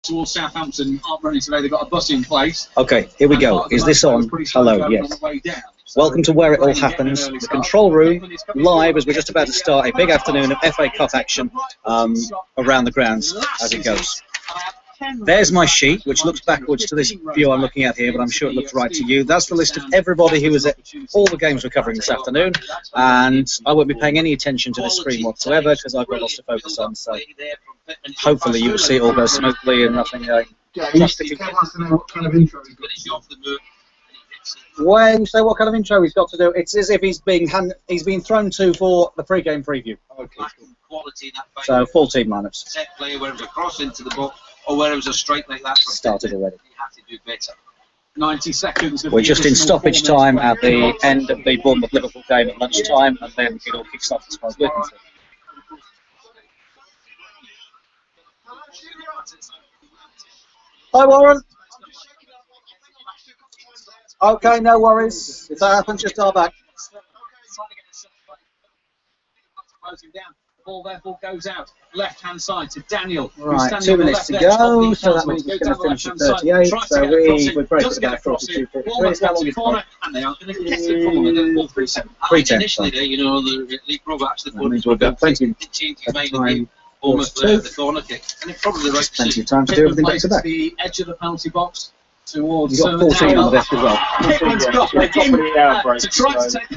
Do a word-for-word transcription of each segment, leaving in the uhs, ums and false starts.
towards Southampton aren't running today. They've got a bus in place. Okay, here we go. Is this on? Hello, yes. Welcome to Where It All Happens, the control room, live as we're just about to start a big afternoon of F A Cup action um, around the grounds as it goes. There's my sheet, which looks backwards to this view I'm looking at here, but I'm sure it looks right to you. That's the list of everybody who was at all the games we're covering this afternoon, and I won't be paying any attention to this screen whatsoever because I've got lots to focus on, so hopefully you will see it all go smoothly and nothing going. Yeah, you, you can ask them what kind of intro he's got to do. When you say what kind of intro he's got to do, it's as if he's being hand, he's been thrown to for the pre-game preview. Okay. So full team lineups. Set play where it was a cross into the box or where it was a straight like that. Started already. You have to do better. ninety seconds. We're just in stoppage time at the end of the Bournemouth-Liverpool game at lunchtime, and then it all kicks off as far as we're concerned. Hi, Warren. Okay, no worries. If that happens, just dial back. The ball therefore goes out left hand side to Daniel. Right, two minutes to go, so that means it's going to finish at thirty-eight. So we we break it about forty-two, forty-three. How long is it? And they are going to get it from the ball three seconds. Initially, there, you know, the league program actually that means we've got plenty of time. Almost the corner kick, and it's probably the right plenty of time to do everything back to back. The edge of the penalty box towards. You've got fourteen on the desk as well. Hitman's got in to try to take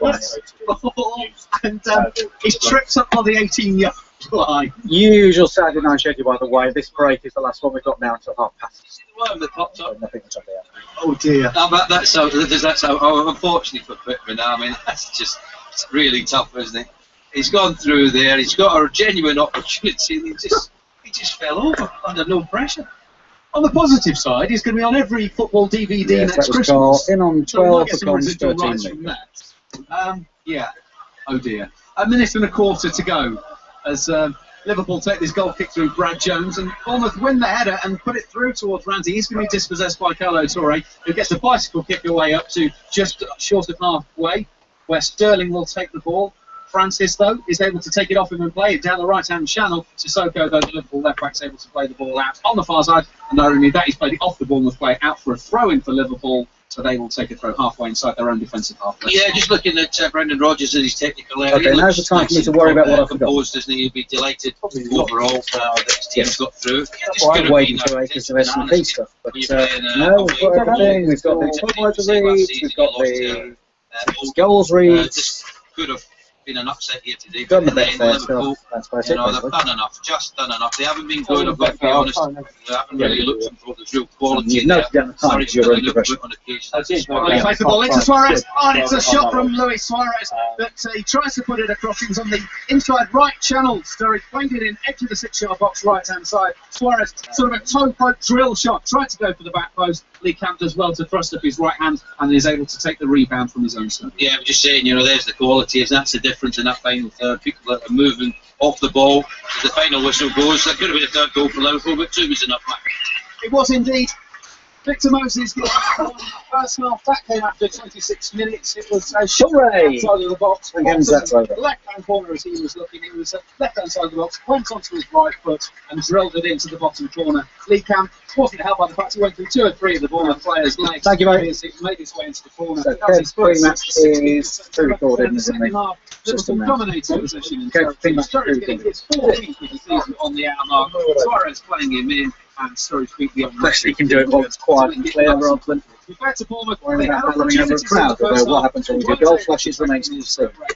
the ball, and um, he's tripped up on the eighteen-yard line. Usual Saturday night schedule, by the way. This break is the last one we've got now until half past. The popped up. Nothing to top it. Oh dear. No, but that's so. That's so. Oh, unfortunately for Pittman, I mean, that's just it's really tough, isn't it? He's gone through there. He's got a genuine opportunity, and he just he just fell over under no pressure. On the positive side, he's going to be on every football D V D yes, next that was Christmas. In on twelve for Cons, thirteen. From that. Um, yeah. Oh dear. A minute and a quarter to go as um, Liverpool take this goal kick through Brad Jones, and Bournemouth win the header and put it through towards Ramsey. He's going to be dispossessed by Carlo Torre, who gets a bicycle kick away up to just short of halfway, where Sterling will take the ball. Francis, though, is able to take it off him and play it down the right-hand channel. Sissoko, though, the Liverpool left-back, is able to play the ball out on the far side. And not only that, he's played it off the Bournemouth play out for a throw-in for Liverpool. So they will take a throw halfway inside their own defensive half. Yeah, just looking at uh, Brendan Rodgers and his technical area. Okay, now's the time for me to worry about what I've forgotten. Doesn't he? He'll be delighted overall uh, that his team's got through. That's why I'm waiting for acres of S and P stuff. But uh, no, we've got everything. We've got the top wide reads, we've got the goals reads. Could have been an upset here today. Done the best there, so that's about you know, it. They've done enough, just done enough. They haven't been good, I've got to be honest. They haven't really looked for the real quality. You've noted down the time of your own progression. Well, he plays the ball into Suarez, and it's a shot from Luis Suarez, but uh, he tries to put it across. He's on the inside right channel. Sturridge played it in, edge of the six-yard box, right-hand side. Suarez, sort of a toe-poke drill shot, tried to go for the back post. Lee Camp does well to thrust up his right hand and is able to take the rebound from his own side. Yeah, I'm just saying, you know, there's the quality, that's the difference in that final third. People that are moving off the ball as the final whistle goes. That could have been a third goal for Liverpool, but two was enough. It was indeed. Victor Moses gets the first half. That came after twenty-six minutes. It was a shot outside of the box. Again, that's over. Left-hand corner as he was looking. He was left-hand side of the box, went onto his right foot and drilled it into the bottom corner. Lee Camp wasn't helped by the fact he went through two or three of the Bournemouth players' legs. Thank you, mate. It made his way into the corner. So Kev's pre-match is pre-recorded, isn't it? Liverpool dominated possession in Kev's pre-match Sturridge getting his fourteenth of the season on the outer mark. Suarez playing him in. And Sturridge beat the Best he can do it while it's quiet and clear rather than worrying about running over a crowd. Although what happens when we do goal flashes remains to be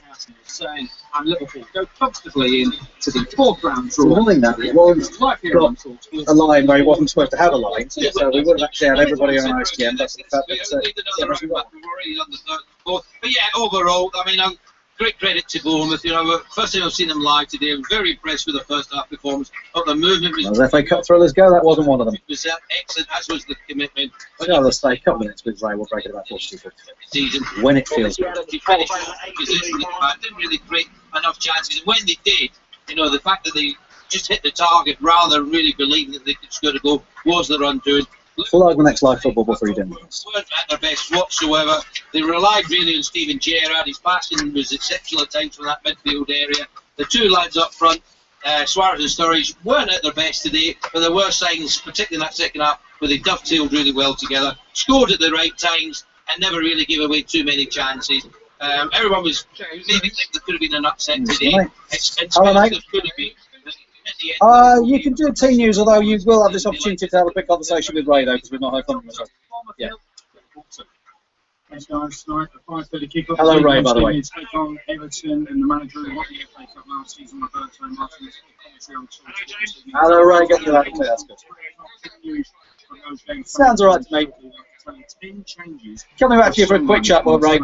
seen. And Liverpool go comfortably in to the fourth round draw. Knowing that, Warren's got a line where he wasn't supposed to have a line, so we would have actually had everybody on our S T M. That's the fact that uh, But yeah, overall, I mean, I'm great credit to Bournemouth. You know, first time I've seen them live today. I'm very impressed with the first half performance. But the movement was. As F A Cup thrillers go, that wasn't one of them. It was uh, excellent, as was the commitment. But yeah, let's say a couple minutes with Ray. We'll break it about forty-two season when it feels good. He finished position, didn't really create enough chances. And when they did, you know, the fact that they just hit the target rather than really believing that they could score a goal was their undoing. Full the next live football before you do this. Weren't at their best whatsoever. They relied really on Steven Gerrard. His passing was exceptional at times from that midfield area. The two lads up front Uh, Suarez and Sturridge weren't at their best today, but there were signs, particularly in that second half, where they dovetailed really well together, scored at the right times, and never really gave away too many chances. Um, everyone was maybe think there could have been an upset today. It's, it's Hello, mate. could have been. Uh, you can do team news, although you will have this opportunity to have a quick conversation with Ray, though, because we've not heard from him. So. Yeah. Thanks, guys. Tonight, a five thirty kickoff. Hello, Ray, by the way. Take on Everton and the manager who won the F A Cup last season, Roberto Martinez. Hello, Ray. Get you that. That's good. Sounds all right to me. Coming back to you for a quick chat, well, Ray.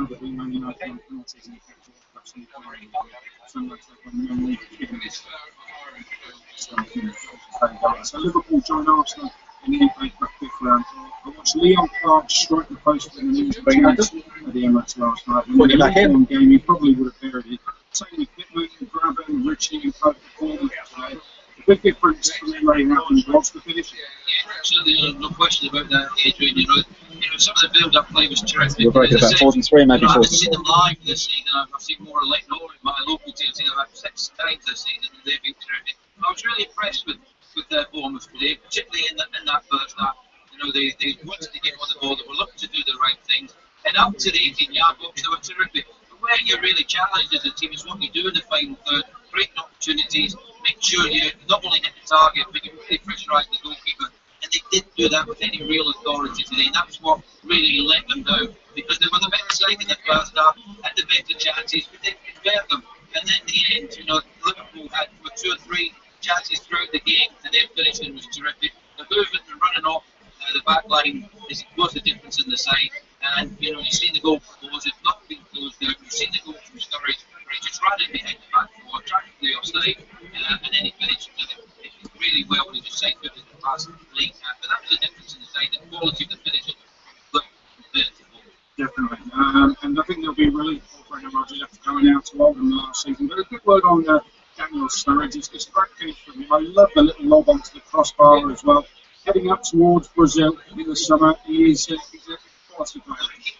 So Liverpool join Arsenal in the F A Cup fifth round. I watched Leon Clark strike the post in the news at the Emirates last night. Put you back in. Game, he probably would have buried it. Same with Pittman, Graben, Richie, and Pope performance today. The big difference for me really happened was the finish. Yeah, absolutely, no, no question about that, Adrian. You know, you know, some of the build-up play was terrific. You're breaking about forty-three, maybe you know, I haven't forty-four. seen them live this season. I've seen more like no, my local team. I've seen them about six times this season, and they've been terrific. I was really impressed with with their Bournemouth today, particularly in, the, in that first half. You know, they, they wanted to get on the ball, they were looking to do the right things, and up to the eighteen-yard box, they were terrific. But where you're really challenged as a team is what you do in the final third, creating opportunities, make sure you not only hit the target, but you really pressurise the goalkeeper. And they didn't do that with any real authority today, and that's what really let them down, because they were the better side in the first half, had the better chances, but they convert them. And then in the end, you know, Liverpool had two or three chances throughout the game, and their finishing was terrific. The movement and running off uh, the back line is was the difference in the side. And you know, you've seen the goal from Boz, it's not been closed out. You've seen the goal from Sturridge, where he just ran it behind the back four, tried to play offside, uh, and then he finished it really well when he just side footed the pass late. Uh, but that was the difference in the side, the quality of the finishing. But definitely, um, and I think there'll be relief for Brendan Rodgers after going out to Oldham last season. But a good word on uh, Daniel Sturridge. It's, it's a great finish from him. I love the little lob onto the crossbar as well. Heading up towards Brazil in the summer, he is uh, he's a quality player.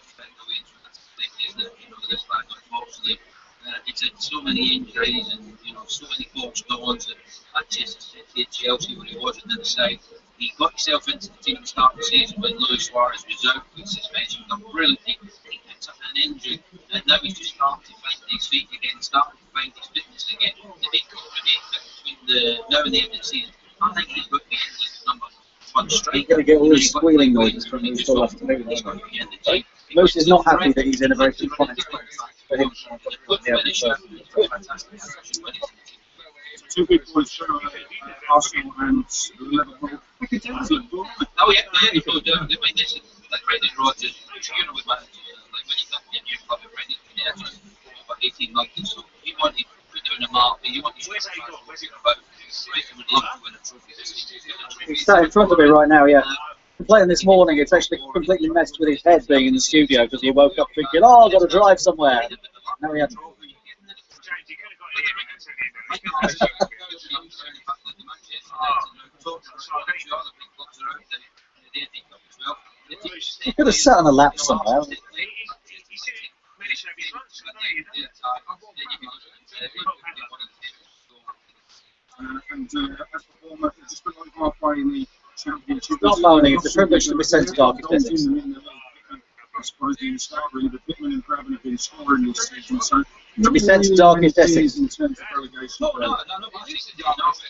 Uh, it's had so many injuries and you know so many false dawns at Manchester City, at Chelsea when he wasn't in the side. He got himself into the team to start the season when Luis Suarez was out with suspension. Got really deep, he picked up an injury, and now he's just starting to find his feet again, starting to find his fitness again. The big combination between the now and the end of the season, I think he's got to be England's number one strike. You're going to get all these squealing noises from Moose all afternoon. Moose is not happy that he's in a very chronic place for him. Yeah, so. Two big points for uh, Arsenal and Liverpool. I could tell Liverpool. Oh yeah, yeah, you know, I mean, this is like Brendan Rodgers, you know, with managers, like when you come in your club, Brendan, yeah, just about eighteen months, so you want to put down a mark, you want to about would love to win a trophy this season. He's sat in front of me right now, yeah. Playing this morning, it's actually completely messed with his head being in the studio because he woke up thinking, oh, I've got to drive somewhere. No, he hadn't. He could have sat on a lap somewhere. Uh, and uh, as for Bournemouth, it's just been like halfway in the Championship. Not moaning, it's a privilege to be sent to darkest distance. I suppose in the start, really, but Pittman and Graben have been scoring this season, so to be sent to darkest distance in terms of relegation. No, no, no, no, I think the job is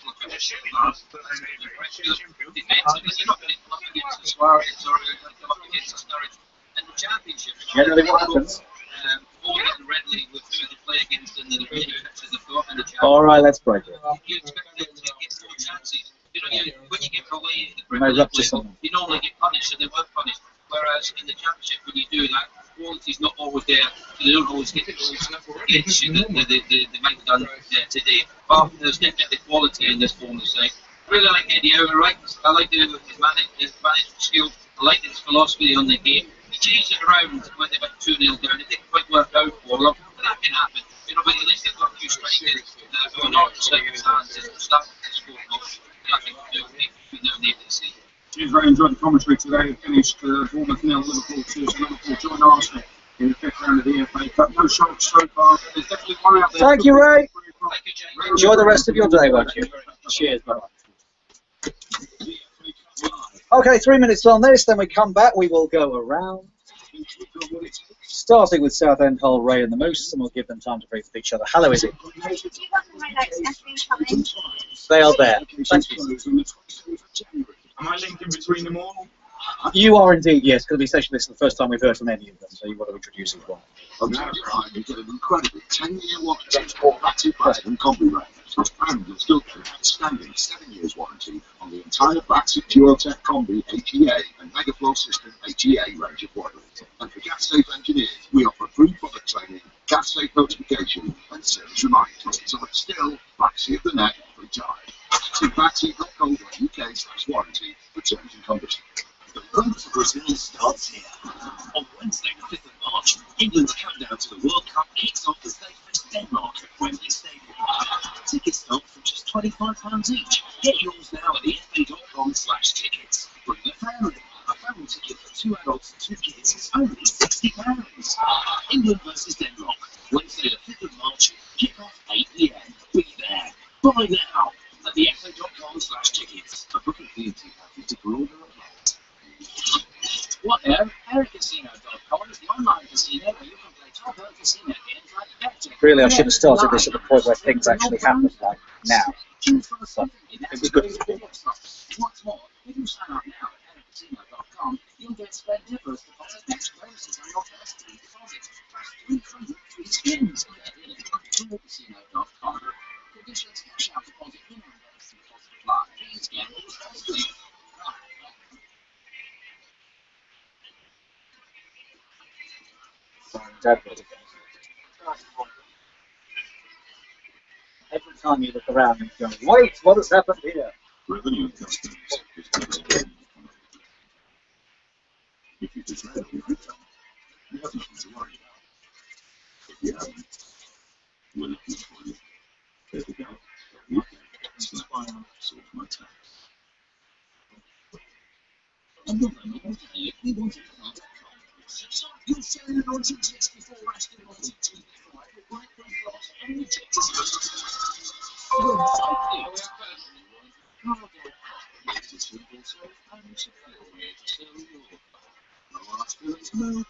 and the Championship. Generally what happens. Bournemouth and Redley were two of the play against in the remaining matches they've got in the Championship. Alright, let's break it. You expect them to get more chances. You know, you, when you get away in the May Premier League, rupture something. you normally get punished, and they weren't punished. Whereas in the Championship, when you do that, quality's not always there, so they don't always get those hits that they, they, they, they might have done there today. But there's definitely quality in this Bournemouth side. Really like Eddie Howe, right? I like the, his, manage, his management skills. I like his philosophy on the game. He changed it around when they went two nil down. It didn't quite work out for them, but that can happen. You know, but at least they've got a few strikers uh, who are not in circumstances to start with the score goals. I think we'll do it now the end of the season. Cheers, very enjoyed the commentary today. It finished uh, Bournemouth nil, Liverpool two, so Liverpool join Arsenal in the fifth round of the F A Cup. No shots so far, but there's definitely one out there. Thank you, Ray. Enjoy the rest of your day, won't you? Cheers, bye. Okay, three minutes on this, then we come back. We will go around, starting with Southend Hull, Ray and the Moose, and we'll give them time to breathe with each other. Hello, Izzy. They are there. Thank you. Am I linking between them all? You are indeed, yes, because essentially this is the first time we've heard from any of them, so you want to introduce each one. On Tony Ryan, you get an incredible ten-year warranty or battery platinum combi range, and you'll still get an outstanding seven years warranty on the entire Battery Duotech Combi H E A and Megaflow System H E A range of boilers. And for gas-safe engineers, we offer free product training, gas-safe notification, and service reminders. So it's still backseat of the net every time. See battery dot co dot U K slash warranty for terms and conditions. The road to Brazil starts here. On Wednesday, the fifth of March, England's countdown to the World Cup kicks off as they face Denmark at Wembley Stadium. Tickets start from just twenty-five pounds each. Get yours now at the F A dot com slash tickets. Bring the family. A family ticket for two adults and two kids is only sixty pounds. England versus Denmark, Wednesday, the fifth of March, kick off eight p m. Be there. Buy now at the F A dot com slash tickets. A booking fee and two pounds to order at What now? Air Casino dot com is the online casino where you can play top up casino games like blackjack. Really, I should have started this at the point where things actually happen, like now. But it was good. What's more, if you sign up now at air casino dot com, you'll get spend difference deposit extra bonuses on your first three deposits, plus three hundred free skins. air casino dot com. Conditions, cash out deposit, minimum deposit apply. Please gamble responsibly. Every time you look around, you go, wait, what has happened here? Revenue customers is better. If you just read your income, you have nothing to worry about. If you haven't, we're looking for you. There we go. You can sort my tax. I'm not going to tell you if you want to come out. So you'll sell the nineteen sixty-four Aston Martin T V five with micro glass and ejector seats. Oh, safely. Cargo out. It's a simple safe and secure way to sell your car. No Aston's no.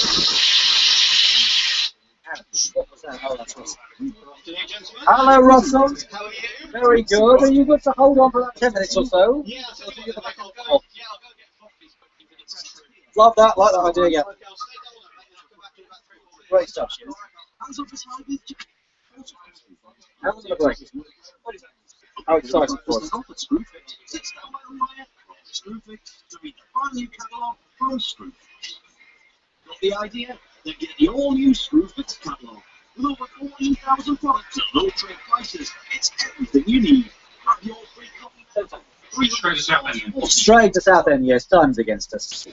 Hello, Russell. How are you? Very good. Are you good to hold on for about ten minutes or so? Yeah, so I'll go, yeah, I'll go get coffees quickly for the press room. Love that, like that idea, yeah. Okay, I'll stay down there, mate, and I'll come back in about three or four minutes. Great stuff, Jim. Hands up beside me. How was the break? How exciting for us. It's down by the wire. Screwfix to be the brand new catalogue from Screwfix. Got the idea? Then get the all-new Screwfix catalogue. With over fourteen thousand products at low trade prices, it's everything you need. Grab your free copy. Three straight to Southend. Straight to Southend, yes. Time's against us.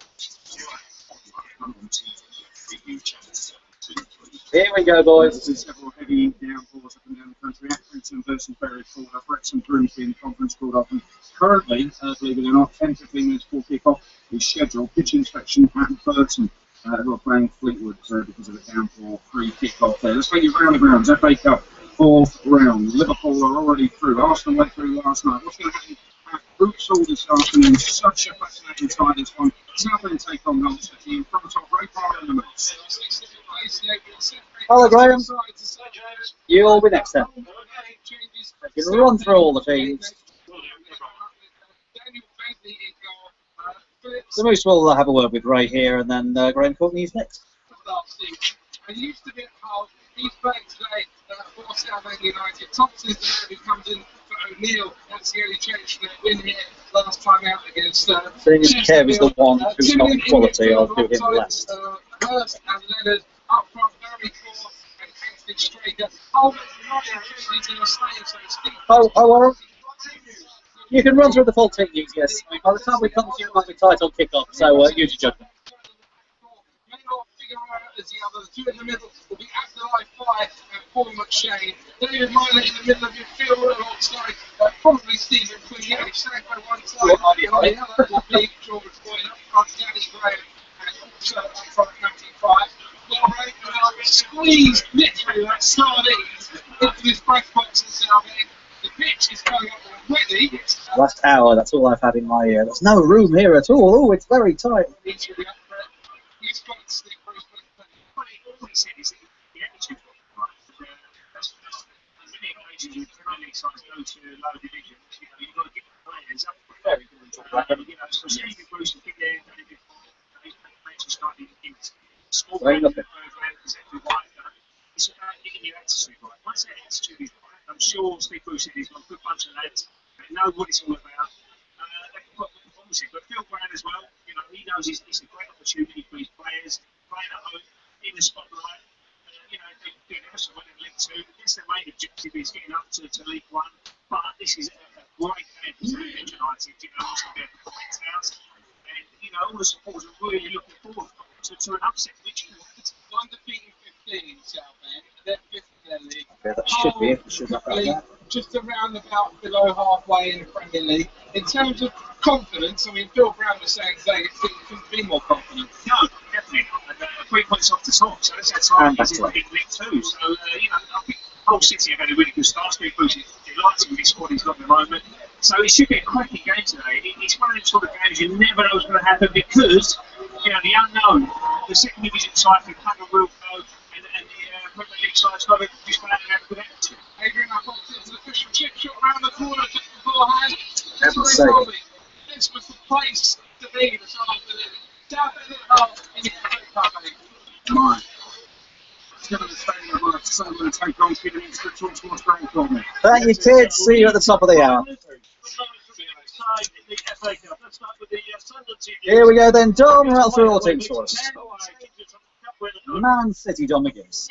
Here we go, boys. There's several heavy downpours up and down the country. Accrington versus Bury called up. Wrexham Grimsby in the conference called up. And currently, uh, believe it or not, ten to fifteen minutes before kick-off is scheduled. Pitch inspection at Burton. Uh, who are playing Fleetwood uh, because of the downpour free kick-off there. Let's take you round the grounds. F A Cup fourth round. Liverpool are already through. Arsenal went through last night. What's going to happen at Brooksall this afternoon? Such a fascinating tie this one. Southend take on Norwich City in front of Ray Parr in the mix. Hello, Graham. You'll be next then. You can run through all the teams. The Moose will have a word with Ray here, and then uh, Graham Courtney's next. I used to be at Hull. He's playing today uh, for Southend United. Thompson's the man who comes in for O'Neill. That's the only change for the win here last time out against. Uh, Seeing as Kev is the one who's got quality, I'll do him last. Uh, Hurst and Leonard up front, very poor, and Anthony Straker. Oh, not in the same, so Steve. Oh, oh, Warren. You can run through the full team, yes. By the time we come to you, it might be tight on kick-off, so uh, use your judgment. As the others, two in the middle will be Abdullah Fly and Paul McShane. David Myler in the middle of your field alongside uh, probably Stephen Quinn. Yeah, Shanko one side, and on the other will be George Boyd up front, Danny Graham, and also up front, ninety-five. Well, right now, squeezed literally like sardines into this press box in Southend. The pitch is going up already. Last hour, that's all I've had in my ear. There's no room here at all. Oh, it's very tight. He's got to stick Bruce. But all he said is that the attitude was right. That's as many occasions you Premier League sides go to low divisions, you know, you've got to get the players up. Very good to talk about, but you know, so Stevie Bruce has been there, done it before. They actually started in small Very nothing. It's about getting your attitude right. Once that attitude is right, I'm sure Steve Bruce has got a good bunch of lads. They know what it's all about. Uh, they can put good performances. But Phil Brown as well, you know, he knows it's, it's a great opportunity for his players, playing at home, in the spotlight. Uh, you know, they do an episode in League Two. Yes, their main objective is getting up to, to League One. But this is a, a great game for Manchester United. You know, it's going to be a great house. And, you know, all the supporters are really looking forward to, to an upset, which is One defeated fifteen in Southend, they're fifth in their league. Yeah, that should be it. Should have Probably that. just around about below halfway in the Premier League. In terms of confidence, I mean, Phil Brown was saying today that he couldn't be more confident. no, definitely not. And, uh, three points off the top, so that's how time And he's in that's League Two. So, uh, you know, I think Hull City have had a really good start. Steve Bruce is delighted with his squad he's got at the moment. So it should be a cracking game today. It, it's one of those sort of games you never know what's going to happen because, you know, the unknown, the second division side can have a real go, and, and the uh, Premier League side's got to just go out and have a good attitude. Adrian, I popped into the fish and chip shop around the corner just beforehand. Heaven's Sorry, sake. Robbie. This was the place to be this afternoon. Southend at half in the Cup, Right. Let's get to the stadium where so I'm going to take on Kid into the talk sports ground for me. Thank you, kids. See you at the top of the hour. Here we go then. Dom, rattle through all teams for us. Man City, Don McGuinness.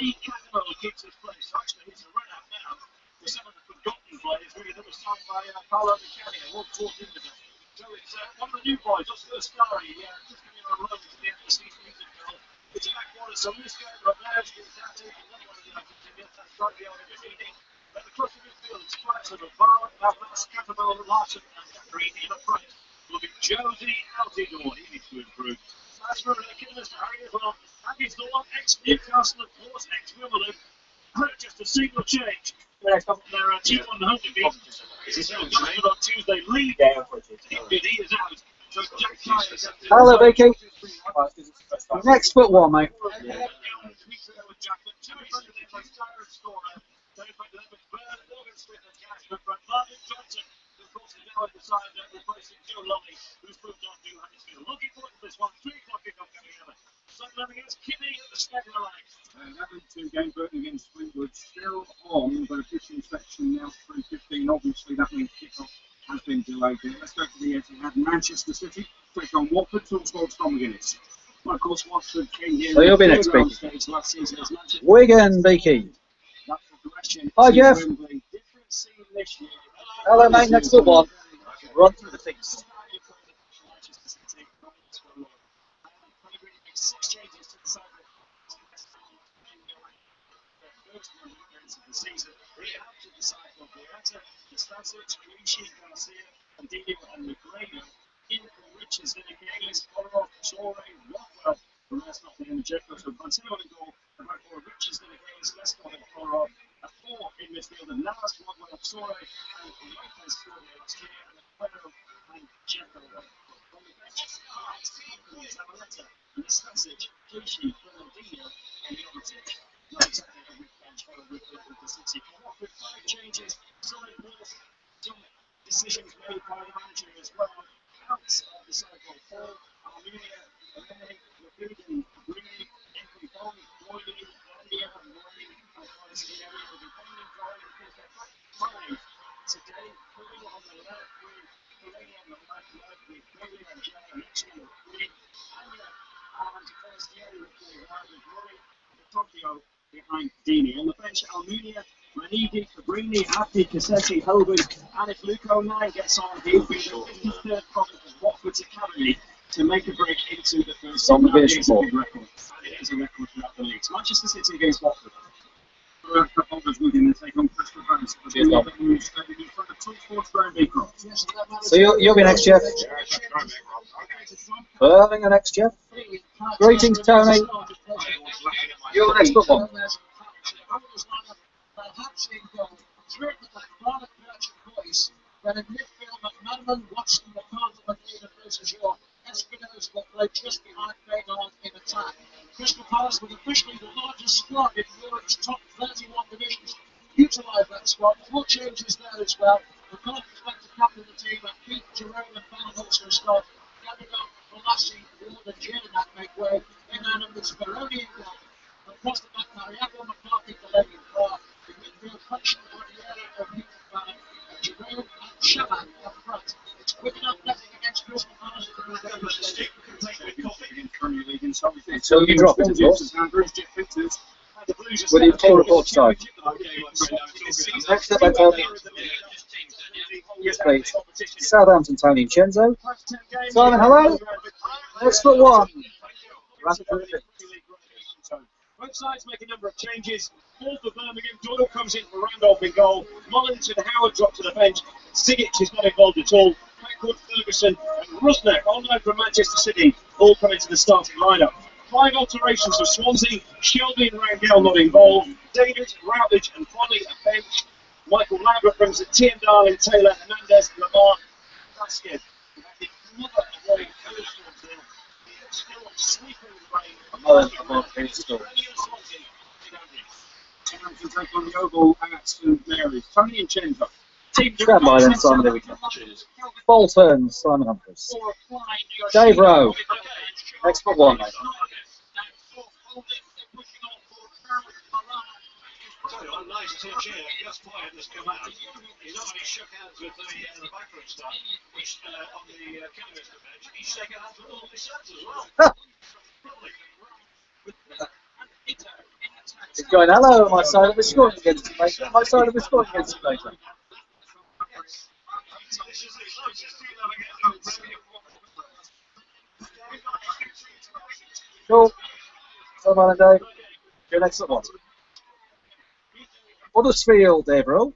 So it's uh, one of the new boys, Oscar Starry, uh, just giving him a run to the end of the season. It's a back corner, so this guy Roberts is that it. Another one of the United to get that slightly out of the meeting. But the cross of midfield is quite sort of Bar, Navas, Catabella, Larson, and Capri in the front. Will be Josie Altidore. He needs to improve. As for uh, Kidderminster, Harry as well. Happy Thorne, ex-Newcastle, of course, ex-Wimbledon. Just a single change. Their uh, T one hundred beat. This is on Tuesday. Lead. He is out. So Jack Tyers. Hello, Vicky. Next foot one, mate. Looking forward to this one. Three o'clock kickoff coming up. Sunderland against Kinney at the Stadium of Light. Uh, that league two game, Burton against Fleetwood, still on, but official inspection now three fifteen. Obviously, that means kickoff has been delayed there. Let's go to the Etihad. Manchester City take on Watford. Talk sports Tom McGuinness. Well, of course, Watford came here. So you'll be next, Beaky. Stage last season as Manchester. Wigan, Beaky. That progression Hi, to Jeff. Wembley. Different scene this year. Hello, mate. Next foot one. Run through the things. Six changes to the side of the first one of the season. Rehab to the side of Beata, Stasic, Rishi, Garcia, and Dino and McGregor. In Richards, then Gales, Kolarov, Shore, Rockwell. The rest of the Energetic, so Montero in goal. The back four, Richards, then Gales, Lescott, and Kolarov. A four in midfield, and Navas, Rockwell, Shore, and Lopez scored there last year, and Aquero and Jekyll. On the bench, Zabaleta, and Stasic, Clichy, Fernandinho, and Jovetic. Not exactly a weak bench for a weak level for City. Come off with five changes, solid balls, some decisions made by the manager as well. Counts of the cycle four, Armenia, Rene, Lapidin, Bruni, Anthony Bond, Boyle, Landia, and Roy, and Honestly, area will be bending goal in the five. Today, Paul on the left with Pellegrini on the left, left with Bailey and Jay, and actually with Green, Anya, and first year with Roy, Tokyo behind Dini. On the bench, Almunia, Ranidi, Fabrini, Abdi, Cassetti, Hogan, and if Luco nine gets on, he'll be the fifty-third product of Watford's academy to make a break into the first On the team. That bench is a ball. big record, and it is a record throughout the league. So Manchester City against Watford. We're at the Holders Wigan to take on Crystal Palace. Cheers, Bob. In front of Talk Sports Ground B Cross. So you'll, you'll be next, Jeff. Birmingham next, Jeff. Greetings, Tony. You're next foot one. touching goal. Through it with that rather merchant voice. When in midfield, McManaman, Watson, McCarthy, McLean, and versus your Espinosa will play just behind Maynard in attack. Crystal Palace with officially the largest squad in Europe's top thirty-one divisions. Utilise that squad. Four changes there as well. McCarthy's back to captain the team, and Pete, Jerome, and Bannon also start. Gabriel, Velassi, Ward, and Jiernak make way. In and of this Baroni and goal. Across the back, Mariano, McCarthy, Delaney, and Clark. In midfield, Punch, Guardieri, O'Neill, Bannon, Jerome, and Shaman up front. It's quick enough nothing against Crystal Palace. Until you drop it, of course. With your full report side. Next up, I tell you. Yes, please. Southampton, Tony Vincenzo. Simon, hello. Next foot one. Both sides make a number of changes. Ball for Birmingham. Doyle comes in for Randolph in goal. Mullins and Howard drop to the bench. Sigic is not involved at all. Packwood, Ferguson, and Rusnak, all known from Manchester City, all come into the starting lineup. Five alterations for Swansea. Shelby and Rangel not involved. David, Routledge, and Foley at bench. Michael Lambert brings the Tien Darling, Taylor, Hernandez, Lamar, Baskin. Another very close storms there. Still sleeping rain. Mullen above Bristol. Southampton take on the Oval at Saint Mary's. Tony and Chenza. Stand by then, Simon. There we go. Bolton, Simon Humphries. Dave Rowe. Next foot one, mate. A nice touch here. Gus Poyet has come out. He's not only shook hands with the, uh, the backroom staff he's, uh, on the uh, Kinnister bench, he's shaken hands with all the sets as well. He's going, hello, my side of the scoring against the later. My side of the scoring against the later. Cool. Simon and Dave. Your next one. Huddersfield, there, bro.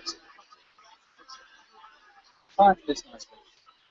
Find this nice one.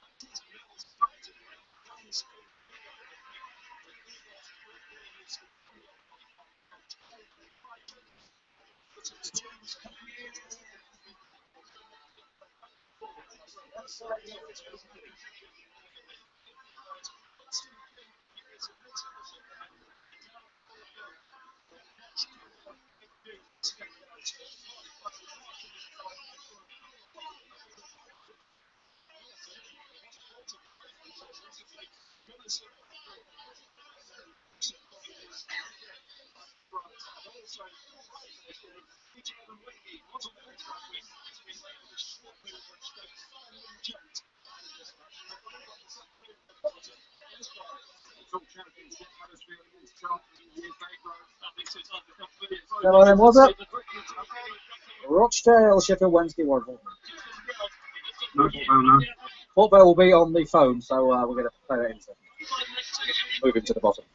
Hello, then, what's up? Rochdale, Sheffield Wednesday, Warford. No, no, no. Portbell will be on the phone, so uh, we're going to play that in. Move him to the bottom.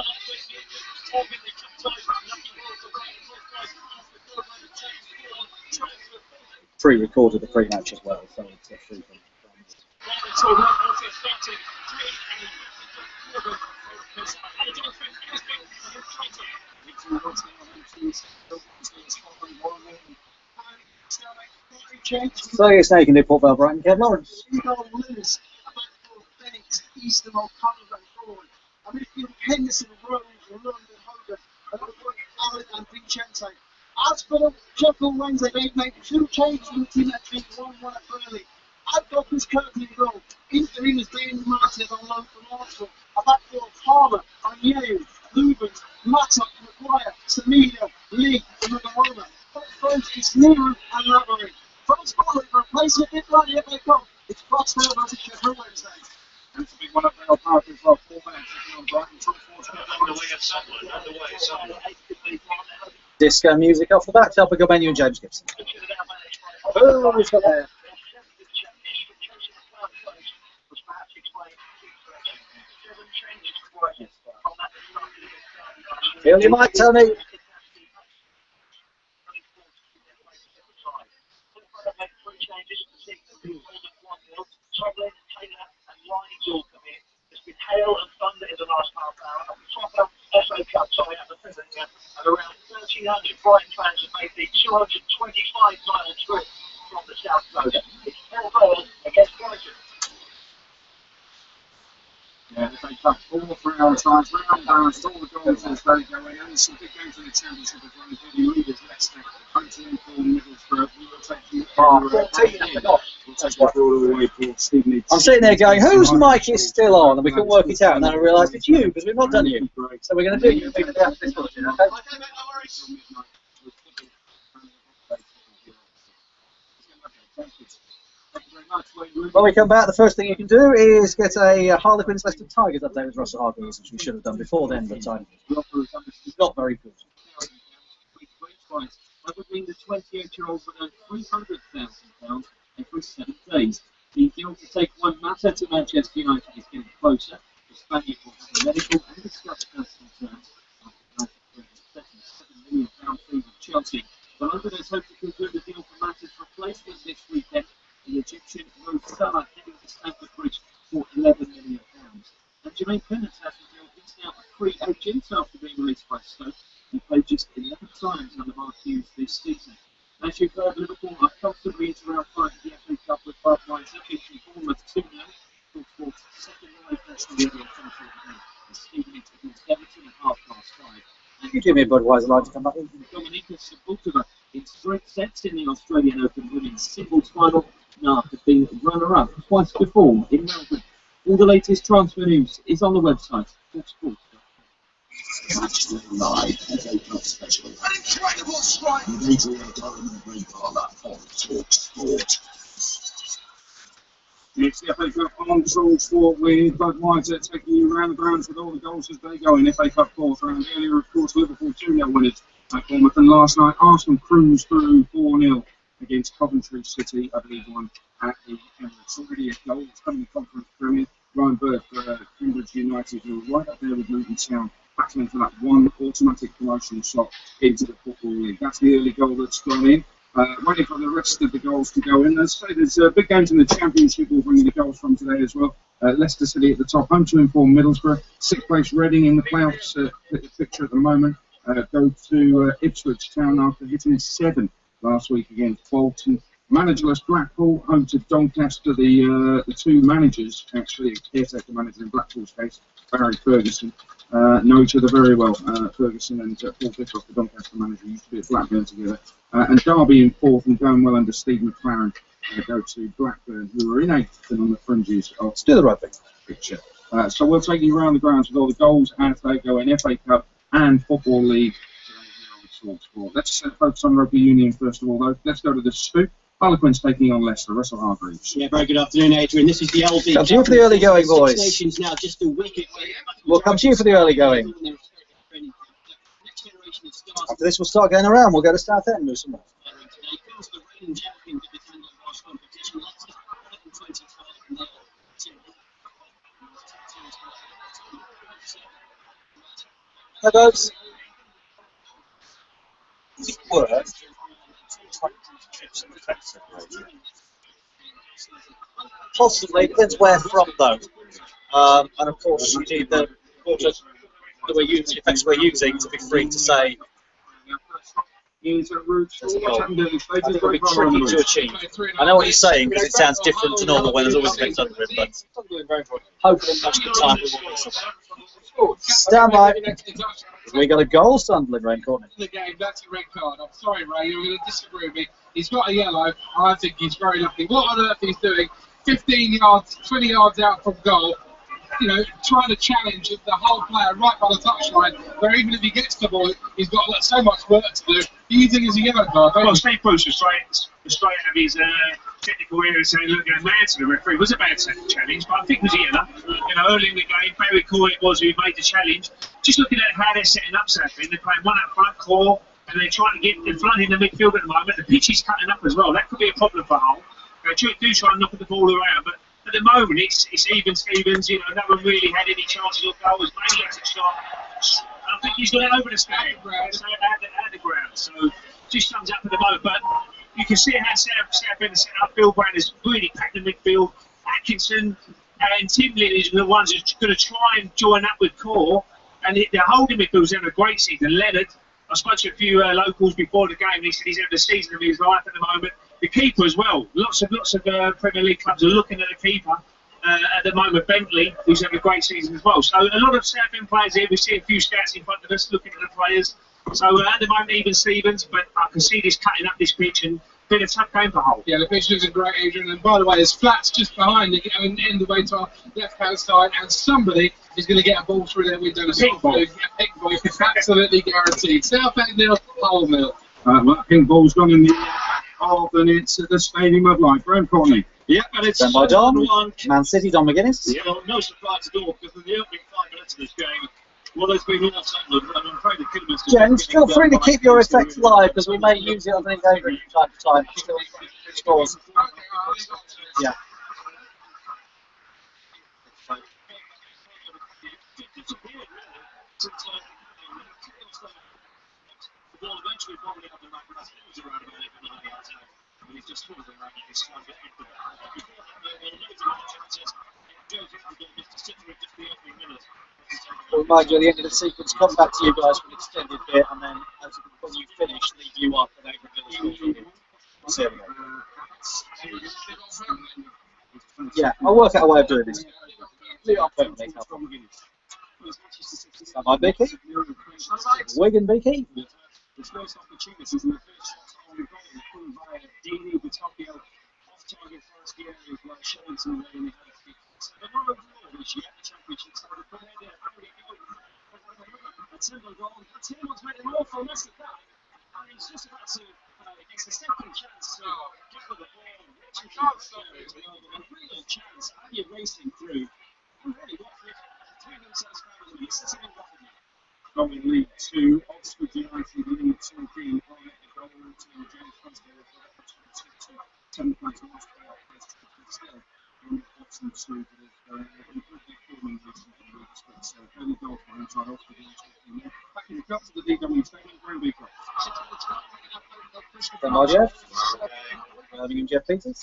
Pre-recorded the pre-match as well, so it's a free thing. So you're snaking it, Portbell, Brighton, Kev Lawrence. Eastern O'Connor and Broad. I mean, if you Henderson, Rose, London, Hogan, Allen and Vincenzo. As for the Sheffield Wednesday, they've made two changes from the team that's been one one at Burnley. I've got this curtain in goal. Interim is Dane Martin on loan from Arsenal. A backfield Palmer, Onyeu, Lubens, Mattock, Maguire, Semedo, Lee, and Roma. Up front is Nero and Lavery. From Scotland, replacing it right here they come. It's Rochdale versus Sheffield Wednesday. And it's a big one up Vale Park as well. Four men sitting on Brighton. Top four. Underway at Sunderland. Underway at Sunderland. Disco music off the back. Help go menu and James Gibson. Oh, he's got there. Feel your mic, Tony. There's been hail and thunder in the last half hour. At the top of F A Cup tie at the prison, and around thirteen hundred Brighton fans have made the two hundred Yeah, the big cup four for our sides, round balanced, all the goals as they go in, and some big games in the championship as well, including leaders Leicester, Hunter and Paul Middlesbrough. We will take you Oh, fourteen, I forgot. I'm sitting there going, whose mic is still on? And we couldn't work it out, and then I realised it's you, because we've not done you. So we're going to do you immediately after this bulletin, okay? When we come back, the first thing you can do is get a uh, Harlequins Leicester Tigers update with Russell Hargreaves, which we should have done before then, but um, it's not very good. That would mean the twenty-eight-year-old would earn three hundred thousand pounds every seven days. The deal to take one matter to Manchester United is getting closer. The Spaniard will have a medical and discuss personal terms after United seven million pound fee with Chelsea. The Londoners hope to conclude the deal for Matter's replacement this weekend. The Egyptian Mo Salah heading to Stamford Bridge for eleven million pounds. And Jermaine Pennant has revealed he's now a free agent after being released by Stoke. He played just eleven times under Mark Hughes this season. As you've heard, Liverpool are comfortably into round five of the F A Cup with Budweiser beating Bournemouth two nil. Talksport's second live national radio commentary today is Stevenage against Everton at half past five. You give me a Budweiser line to come back in. Dominika Sabutova in straight sets in the Australian Open women's singles final. Nark had been runner-up twice before in Melbourne. All the latest transfer news is on the website talksport. Match live F A Cup special. An incredible strike! Adrian Durham Rebarler on talksport. It's the F A Cup on talksport with Budweiser taking you around the grounds with all the goals as they go in F A Cup fourth round. Earlier, of course, Liverpool two nil winners at Bournemouth, and last night Arsenal cruised through four nil against Coventry City, I believe one at the Emirates. Already a goal from the Conference Premier. Ryan Bird for uh, Cambridge United, who were right up there with Luton Town, battling for that one automatic promotion shot into the Football League. That's the early goal that's gone in. Uh, waiting for the rest of the goals to go in. As I say, there's uh, big games in the Championship we'll bring you the goals from today as well. Uh, Leicester City at the top, home to inform Middlesbrough. Sixth place Reading in the playoffs, uh, the picture at the moment. Uh, go to uh, Ipswich Town after hitting seven last week against Bolton. Managerless Blackpool, home to Doncaster. The uh, the two managers, actually a caretaker manager in Blackpool's case, Barry Ferguson, uh, know each other very well. Uh, Ferguson and uh, Paul Bickloff, the Doncaster manager, used to be at Blackburn together. Uh, and Derby in fourth and going well under Steve McLaren. Uh, go to Blackburn, who are in eighth and on the fringes of Still the right thing. Picture. Uh, so we'll take you around the grounds with all the goals as they go in F A Cup and Football League. Let's uh, focus on rugby union first of all, though. Let's go to the Scoop. Harlequins taking on Leicester. Russell Hargreaves. Yeah, very good afternoon, Adrian. This is the L B. Come to you for the early going, boys. Nations now just a week away. We'll come to you for the early going. After this, we'll start going around. We'll go to Southend, move some more. Hi, folks. Is it worth possibly, depends where from though. Um, and of course, you need the water that we're using, effects we're using to be free to say that's a goal. I think it'll be tricky to achieve. I know what you're saying because it sounds different to normal when there's always effects under it, but hopefully most of the time we will be somewhere. Stand by. We got a goal, Sunderland, Ray Courtney. The game, that's a red card. I'm sorry, Ray, you're going to disagree with me. He's got a yellow. I think he's very lucky. What on earth he's doing? fifteen yards, twenty yards out from goal. You know, trying to challenge the whole player right by the touchline, where even if he gets the ball, he's got like, so much work to do. Do you think it's a yellow card? Well, Steve Bruce was straight, was straight out of his uh, technical area saying, look, going mad to the referee. It was a bad challenge, but I think it was a yellow. You know, early in the game, Barry Coy it was who made the challenge. Just looking at how they're setting up Southend, they're playing one up front, core, and they're trying to get in front in the midfield at the moment. The pitch is cutting up as well. That could be a problem for Hull. They do, do try and knock the ball around, but at the moment it's it's even Stevens. You know, no one really had any chances of goals. Maybe has a shot. I think he's got it over the stand, so out the, out the ground. So just thumbs up at the moment. But you can see how South Southend set up. Bill Brown has really packed the midfield. Atkinson and Tim Lynn is the ones who's going to try and join up with Core. And they're holding midfielders having a great season. Leonard, I spoke to a few uh, locals before the game. He said he's having the season of his life at the moment. The keeper as well. Lots of lots of uh, Premier League clubs are looking at the keeper. uh, at the moment, Bentley, who's having a great season as well. So a lot of Southend players here. We see a few scouts in front of us looking at the players. So uh, at the moment, even Stevens, but I can see this cutting up this pitch and been a tough game for Hull. Yeah, the pitch looks great, Adrian. And by the way, there's flats just behind the end, end the way to our left-hand side, and somebody is going to get a ball through their window. A pink ball. A pink ball, absolutely guaranteed. Southend nil, Hull nil. Uh, well, that pink ball's gone in the half, and it's at the Stadium of Light. Graham Corney. Yeah, and it's Done by Don. one. Man City, Don McGuinness. Yeah, well, no surprise at all, because in the opening five minutes of this game, well, there's been enough Sunderland, and I'm afraid the Kidmans... Gents, feel free to keep your effects live, because we may use it on the Avery from time to time. Still scores. Yeah. The ball eventually probably had the back, but I think it was around about eight or nine yards out. But he's just pulled around and he's trying to get into the ball. Before that, there were loads of other chances. It goes into the goal, Mister Sitter at just the opening minute. We'll remind you at the end of the sequence, come back to you guys for an extended bit, and then as when you finish, leave you up and over Village. See how we go. Yeah, I'll work out a way of doing this. Leave it on permanently. Am I Beaky? Wigan Beaky? His first opportunities in the first shots on the goal come via Dini, Batocchio, off-target first gear with like Shillington and then he had a few. But not overall this year, the championship side of Premier League, how we go. A simple goal, the team wants to make an awful mess of that. And he's just about to, uh, it's the second chance to get with the ball, which you can't stop it. A real chance, and you're racing through. And really, Watford, three themselves found he's sitting in Watford now. Going League Two, Oxford United League Two being on at the goal to James Huntsville to ten points lost by our first still on Oxford Two that have improved their form in recent weeks, but uh, early goals by inside Oxford United. Back in the cup to the D W Stadium, Graham Beaker. Then my Jeff. Birmingham Jeff Peters.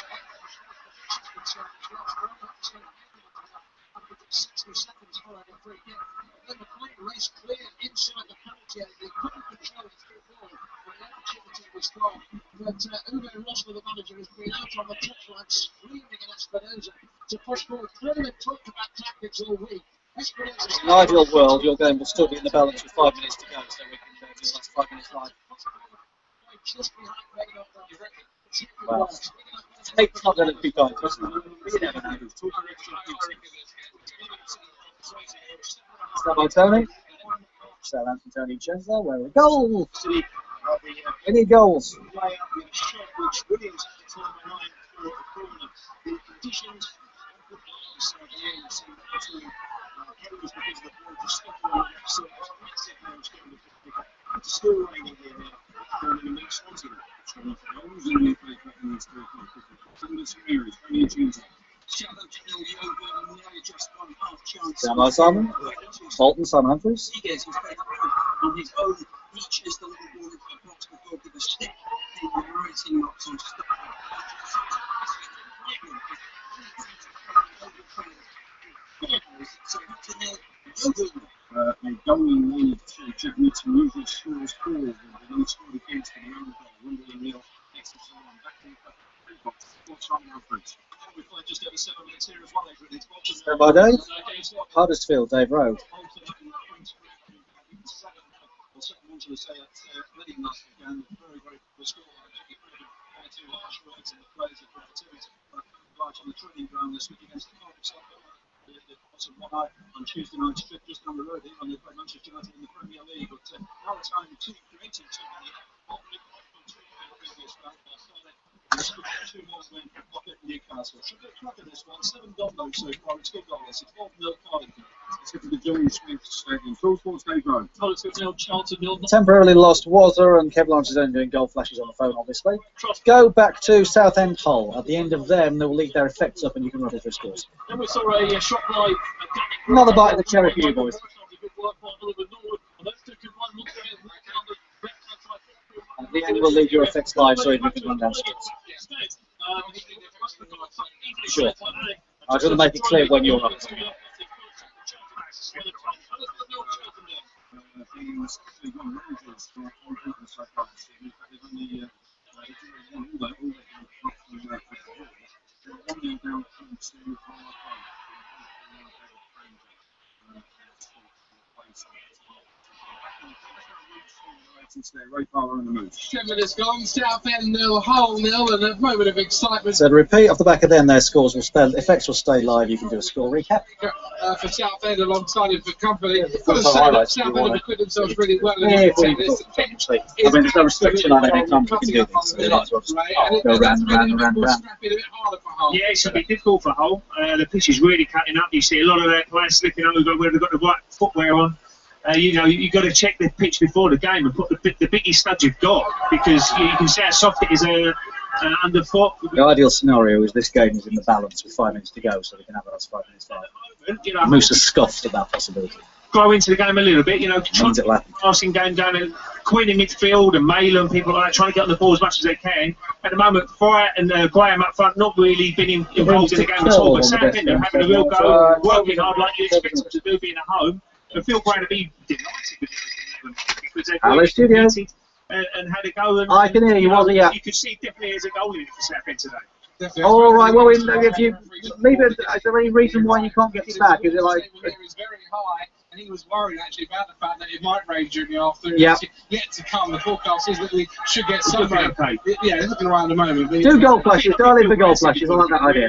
sixty seconds following a free kick. Then the play race clear inside the penalty area. They couldn't control it through ball, and the opportunity was gone. But uh, Uwe Rosler, the manager, has been out on the touchline screaming at Espinoza to push forward. Clearly, they've talked about tactics all week. Espinoza. In an ideal world, your game will still be in the balance with five minutes to go, so we can uh, do the last five minutes live. Just behind Maynard, you reckon? Well, it's not going to be going to us. You never know. Stand by Tony. Southampton, Tony Chesler. Where are the goals? We need goals. Stand by Simon. Bolton, Simon Humphries. He gets his back on his own. He chased the little ball into the box for goalkeeper's stick. He was racing up some stuff. Uh, a goal in lead to Jack Newton usually scores four, but they only scored against him around the goal. Wembley nil, next to someone back in the box. What's on average? We've played just over seven minutes here as well, Adrian. It's Bolton. Stand by Dave. Huddersfield, Dave Rowe. To say at uh, Reading last weekend, very, very good score. Uh, two harsh words and the players have got to it. Large on the training ground this week against the Cardiff the, the bottom one night on Tuesday night, just down the road here, and they play Manchester United in the Premier League. But uh, our time two created too many. Previous round, two more win for Pocket Newcastle. Should be a crack at this one. Seven goal though so far. It's good goalless. It's one nil Cardiff. Let's get to the John Smith Stadium. Full Sports Dave Rowe. Temporarily lost Wazza, and Kev Lawrence is only doing goal flashes on the phone, obviously. Go back to Southend Hull. At the end of them, they will leave their effects up and you can run it through scores. Then we saw a uh, shot live. Another bite of the cherry for you boys. At the end, we'll leave your effects live so you can run down scores. Sure. I just want to make it clear when you're up. Captain today, Ray Parler on the move. Ten minutes gone, Southend nil, Hull nil, and a moment of excitement. So to repeat off the back of them, their scores will stay, effects will stay live. You can do a score recap. Uh, for Southend alongside him for company. Yeah, Got to say that Southend have equipped themselves really well. Yeah, if we this. I mean, there's no restriction on how many times we can do this. So might as well just go round and round and round and round. Yeah, it's going to be difficult for Hull. Uh, the pitch is really cutting up. You see a lot of their players slipping over where they've got the right footwear on. Uh, you know, you've got to check the pitch before the game and put the, the biggest studs you've got, because you, you can see how soft it is uh, uh, underfoot. The ideal scenario is this game is in the balance with five minutes to go, so they can have it last five minutes time. You know, Moose has scoffed at that possibility. Grow into the game a little bit, you know, trying to passing game down and Quinn in midfield and Mail and people like that, trying to get on the ball as much as they can. At the moment, Fry and uh, Graham up front not really been in, involved in the game at all, but Southend are having a real go, working hard like you expect them to do, being at home. I feel great to be delighted with the because they've Hello, studio. And, and had a go. And, I can hear you, was it? Yeah. You could see definitely there's a goal in it for Southend today. All oh, right. Well, in, if you leave it, is there any reason why you can't get it back? Is it like? It was very high, and he was worried actually about the fact that it might rain during the afternoon. Yeah. Yet to come. The forecast is that we should get some rain. Okay. Yeah, he's looking around at the moment. Two goal flashes. Dial in for goal flashes. I like that idea.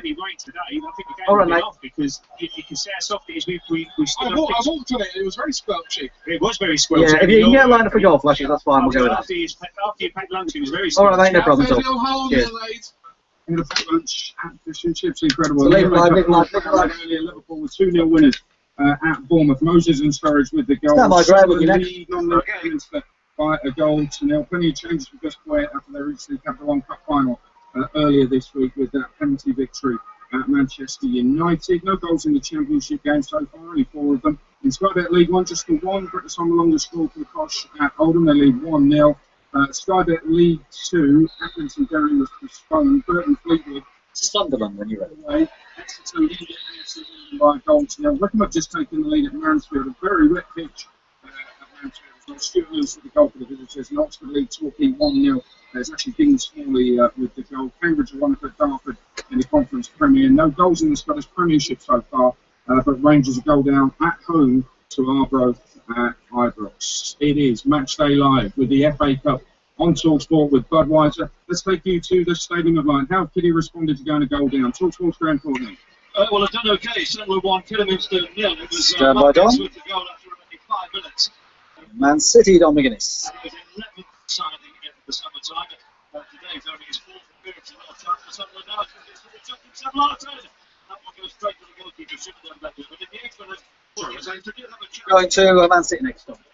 All right, mate. Because you, you can see how soft it is. We we we still. I walked, I walked on it. It was very squelchy. It was very squelchy. Yeah. If you can get a line up for goal flashes, that's fine. We'll go with that. After you after you packed lunch, it was very. All right, mate. No problem at all. Cheers. In the packed lunch at Fish and Chips, incredible. So live live, live live, live live. Earlier, Liverpool with two nil winners uh, at Bournemouth. Moses and Sturridge with the goal. Stand by, Graham, with you next. Lead on the Leinster by a goal to nil. Plenty of changes for Gus Poyet after they reached the Capital One Cup final uh, earlier this week with that penalty victory at Manchester United. No goals in the Championship game so far, only four of them. In Sky Bet League One, just the one. British on the longest score for the Kosh at Oldham. They lead one nil. Uh, Sky Bet League Two, Accrington Derry was postponed. Burton Fleetwood. Sunderland when you're ready. Exeter lead at by a goal to nil. Wycombe have just taken the lead at Mansfield. A very wet pitch uh, at Mansfield. Stuart Lewis with the goal for the visitors. And Oxford lead Torquay one nil. There's actually Dean Smalley uh, with the goal. Cambridge are one for Dartford in the Conference Premier. No goals in the Scottish Premiership so far, uh, but Rangers a goal down at home to Arbroath at Ibrox. It is Matchday Live with the F A Cup on TalkSport with Budweiser. Let's take you to the Stadium of Light. How have Kitty responded to going a goal down? TalkSport's Graham Courtney. Uh, well, I've done okay. Sunderland won, Kidderminster nil. It was Stand by, Dom. with the goal after only five minutes. Man City, Don McGuinness. It was eleventh signing in the summertime. Uh, today is only his fourth appearance in our time for Sunderland. Now it's for the second Sam Larton. That one goes straight to the goalkeeper. Should have done better. But in the eighth minute, they did have a chance. Going to uh, Man City next time.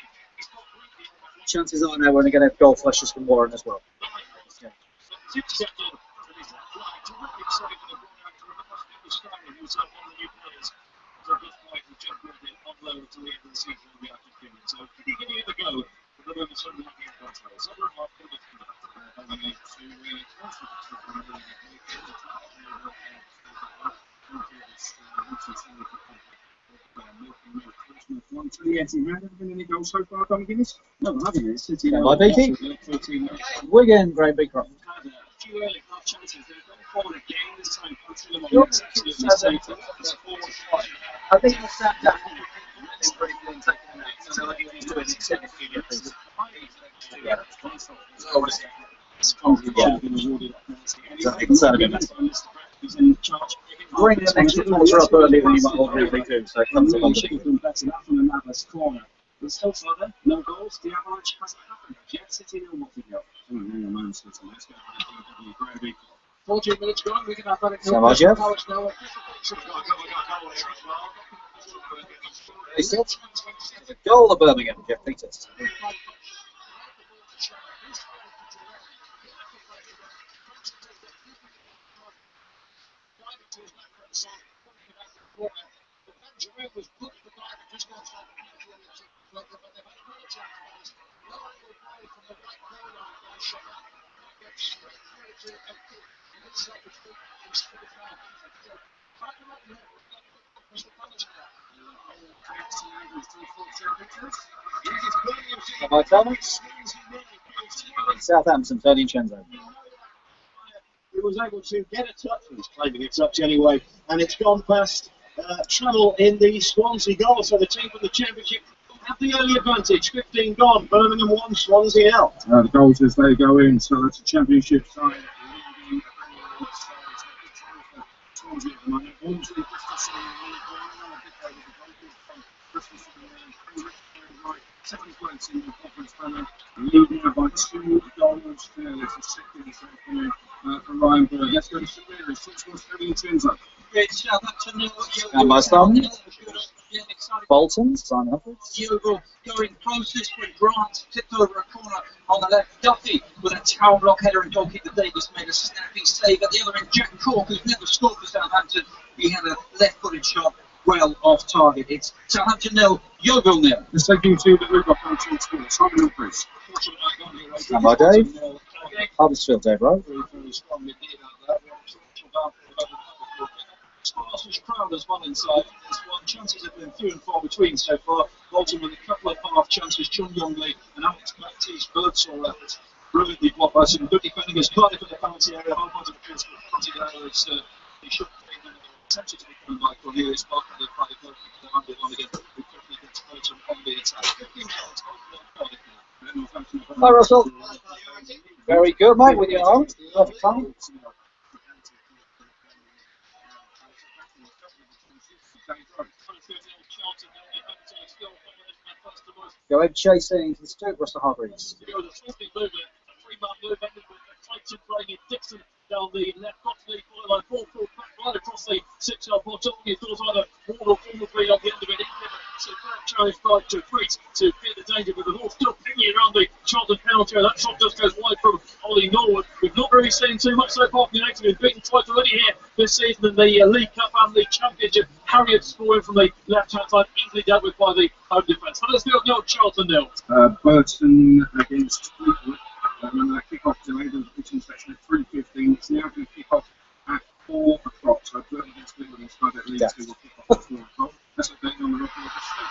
Chances are now we're going to get goal flashes from Warren as well. Yeah. One to the Etihad. Have been any goals so far, Don McGuinness? No, I haven't. It's City. By B T. Wigan, Graham Beecroft. Had a few early half chances. They've gone forward again. This time, punching them on. It's absolutely safe. It's a forward fight. I think he's sat down. He's pretty clean taking them out. So I think he's doing extended period. Yeah. Oh, it's bring the next reporter up earlier than you might ordinarily do, so it comes along. That's enough from the Navas corner. But still further, no goals. The avalanche hasn't happened yet. City nil, what we got? Oh, yeah, man, City. Let's go. fourteen minutes gone. We can have that. Samajev. The goal of Birmingham, Jeff Peters. By Thomas. Southampton, Tony Chenzo. He was able to get a touch, he's claiming a touch anyway, and it's gone past uh, Trammell in the Swansea goal. So the team from the Championship have the early advantage. fifteen gone. Birmingham one, Swansea nil. Uh, the goals as they go in, so that's a championship side. Leading Swansea at the moment. Walmsley just to see second place in the conference panel, leading now by two goals to the second this afternoon uh, for Ryan Bird. Let's go to Sevilla. Six was Sevilla Chenzo. And my thumb. Bolton, sign up. Yogo going closest with Grant, tipped over a corner on the left. Duffy with a tower block header, and goalkeeper Davis made a snapping save at the other end. Jack Cork, who's never scored for Southampton, he had a left-footed shot well off target. It's Southampton nil, Yeovil nil. Let's take you to the River Country School. Simon Humphries. And by Dave. Huddersfield, Dave, right? Arsenal's crowd as well inside this one. Chances have been few and far between so far. Bolton with a couple of half chances. Chung Yong-Lee and Alex Baptiste Birdsall efforts. Brilliantly blocked by some good defending as Cardiff in the penalty area. Half part of the field, penalty there is uh, he should have been attempted to be done by Cornelius Park and the Friday Club. The one again who quickly gets Bolton on the attack. fifteen minutes open on Cardiff now. Hi, Russell. Very good, mate, with your arm. Perfect time. Go ahead, chasing. You can still it, Russell Hargreaves. Dixon down the left, got to the line, ball pulled back right across the six-yard box. He thought either Ward or Formably on the end of it. So that challenge by to Freet to fear the danger, but the ball still pinging around the Charlton penalty area. That shot just goes wide from Ollie Norwood. We've not really seen too much so far from United. We've beaten twice already here this season in the uh, League Cup and the Championship. Harriet scoring from the left-hand side, easily dealt with by the home defence. Huddersfield nil, Charlton nil. Uh, Burton against Fleetwood. Um, that kick-off delayed on the pitching section at three fifteen. It's now going to kick off at four o'clock. So Burton against Fleetwood inside at Leeds two will kick off at four o'clock. That's a date on the record.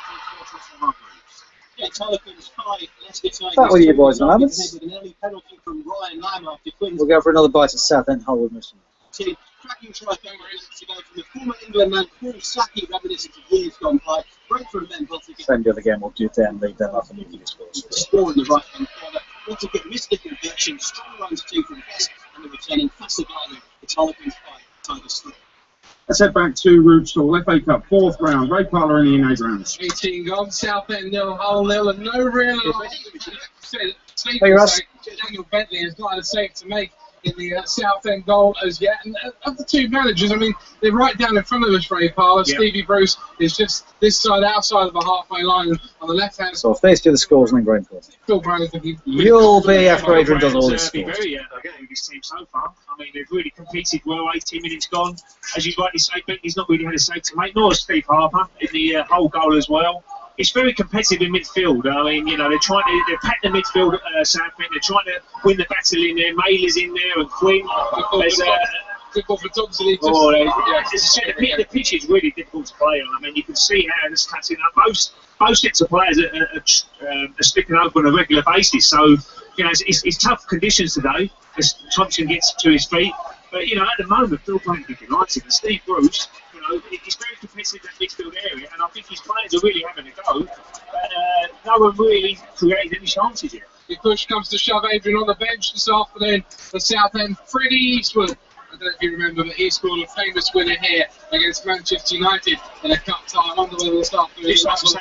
Yeah, Harlequins five, Leicester Tigers. Back with you boys, man. With an early penalty from Ryan Lamb after Quins. We'll go for another bite at Southend Hull with Mission. Cracking try to go from the former England man Paul Saki, reminiscent of years gone by. Brentford men both again. Same deal again. We'll do them, leave them up, and leave the scores. Score in the right hand corner. Once again, missed the conviction. Strong runs two from Best, and the returning Casablanca. It's Harlequins five, Tigers three. Let's head back to Rootstall, F A Cup, fourth round. Ray Parlour in the N A grounds. eighteen gone, Southend nil, Hull nil, and no real. Said Steve Hey, Russ. Daniel Bentley has got a save to make in the uh, Southend goal as yet. And uh, of the two managers, I mean, they're right down in front of us, Ray Parlour. Yeah. Stevie Bruce is just this side, outside of the halfway line on the left hand side. So if these do the scores and then Graham Court. Phil Brown is looking. You'll be after Adrian does all his Uh, been scores. very uh, good with this team so far. I mean, they've really competed well. eighteen minutes gone. As you rightly say, Bentley's not really had a save to make, nor has Steve Harper in the uh, whole goal as well. It's very competitive in midfield. I mean, you know, they're trying to, they're packing the midfield at uh, Southend. They're trying to win the battle in there. Mailer's in there and Quinn. There's, uh, Good ball for Thompson. He just, oh, they, yeah, the, pitch, the pitch is really difficult to play on. I mean, you can see how the stats in that. Most, most sets of players are, are, are, are sticking up on a regular basis. So, you know, it's, it's, it's tough conditions today as Thompson gets to his feet. But, you know, at the moment, Phil Brown is delighted. And Steve Bruce, you know, he's very competitive in that midfield area, and I think his players are really having a go. But uh, no one really created any chances yet. the push comes to shove Adrian on the bench this afternoon for Southend. Freddie Eastwood. I don't know if you remember, but he scored a famous winner here against Manchester United in a cup tie. I wonder whether this afternoon.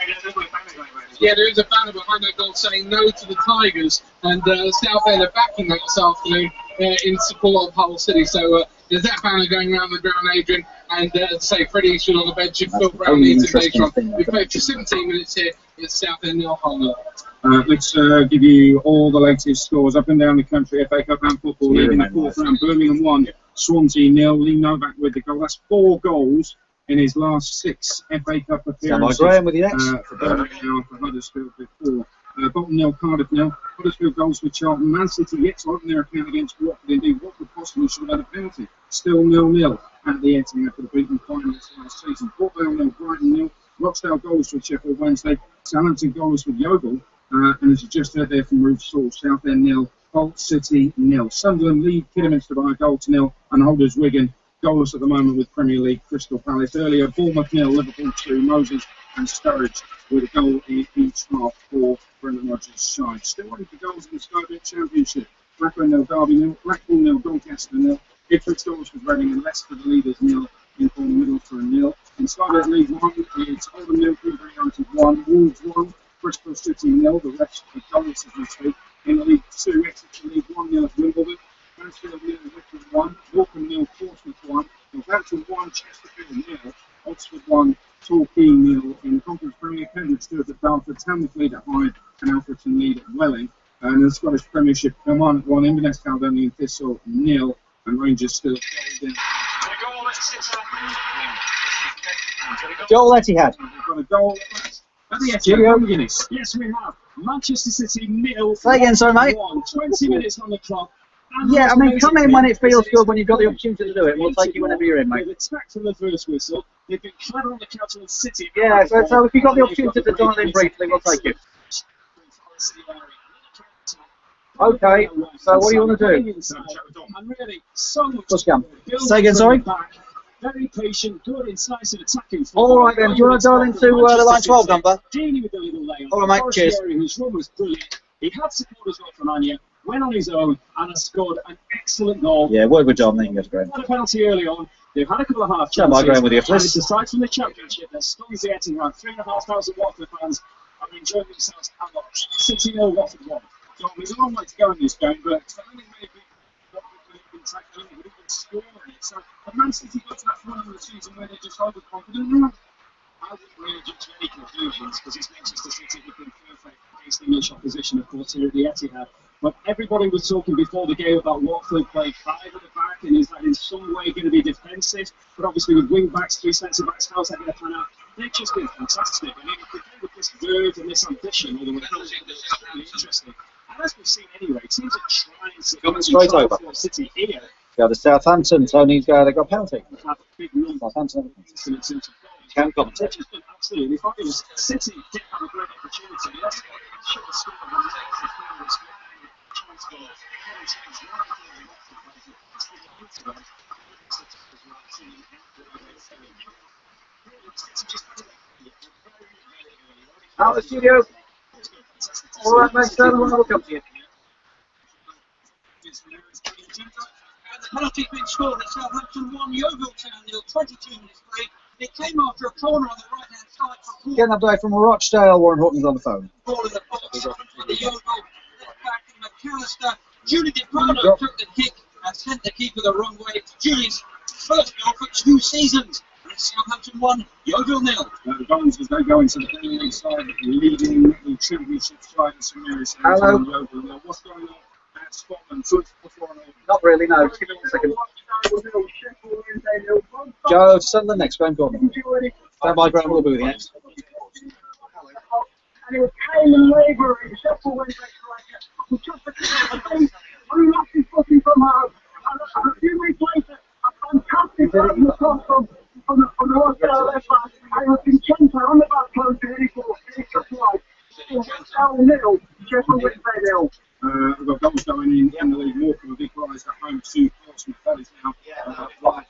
Yeah, there is a banner behind that goal saying no to the Tigers, and uh, Southend are backing that this afternoon uh, in support of Hull City. So uh, there's that banner going around the ground, Adrian, and uh, as I say, Freddie Eastwood on the bench and Phil Brown leads it later on. We've played for seventeen minutes here. It's Southend nil, Hull nil. Uh, let's uh, give you all the latest scores up and down the country. F A Cup and football league in the fourth round. Birmingham one, Swansea nil. Lee Novak with the goal. That's four goals in his last six F A Cup appearances. Graham with the X. Uh, for Birmingham, for Huddersfield with four. Uh, Bolton nil, Cardiff nil. Huddersfield goals for Charlton. Man City yet to open their account against Watford. Indeed, Watford possibly should have had a penalty. Still nil nil at the Etihad for the beaten finalists last season. Port Vale nil, Brighton nil. Rochdale goals for Sheffield Wednesday. Southampton goals for Yeovil. Uh, and as you just heard there from Ruth Saul, Southend nil, Hull City nil. Sunderland lead Kidderminster by a goal to nil, and holders Wigan goals at the moment with Premier League Crystal Palace. Earlier, Bournemouth nil, Liverpool two, Moses and Sturridge with a goal in each half for Brendan Rodgers' side. Still waiting for goals in the Sky Bet Championship. Blackburn nil, Derby nil, Blackpool nil, Doncaster nil, Ipswich Tours with Reading and Leicester the leaders nil, Newport Middlesbrough nil. In Sky Bet League one, it's Oldham nil, Peterborough United one, Wolves one, Bristol City nil, the rest of the goals as we speak. In League two, Exeter League one nil at Wimbledon, Mansfield nil, Wigan one, Waltham nil, Portsmouth one, Northampton one, Chesterfield nil, Oxford one, Torquay nil. In the Conference Premier, Cambridge two at Dartford, Tamworth lead at Hyde, and Alfreton lead at Welling. And in the Scottish Premiership, Kilmarnock one, Inverness, Caledonian Thistle nil, and Rangers still holding. Joel Etihad. We've got a goal at the Studio. Guinness. Yes, we have. Manchester City nil. Say again, sorry, mate. twenty minutes on the clock. Yeah, I mean, come in when it feels good, when you've got the opportunity to do it. We'll take you whenever you're in, mate. They've attacked from the first whistle. They've been clever on the counter with City. Yeah, so, so if you've got the opportunity to dial in briefly, we'll take you. Okay, so what do you want to do? And really, so much Let's go. Say again, sorry? Very patient, good, incisive attacking. All right then, do you want to dial into uh, the line twelve number? Dealing with the little layout. All right, mate, cheers. Whose run was brilliant. He had support as well from Anya, went on his own and has scored an excellent goal. Yeah, word with John, then you can go to Graham. Had a penalty early on. They've had a couple of half Don't mind Graham with you, And please. it's aside from the championship, they're still the Etihad. Three and a half thousand Watford fans are enjoying themselves a lot. City nil, Watford one. So there's a long way to go in this game, but only maybe not been tackling, it would have been scoring it. So have Man City got to that point of the season where they're just overconfident now? I wouldn't really jump to any conclusions because it's Manchester City who've been perfect against English opposition, of course, here at the Etihad. But everybody was talking before the game about Watford playing five at the back, and is that in some way going to be defensive? But obviously with wing backs, three centre backs, how's that going to pan out? They've just been fantastic. I mean, if they play with this verve and this ambition all the way through, it's really interesting. And as we've seen anyway, teams are trying to Coming straight over. City here. Yeah, the Southampton, Tony's uh, they got a penalty. Have big numbers. Southampton. Can comment. They've just been absolutely fabulous. City did have a great opportunity. Yes, should have scored on the next chance goal. Out of the studio. All right, mate, so we'll come to you. And the penalty's been scored at Southampton one, Yeovil Town nil, twenty-two minutes played. It came after a corner on the right-hand side from Getting an update from Rochdale. Warren Horton's on the phone. ball in the box for the Yeovil left back McAllister. Julie DiPardo took the kick and sent the keeper the wrong way. Julie's first goal for two seasons. And Southampton one, Yeovil nil. Uh, the Dons, as they go into the Premier League side, leading the Championship side in St Mary's. Hello. What's going on at Scotland? So it's before and over. Not really, no. Just give me one second. Joe, Sunderland next. Graham Gordon. Stand by, Graham. We'll be with you next. And it was Kane and Labour in Sheffield Wednesday striker who took the face when he lost his footing from home. And a, a few weeks later, a fantastic run across from from the from the Rochdale left back. And it was Vincenzo on the back post and he scored. He took right. L nil, Sheffield Wednesday nil. Uh, we've got goals going in in the league. Morecambe have equalised at home to Portsmouth. That is now uh, right.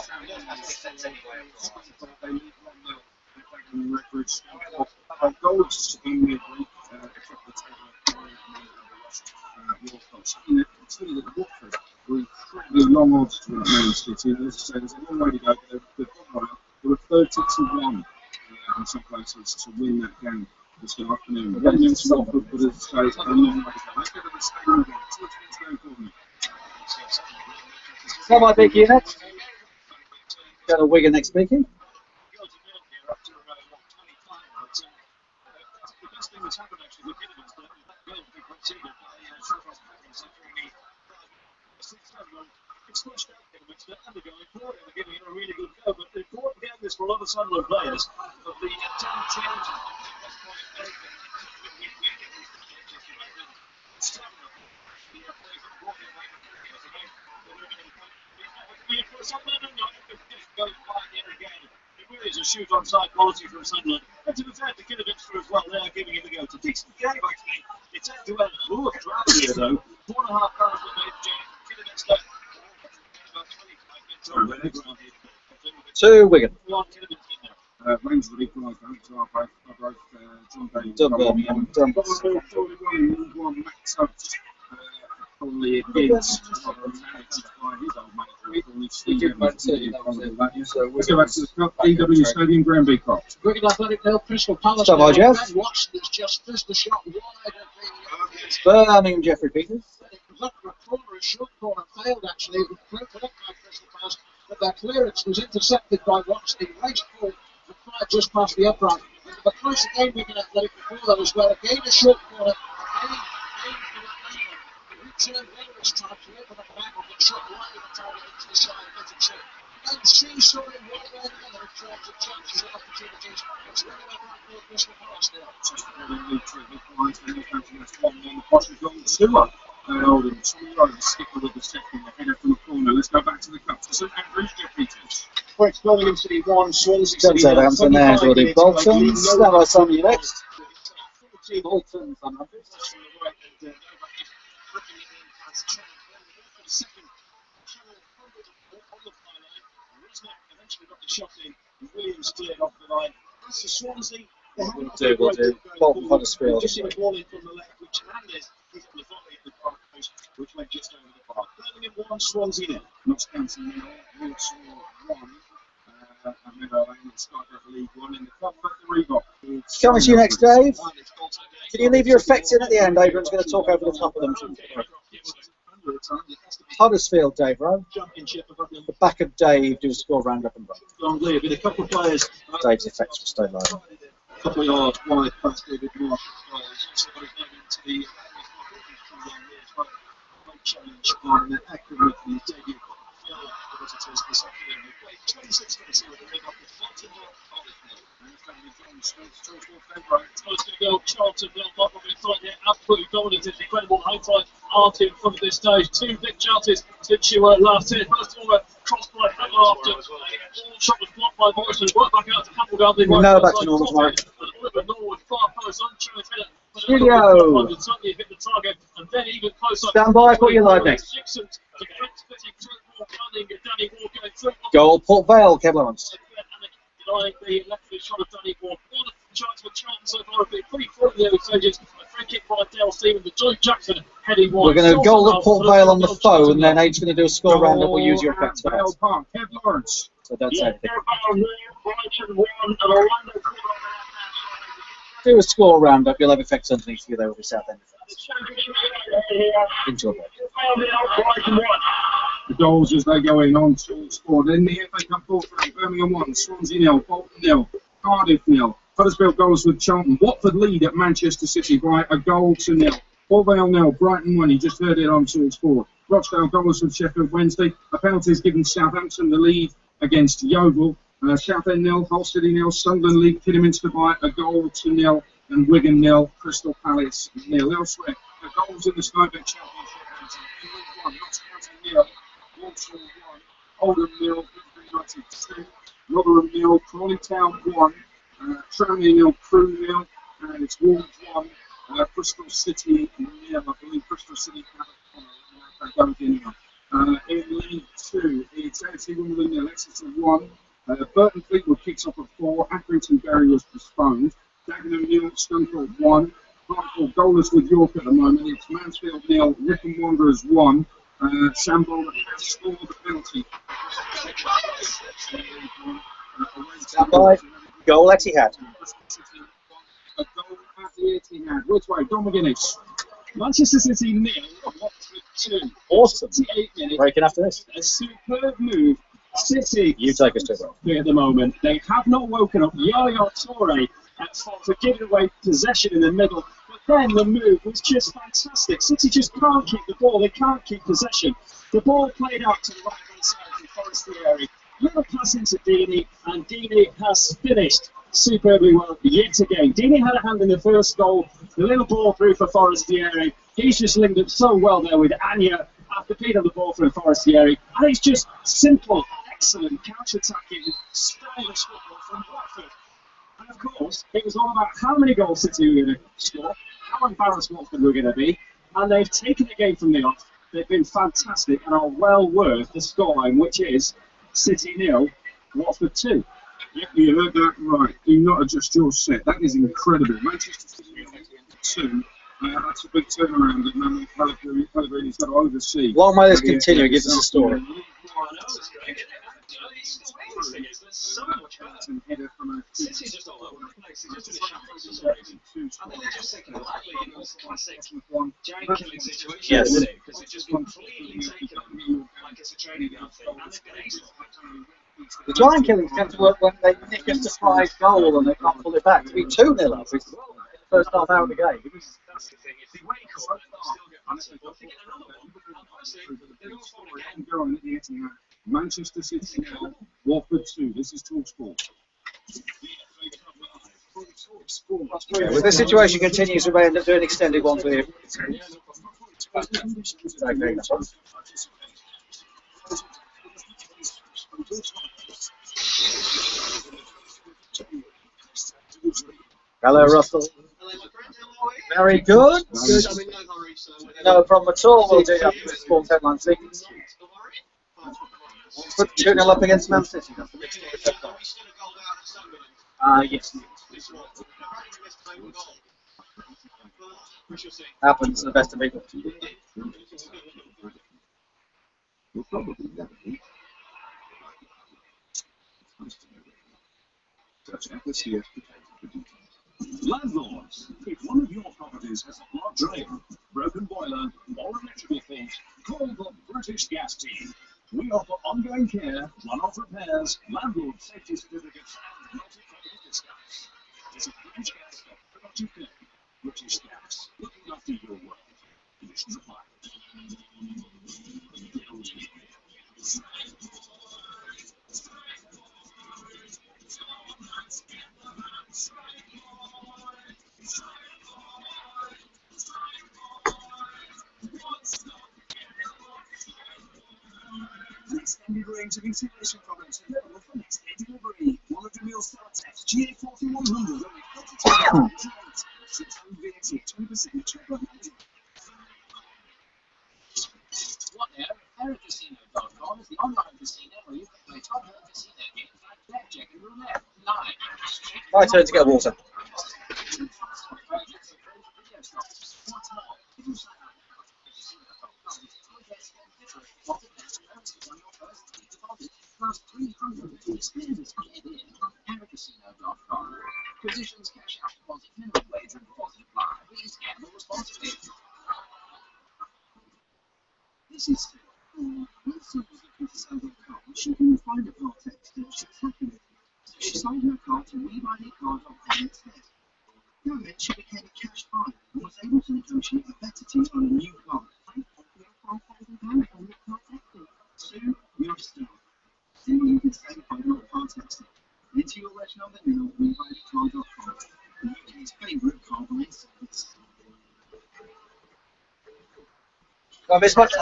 They lead one nil. They're taking the records. Uh, goals in midweek. Uh, top of the table. Uh, it's really that Watford were incredibly long odds to win at Man City. And as I say, there's a long way to go. They've, they've gone well. They were thirty to one uh, in some places to win that game this afternoon. One nil to Watford, but as I say, it's a long way to go. Let's go to the stadium again. See what's going on. That might be you next. Go to Wigan next speaking. What's happened actually with Gideon is that that goal they conceded by Sheffield Wednesday it's pushed out Gideon and they're going forward and they're giving it a really good go, but the important game is for a lot of Sunderland players of the ten changes It's a shoot on side quality from Sunderland. And to be fair to Kidderminster as well, they are giving it a go. It's a decent game actually. It's end to end. Oh, it's drama here though. Four and a half hours were made for Kidderminster. About twenty-five minutes on the ground here. To Wigan. One Kidderminster now. Uh, Rangers have equalised, so are both, are both uh, John Daly Done Birmingham, done. forty-one in League One, Max Oates, uh, probably against rather managed by his old manager. He did Man City, that was it. So Let's go back to the Cup, E W Stadium, Grand Beacon. Wigan Athletic nil, Crystal Palace. Stop, Jeff. Watch this, just missed the shot wide of the. Birmingham, Jeffrey Peters. It was up for a corner, a short corner, failed actually. It was broken up by Crystal Palace, but their clearance was intercepted by Watts. He raced forward and fired just past the upright. And the close again, Wigan Athletic before that as well. Again, a short corner. Again, again for the player. The return Veterans tried to open up the back, but shot wide of the target into the side of the chip. And seesaw in one way or the other in terms of chances and opportunities. It's really about that Crystal Palace there. Oldham, two-row skipper with the second, the header from the corner. Let's go back to the cup. St Andrews, Jeff Peters. Points Birmingham City one, Swansea Don't City say one. Hampton there, Jordy. Bolton, stand by some of you next. Bolton, St Andrews. Eventually got the shot in. Williams cleared off the line. As for Swansea, they have We'll do, we'll do. Bolton, Huddersfield. just seen a ball in from the left, which Hernandez hit on the volley at the far post, which went just over the bar. Birmingham one, Swansea nil. Notts County nil, Walsall one. Uh, and Meadowlane and Skyborough League one in the cup. But the Reebok. Coming to you next, Dave. Can you leave your effects in at the end? Adrian's going to talk over the top of them. Huddersfield, Dave, right? The back of Dave, do a score roundup and break. Longley, been a couple of players. Dave's effects will stay low. A couple of yards wide past David Marshall. Also got his name into the challenge on the Akron with his debut. Visitors this afternoon. They played twenty-six minutes here with the Reebok with forty nil Cardiff nil. And it's going to be John Smith, George February. It's going to go Charlton nil. Not going to find it absolutely dominant. It's incredible home side aren't in front of this stage. Two big chances since you were last here. First of all, a cross by Hammer after a shot was blocked by Morrison. Worked back out to Campbell. We're now back to normal, Mark. And Oliver Norwood, far post, unchallenged header. Studio. Certainly hit the target, and then even closer. Stand by, put your live next. Goal, Port Vale, Kev Lawrence. Denying the left-foot shot of Danny Ward. One chance for Charlton so far, but pretty full in the early stages. A free kick by Dale Stephen, the Joy Jackson heading wide. We're going to goal at Port Vale on the phone, and then Aid's going to do a score roundup. We'll use your effects for that. Park, Kev Lawrence. So don't say anything. Brighton one and Orlando corner. Do a score roundup. You'll have effects underneath you. There will be South End effects. Enjoy that. The goals as they go in on to scored in the F A Cup fourth round. Birmingham one, Swansea nil, Bolton nil, Cardiff nil. Huddersfield goals with Charlton. Watford lead at Manchester City by a goal to nil. Port Vale nil, Brighton one. You just heard it on Talk Sport. Rochdale goals with Sheffield Wednesday. A penalty is given Southampton the lead against Yeovil. Uh, Southend nil, Hull City nil, Sunderland lead Kidderminster by a goal to nil, and Wigan nil, Crystal Palace nil. Elsewhere, the goals in the Snowbird Championship. In League One, Notts County nil, Walsall one, Oldham nil, Liverpool United two, Rotherham nil, Crawley Town one, uh, Tranmere nil, Crewe nil, and it's Wolves one, uh, Bristol City nil. I believe Bristol City have a corner. Anyway. Uh, in League Two, it's A F C Wimbledon nil, Exeter one. Uh, Burton Fleetwood kicks off at four. Accrington Bury was postponed. Dagenham nil, Scunthorpe one. Hartlepool goalless with York at the moment. It's Mansfield nil, Wycombe Wanderers one. Uh, Sam Bowler has scored the penalty. Stand by. Goal Etihad. A goal at the Etihad. Which way? Don McGuinness. Manchester City nil, Watford two. Awesome. twenty-eight minutes. Breaking after this. A superb move. City. You take us to it. At the moment, they have not woken up. Yaya Toure started to give away possession in the middle, but then the move was just fantastic. City just can't keep the ball. They can't keep possession. The ball played out to the right hand side of Forestieri. Little pass into Deeney, and Deeney has finished superbly well yet again. Deeney had a hand in the first goal. The little ball through for Forestieri. He's just linked up so well there with Anya after being on the ball for Forestieri, and it's just simple. Excellent counter-attacking, stylish football from Watford. And of course, it was all about how many goals City were going to score, how embarrassed Watford were going to be, and they've taken the game from the off. They've been fantastic and are well worth the scoreline, which is City nil, Watford two. Yeah, you heard that right. Do not adjust your set. That is incredible. Manchester City two. Uh, that's a big turnaround that Manu Pellegrini, Pellegrini's got to oversee. Long may this continue, give us a story. Yes. The giant killings tend to work when they nick a surprise goal and they can't pull it back. To be two nil up is the first half hour of the game. That's the thing. If they wake up and still get honestly, they'll think another one. Honestly, they're going to fall again. Go on at the Etihad. Manchester City nil, Watford two. This is TalkSport. Yeah, if this situation continues, we may end up doing extended ones with you. Okay. Hello, Russell. Very good. Good. No problem at all. We'll do it after this sports headline sequence. Put two nil up against Man City. That's the big story so far. Uh, yes. Happens to the best of people. Landlords, if one of your properties has a blocked drain, broken boiler, or electrical fault, call the British Gas Team. We offer ongoing care, one-off repairs, landlord safety certificates, and multi-property discounts. Visit British Gas dot co dot U K. British Gas, looking after your world. Conditions apply. An extended range of insulation products available for next day delivery. One hundred mil Startex G A forty-one hundred, only thirty-two pounds ninety-eight. Six home V A T, twenty percent cheaper. What now? Ferret Casino dot com is the online casino where you can play top level casino games like blackjack and roulette live. My turn to get water. Plus three hundred experience in Ferret Casino dot com. Positions, cash out deposit, minimum wager, and deposit apply. Please gamble responsibly. This is uh, when someone's looking to sell their car, she can find a car text that she's happy with. So she sold her car to we buy their car dot com instead. From it, she became a cash buyer and was able to negotiate a better deal on a new car. five thousand pounds on the car texting. Soon, you're a star. Simple you can save by not car texting. Enter your reg number now at we buy their car dot com, the U K's favourite car buying service. Got this much?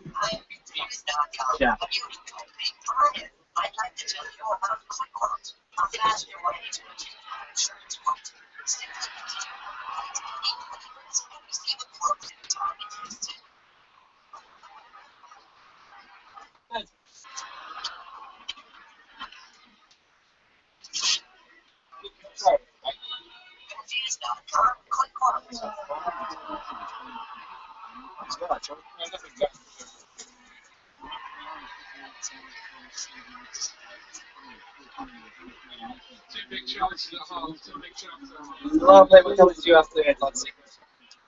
Yeah. I'd like to tell you about QuickQuote, a faster way to obtain an insurance quote. Instead of receive a quote at a time instant. Confused dot com, QuickQuote. Two big chances at home, two big chances at home. Lovely, we're coming to you after the headline sequence.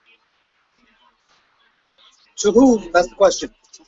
To whom? That's the question. Thank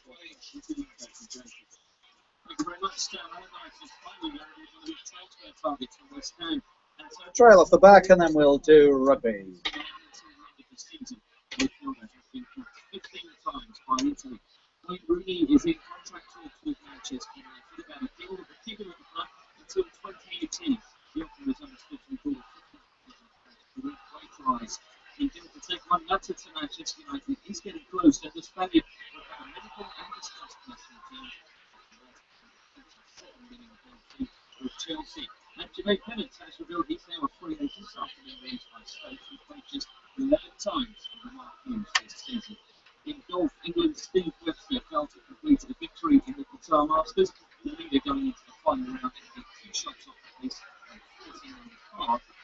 you very much, Stan. Allardyce is finally going to reach transfer targets for West Ham. And so Trail off the back, and then we'll do rugby. the season, midfielder has been capped fifteen times by Italy. Wayne Rooney is in contract talks with Manchester United about a deal with the figure of the club until twenty eighteen. The offer is understood to be called a great rise. The deal to take one matter to Manchester United is getting close, and the Spaniard will have a medical and discussed national team. With Chelsea. And Jermaine Pennant has revealed he's now a free agent after being released by Stoke, who played just eleven times for the Marquins this season. In golf, England's Steve Webster failed to complete a victory in the Qatar Masters, the leader going into the final round and two shots off the pace.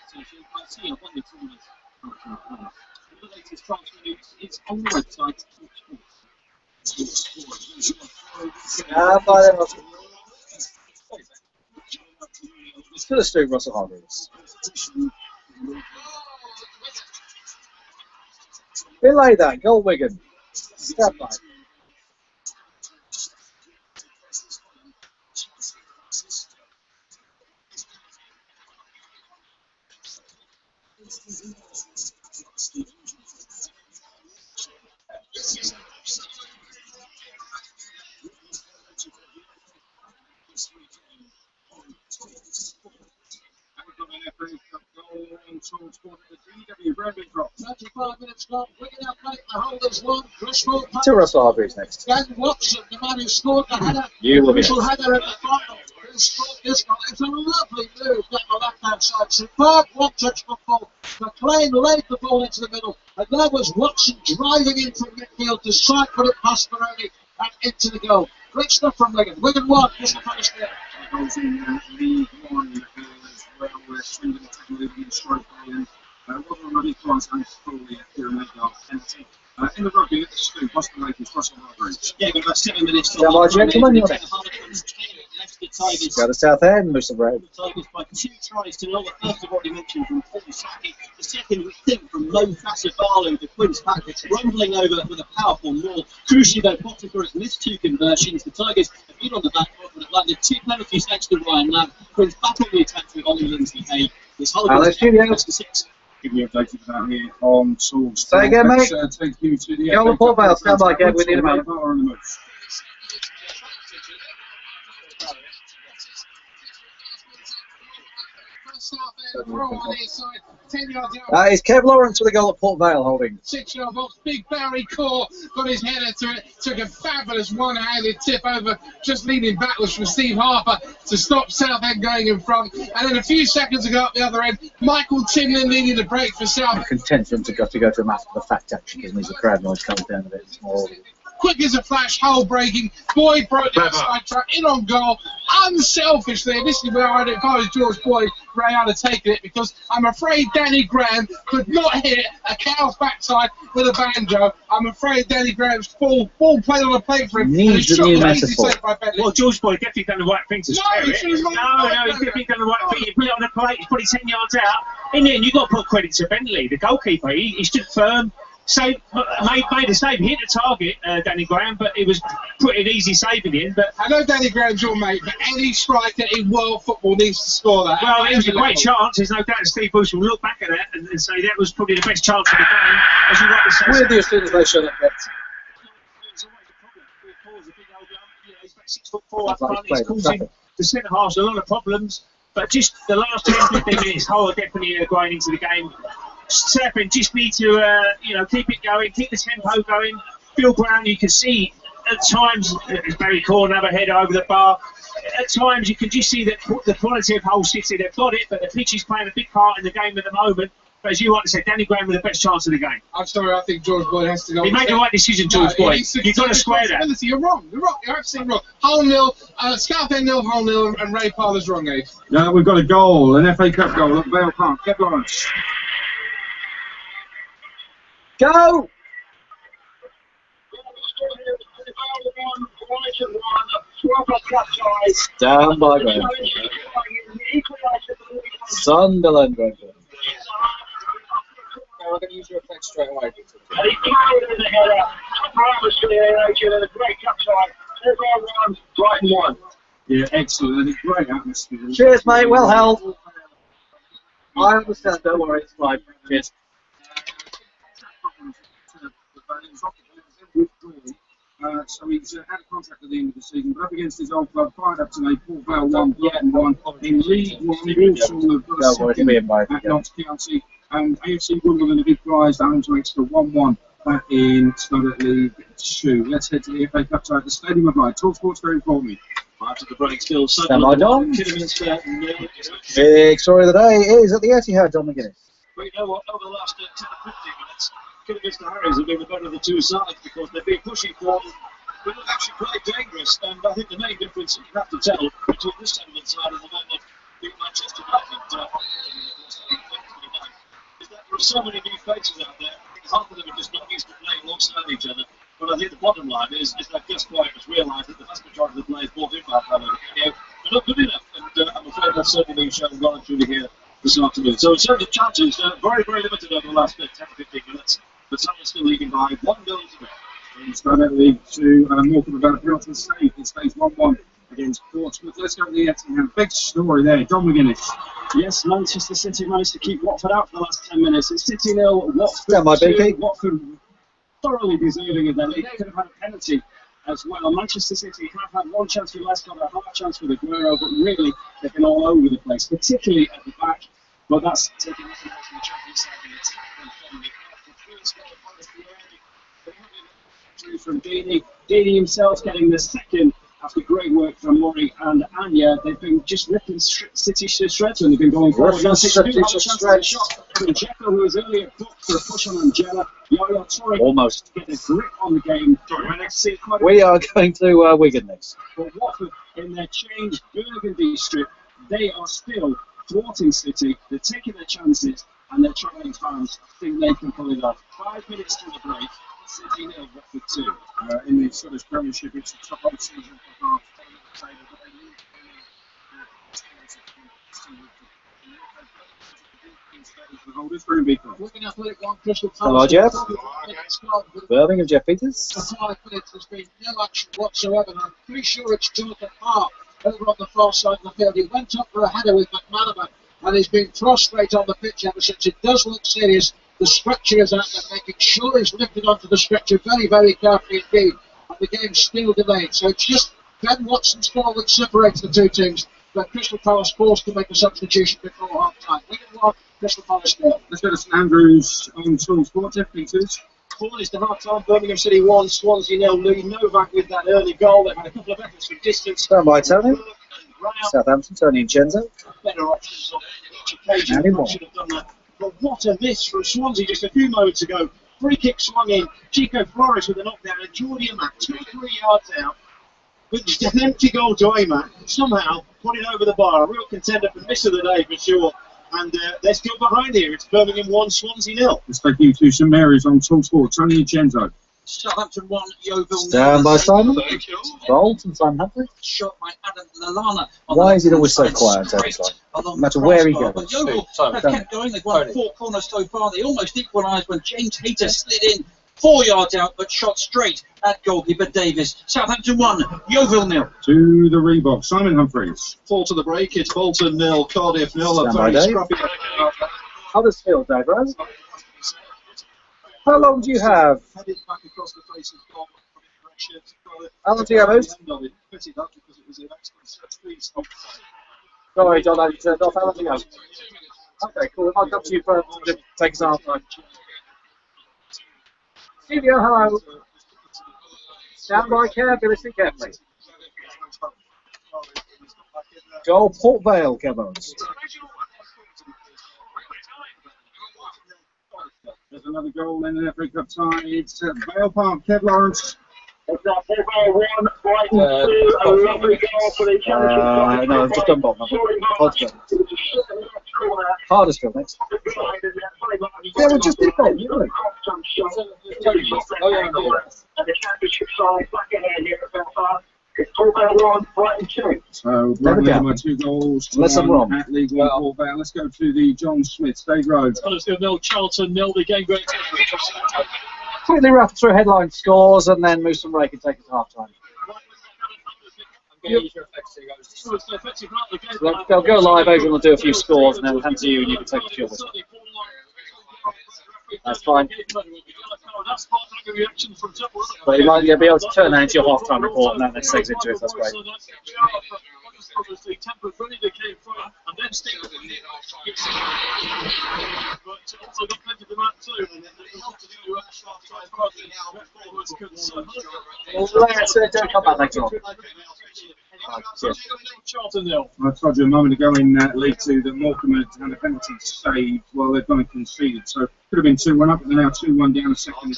I see a wonder tournament. The latest transfer news is on the website. Ah, by then, Russell. Still a Stu Russell Hargreaves. Belay that, goal Wigan. Step by. thirty-five minutes gone. Wigan have played the holders one. Crystal To Russell Hargreaves next. Ben Watson, the man who scored the header. You will be Crystal header at the final. Who scored this one? It's a lovely move down the left-hand side. Superb one-touch football. McLean laid the ball into the middle, and there was Watson driving in from midfield to strike, put it past Baroni and into the goal. Great stuff from Wigan. Wigan won. Just the finish there. Goals in uh, League One uh, as well, where Swindon had moving in strike and uh, wasn't really close and fully a pyramid guard penalty. Uh, in the rugby, it's Stu, Boston Lakers, Russell Hargreaves. Yeah, got about seven minutes to Yeah, go. my gentleman, you're next. Harlequins left the Tigers. Go to South End, Mister Red. The Tigers by two tries to nil. The first I've already mentioned from Paul Saki. The second, we think, from Mo Fasabalu. The Quins pack rumbling over with a powerful maul. Crucially, though, Potiphar has missed two conversions. The Tigers have been on the back foot, but have landed two penalties thanks to Ryan Lamb. Quins back on the attack with Ollie Lindsay Hay. This Harlequins to six. Give you updated about here on Swords. Say again, mate. Uh, take you to the Go on, Port Vale, stand by, Gav, we need a man. That is Kev Lawrence with a goal at Port Vale holding. Six-yard box, big Barry Core got his header to it, took a fabulous one-handed tip over, just leaning backwards from Steve Harper to stop Southend going in front. And then a few seconds ago up the other end, Michael Timlin needed a break for Southend. I'm content for him to go to go to a match for the fact action because the crowd noise comes down a bit. It's more quick as a flash, hole breaking. Boyd broke the outside track, in on goal. Unselfishly, this is where I don't know if George Boyd ran out of taking it, because I'm afraid Danny Graham could not hit a cow's backside with a banjo. I'm afraid Danny Graham's full ball played on a plate for him. Needs a new metaphor. Well, George Boyd definitely done the right thing to No, spare he it. should've No, not done no, he's that. definitely done the right thing. He put it on the plate, he put it ten yards out. In the end, you've got to put credit to Bentley, the goalkeeper. He, he stood firm. Saved, made, made a save, hit the target, uh, Danny Graham, but it was pretty easy saving him. But I know Danny Graham's your mate, but any striker in world football needs to score that. well, it was a great chance. There's no doubt Steve Bruce will look back at that and, and say that was probably the best chance of the game, as you rightly say. with you as soon as they show that bet. It's always a problem. Paul's a big old lump, you know, he's about six foot four up front. He's causing the centre halves a lot of problems. But just the last ten fifteen minutes, Hull are definitely uh, going into the game. Southend just need to, uh, you know, keep it going, keep the tempo going. Phil Brown, you can see at times, as Barry Corn have a header over the bar. At times, you can just see that the quality of Hull City, they've got it, but the pitch is playing a big part in the game at the moment. But as you like to say, Danny Graham with the best chance of the game. I'm sorry, I think George Boyd has to go. He made the right decision, George No, Boyd. he's- You've got to square that. responsibility. You're wrong. You're wrong. You're absolutely wrong. Hull nil, uh, Southend nil, Hull nil, and Ray Parler's wrong, Abe. Now we've got a goal, an F A Cup goal at Vale Park. Kev Lawrence. Go! Stand by, Graham. Sunderland, Graham. We're going to use your effect straight away. And he carried in the header. Marvellously aerated and a great capside. Four one, Brighton one. Yeah, excellent. And it's great atmosphere. Cheers, mate. Well held. I understand. Don't worry. It's fine. Cheers. Uh, so he's uh, had a contract at the end of the season, but up against his old club, fired up today, Port Vale one, Brighton one, in League One, Walsall have got a Don't worry, second be invited at again. Notts County, and A F C Wimbledon a big prize down to extra one one back in Scotland League two. Let's head to the F A Cup side, the Stadium of Light. Talk Sports very for me. After the break, still Stand by, Don. Kidderminster nil. Big story of the day is at the Etihad, John McGuinness. But you know what, over the last uh, ten or fifteen minutes, Kidderminster Harriers have been the better of the two sides because they've been pushing forward, but they've actually quite dangerous. And I think the main difference you have to tell between this Sunderland side and the men that beat Manchester United uh, so many new faces out there. I think half of them are just not used to playing alongside each other. But I think the bottom line is, is that just quite has realised that the vast majority of the players bought in by that video are not good enough. And uh, I'm afraid that's certainly been shown well and truly here this afternoon. So in terms of chances, uh, very, very limited over the last uh, ten to fifteen minutes. But Sunderland still leading by one goal to nil. And so that leads to uh, Morecambe about a penalty save. It stays one one against Portsmouth. Let's go to the Etihad. Big story there. John McGuinness. Yes, Manchester City managed to keep Watford out for the last ten minutes. It's City nil, Watford Stand by, two. Beaky. Watford thoroughly deserving of their lead. They could have had a penalty as well. Manchester City have had one chance with Lescott, a half chance with Aguero, but really they've been all over the place, particularly at the back. But that's taking nothing away from the champions side of the attack and from the first goal from Deeney. Deeney himself getting the second after great work from Murray and Anya. They've been just ripping City to shreds when they've been going forward. Now, City do have a chance at a shot from Dzeko, who was earlier booked for a push on Angela. Yaya Toure Almost. get a grip on the game. We are going to uh, Wigan next. But Watford, in their changed burgundy strip, they are still thwarting City. They're taking their chances and they're trying fans. I think they can pull it off. Five minutes to the break. City nil, Watford two. Uh, in the Scottish Premiership, it's a tough old season for half. Wigan Athletic one, Crystal Hello, Palace. Jeff. Hello. Birmingham, Jeff Peters. For five minutes, there's been no action whatsoever. And I'm pretty sure it's Jonathan Hart over on the far side of the field. He went up for a header with McManaman, and he's been prostrate on the pitch ever since. It does look serious. The stretcher is out there, making sure he's lifted onto the stretcher very, very carefully indeed. And the game's still delayed. So it's just Ben Watson's goal that separates the two teams. But Crystal Palace forced to make a substitution before half time. Wigan one, Crystal Palace nil. Let's go to St Andrews on Tool Sport. Jeff Peters. Four minutes to half time. Birmingham City one, Swansea nil. Lee Novak with that early goal. They've had a couple of efforts from distance. Stand by, Tony. Southampton, Tony and Chenzo. Better options on each occasion. Andy Moore. Should have done that. But what a miss from Swansea just a few moments ago. Free kick swung in. Chico Flores with a knockdown. And Jordi Amat, two or three yards out. With just an empty goal to Amat. Somehow put it over the bar. A real contender for miss of the day for sure. And uh, they're still behind here. It's Birmingham one, Swansea nil. Let's take you to St Mary's on Tool Sport. Tony and Chenzo. Southampton one, Yeovil nil. Stand by, Simon. Bolt and Simon Humphrey. Shot by Adam Lallana. Why is it always so quiet every time? No matter where he goes. But Yeovil have kept going. They've won four corners so far. They almost equalised when James Hayter slid in four yards out, but shot straight at goalkeeper Davis. Southampton one, Yeovil nil. To the Reebok. Simon Humphreys. Four to the break. It's Bolton nil, Cardiff nil. A Stand by, very Dave. scrappy. Huddersfield, Dave Rose. How long do you have? Headed back across the face of goal. How long do you have, Oz? Pity that because it was an excellent set piece. Sorry, John, I turned off. How long do you have? Okay, cool. I'll come to you for to take us half time. Studio, hello. Stand by carefully, listen carefully. Goal, Port Vale, Kevons. There's another goal in the F A Cup tie. It's uh, Vale Park. Kev Lawrence. It's got Port Vale one, Brighton two, a lovely goal for the championship. Uh, no, I've just done bottom. Huddersfield. Huddersfield next. Yeah, we just did that, didn't we? Oh, yeah, and the championship side back ahead here at Vale Park. It's Port Vale one, Brighton two. So, Brighton leading by two goals to Unless I'm one wrong. at League One Port Vale. Let's go to the John Smith State Road. Huddersfield nil, Charlton nil. The game great. Quickly wrap through headline scores and then move some break and take it to half time. So they'll, they'll go live over and we'll do a few scores and then we'll hand to you and you can take a few of us. That's fine. But you might you'll be able to turn that into your half time report and then it segs into it. That's great. Obviously, tempered ready they came from, and then stick with it. But also got plenty of demand too. And they want to do a short time forwards concerned. Let's uh, don't come back later on. Charlton nil. I told you a moment ago in uh, League Two that Morecambe had had a penalty saved while they've gone and conceded. So could have been two one up, but they're now two one down a second.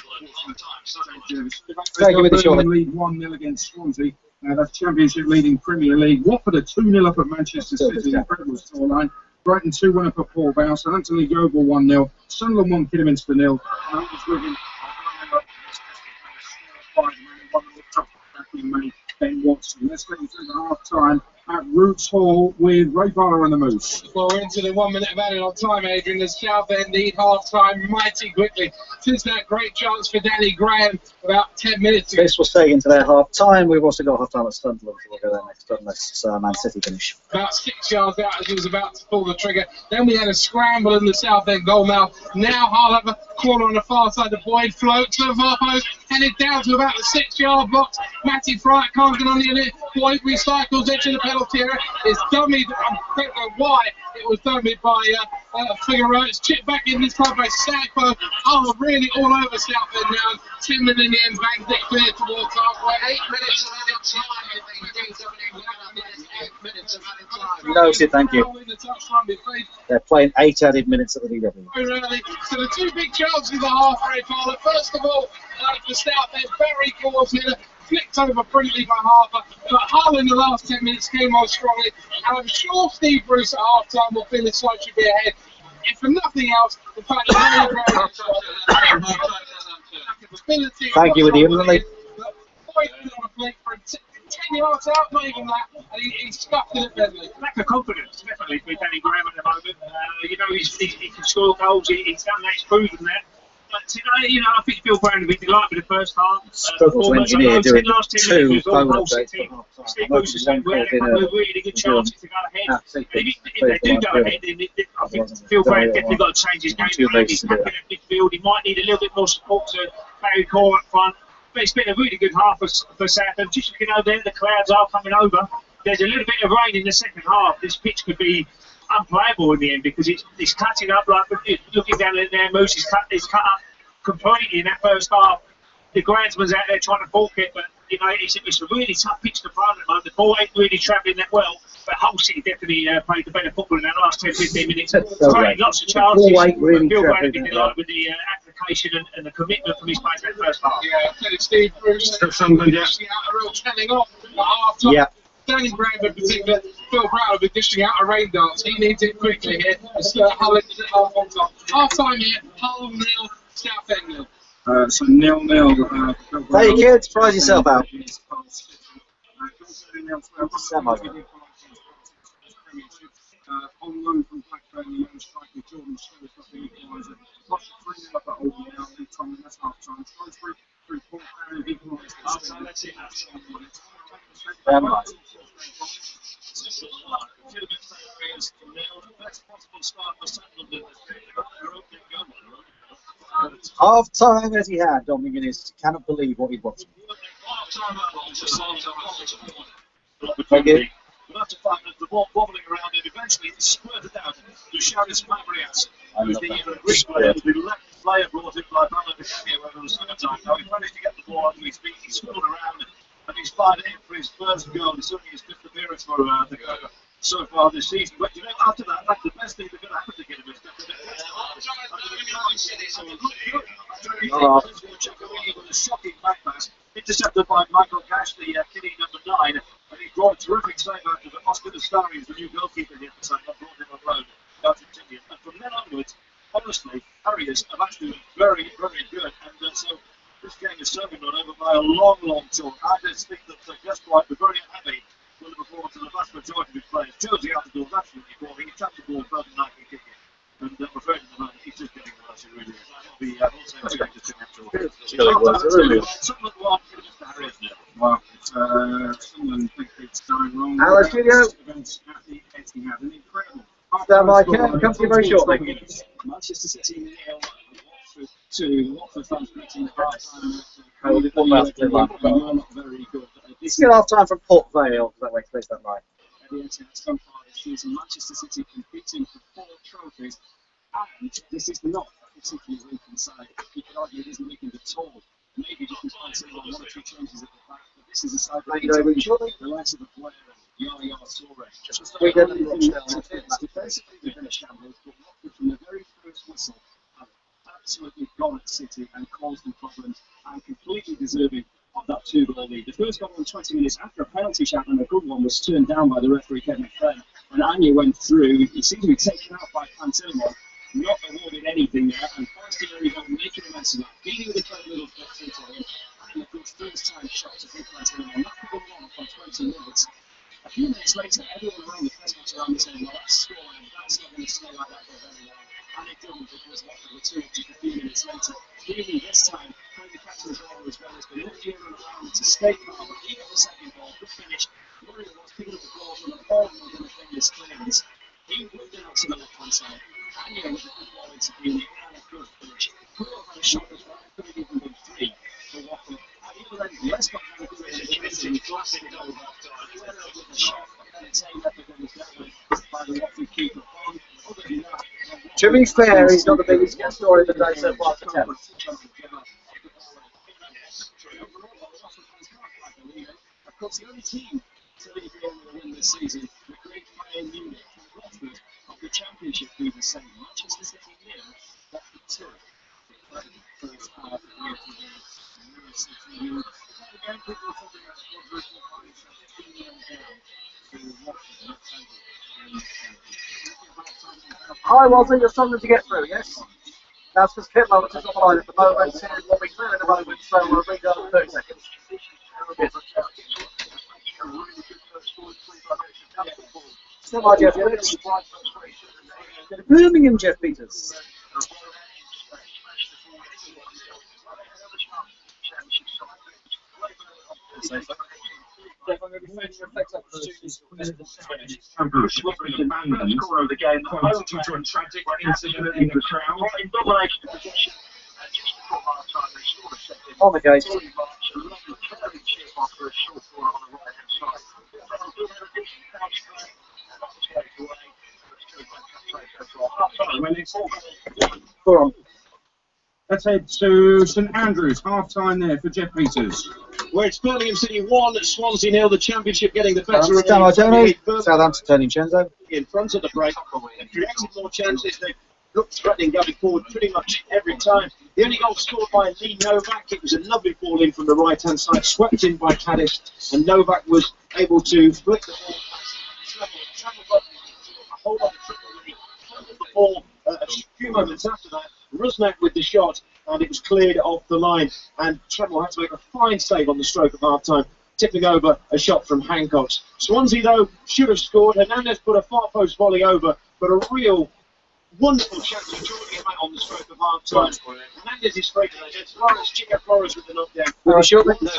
Take it with the short. Lead one nil against Swansea. Uh, that's Championship leading Premier League. Watford are two nil up at Manchester City. Incredible scoreline. Brighton two winner for Paul Bounce, and Anthony Yeovil one nil. Sunderland one, Kidderminster nil. And that was Wigan Ben Watson. Let's take you through the half time at Roots Hall with Ray Barlow and the Moose. Well, we're into the one minute of added on time, Adrian, as Southend need half time mighty quickly. Since that great chance for Danny Graham about ten minutes ago. This was taken to their half time. We've also got half time at Sunderland, so we'll go there next unless uh, Man City finish. About six yards out as he was about to pull the trigger. Then we had a scramble in the Southend goal mouth. Now Hull have a corner on the far side. The Boyd floats to the far post, headed down to about the six yard box. Matty Fright can't get on the end. Boyd recycles it to the penalty area. It's dummied. I don't know why it was dummied by uh, uh, Figueroa. It's chipped back in this time by Sacco. Oh, really all over Southend now. Timmin in the end bangs it clear towards halfway. Eight minutes of added time, I think. Eight minutes of added time. Noted, thank you. They're playing eight added minutes at the D W. Really. So the two big chances in the halfway final. First of all, uh, for Southend, Barry Cause here. Flicked over brilliantly by Harper, but Hull in the last ten minutes came on strongly, and I'm sure Steve Bruce at half time will feel this side should be ahead. If for nothing else, the fact that Thank you, William. on a plate for ten yards out, not even that, and he, he scuffed it at Bentley. Lack of confidence, definitely, with Danny Graham at the moment. Uh, you know, he's, he, he can score goals, he, he's done that, he's proven that. But today, you know, I think Phil Brown would be delighted with the first half. Struggle to engineer doing two phone updates. Steve Bruce has said we had a couple of really good chances to go ahead. And if, if they do go ahead, then it, it, I think Phil Brown definitely got to change his game. He's back in that midfield. He might need a little bit more support to Barry Core up front. But it's been a really good half for, for Southend. Just looking over there, the clouds are coming over. There's a little bit of rain in the second half. This pitch could be unplayable in the end because it's, it's cutting up like looking down there. Moose is cut, it's cut up completely in that first half. The groundsman's out there trying to balk it, but you know it's, it's a really tough pitch to play at the moment. The ball ain't really travelling that well, but Hull City definitely uh, played the better football in that last ten to fifteen minutes. So created lots of chances. Really Bill Brown did delight with the uh, application and, and the commitment from his players in that first half. Yeah, I said it's Steve Bruce. Something yeah. out a real telling off at half time. Yeah. Danny Graham in particular, Phil Brown will be dishing out a rain dance. He needs it quickly here. It's uh, Hull at half on top. Half time here, Hull nil, Southend nil. Uh, so nil nil. Uh, hey kids, prize yourself out. Uh, on loan from Blackburn, the young striker Jordan Stewart got the equaliser. Lost three nil up at Oldham now, lead time, and that's half time. Shrewsbury through Paul Barry, equalised. Half time, that's it. Half time as he had, Dominic Innes cannot believe what he's watching. Thank you. We'll have to find the ball wobbling around and eventually it's squirted out to Charis Fabrias, who's the uh, Greek player, the left player brought in by Balancania over the summer time. Now he managed to get the ball onto his feet, he scored around and he's fired in for his first goal. It's certainly his fifth appearance for uh, the guy so far this season. But you know, after that, that's the best thing that could happen to get him. With a shocking back pass, intercepted by Michael Cash, the uh, kiddie number nine, and he brought a terrific save out of Oscar Stari, the new goalkeeper here at the time, and brought him on loan down to Tindian. And from then onwards, honestly, Harriers have actually been very, very good. And uh, so this game is certainly not over by a long, long chalk. I just think that uh, Gus White were very happy with the performance of the vast majority of his players. Josie Outdoor was absolutely poor. He tapped the ball further than I can kick it. And uh, I'm afraid at the moment, he's just getting worse, he really is. The uh, wholesale change has been natural. It's getting worse, really. Sunderland one, it's the Harriers now. Well, uh, Sunderland think it's going wrong. Hello, studio. Against at the Etihad. An incredible. Stand by, Ken. Come to you very shortly. Manchester City nil, Watford two. Watford fans predicting the half time. Not very good. This is half time from Port Vale. That way, clears that line. At the Etihad, so far this season, Manchester City competing for four trophies, and this is not a particularly weakened side. You could argue it isn't weakened at all. Maybe just fancy on one or two changes at the back, but this is a side that the likes of the player and Yaya Toure. Just we did defensively, they've been a shambles, but Watford from the very first whistle have absolutely gone at City and caused them problems and completely deserving of that two-goal lead. The first goal in twenty minutes after a penalty shot and a good one was turned down by the referee Kevin McFadden. when Anya went through, he seemed to be taken out by Pantillimon, not awarded anything there, and Forrester making a mess of that, dealing with it a little bit through to him, and of course, first time shot to hit Pantillimon, that could go on for twenty minutes. A few minutes later, everyone around the press box around me saying, well, that's scoring, that's not going to stay like that for very long. And it didn't, because what the return just a few minutes later, really this time, playing the captain's role as well as the enough gear around to stay calm. He got the second ball, good finish. Murray was picking up the ball from the ball and going to bring this clearance. He moved out to the left hand side. Anya with a good ball into Beauty and a good finish. Could have had a shot as well, could have even been three for Watford. At the other end, Les got very good in the finishing, glassing it over. He went out with the shot, and it's aimed at the goal by the Watford keeper. Other than that, to be fair, he's not the biggest guest story of the day so far for ten. Of course, the only team to leave the area win this season, the great playing unit from Watford of the Championship, be the same. Manchester City nil, Watford two. First half of the year for the City nil. Again, people are talking about quadruple points and two nil down to Watford next over. Hi, Walter, you're struggling to get through, yes? That's because Kit Lowell is on the line at the moment, and will be clear in a moment, so we'll read out in thirty seconds. Still by Jeff Peters. Birmingham Jeff Peters. Score of the game, constitutes a tragic incident in the crowd. On the gate. Go on. Let's head to St Andrews, half time there for Jeff Peters. Where it's Birmingham City one, Swansea nil, the Championship getting the better of Southampton, Southampton turning Chenzo. In front of the break. They've created more chances. They've looked threatening going forward pretty much every time. The only goal scored by Lee Novak. It was a lovely ball in from the right hand side, swept in by Caddish, and Novak was able to flick the ball past Trevor. Trevor got a hold on the triple Lee, the ball uh, a few moments after that. Rusnak with the shot, and it was cleared off the line, and Tremble had to make a fine save on the stroke of half time, tipping over a shot from Hancock. Swansea, though, should have scored. Hernandez put a far post volley over, but a real wonderful chance of joining him out on the stroke of half time. Hernandez is straight against Flores, Chica Flores with the knockdown. Are you sure? No,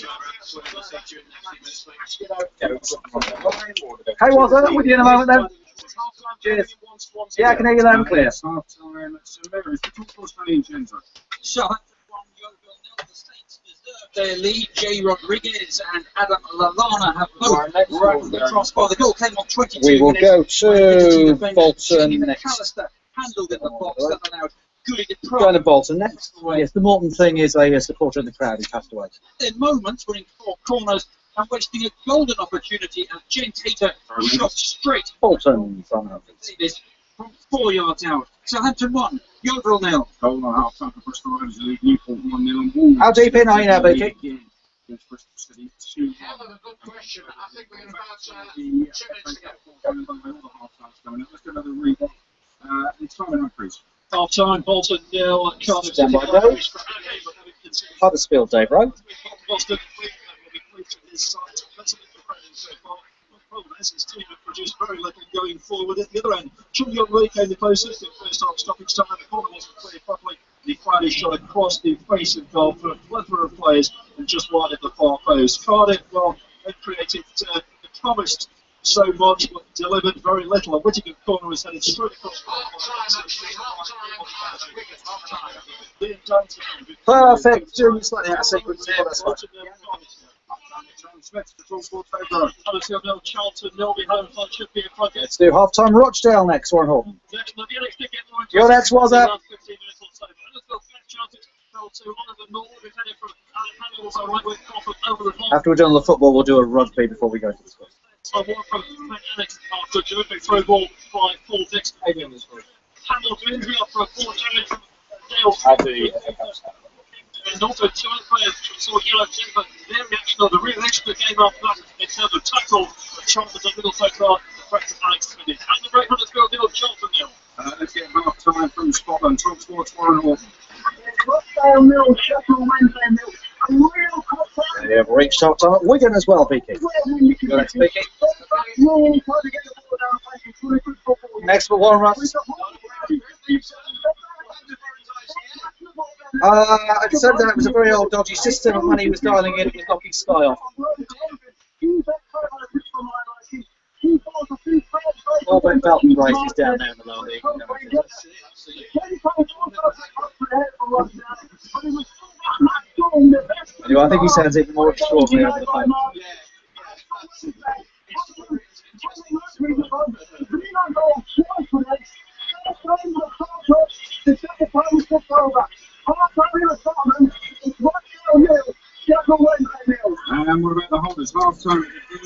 Hey, what's that? With you in a moment then? Cheers. Yeah, I can hear you loud and clear. Half time, St Mary's, the top scorer in Chenzo. Southampton one, Yeovil nil. The Saints deserve their lead. Jay Rodriguez and Adam Lallana have both run the crossbar. The goal came on twenty-two We will minutes. go to Bolton Even next. McAllister handled in the box that allowed Goody to Going to Bolton next. Yes, the Morton thing is a, a supporter in the crowd who passed away. In moments, winning four corners and wasting a golden opportunity, and James Hayter shot straight Bolton from Davis from four yards out. Southampton one, Yeovil nil. Goal on half time for Bristol Rovers, lead Newport one nil on Wolves. How deep in are you now, Beaky? Against Bristol City two. Hell of a good question. I think we're about uh, The two minutes to go. half time's coming up. Let's do another read. Uh, it's time and increase. Half time, Bolton nil, Cardiff Stand City. by, Dave. Huddersfield, Dave, right? Boston his side. That's a little credit so far. Progress, his team have produced very little going forward at the other end. Chung Young Lee came the closest in first half stoppage time. The corner wasn't cleared properly. He fired his shot across the face of goal for a plethora of players and just wide at the far post. Cardiff, well, they created, uh, they promised so much but delivered very little. A Whittaker corner was headed straight across the Perfect. Doing slightly out of sequence. Yeah, that's fine. Huddersfield nil, Charlton nil behind. That should be a project. Let's do half time Rochdale next, Warren Horton. Your next was that. After we're done with the football, we'll do a rugby before we go to the score. After a terrific throw ball by Paul Dix. Hamilton injury after a poor challenge from Dale. And also two other players saw yellow too, but their reaction or the reaction that came after that in terms of tackle, Charlton a little so far. Preston Alex Smith. And the break Huddersfield nil, Charlton nil. Uh, let's get half time from Scotland. Talk Sports Warren Horton. Rochdale nil, Sheffield Wednesday nil. A real close. They have reached half time at Wigan as well, P K. Go ahead, P K. Next for Warren Russ. Uh, I'd said that it was a very old dodgy system, and when he was dialing in, it was knocking Sky off. Albert Belton races down there in the lower league. Anyway, I think he sounds even more extraordinary over the phone. And what about the Holders? Half time.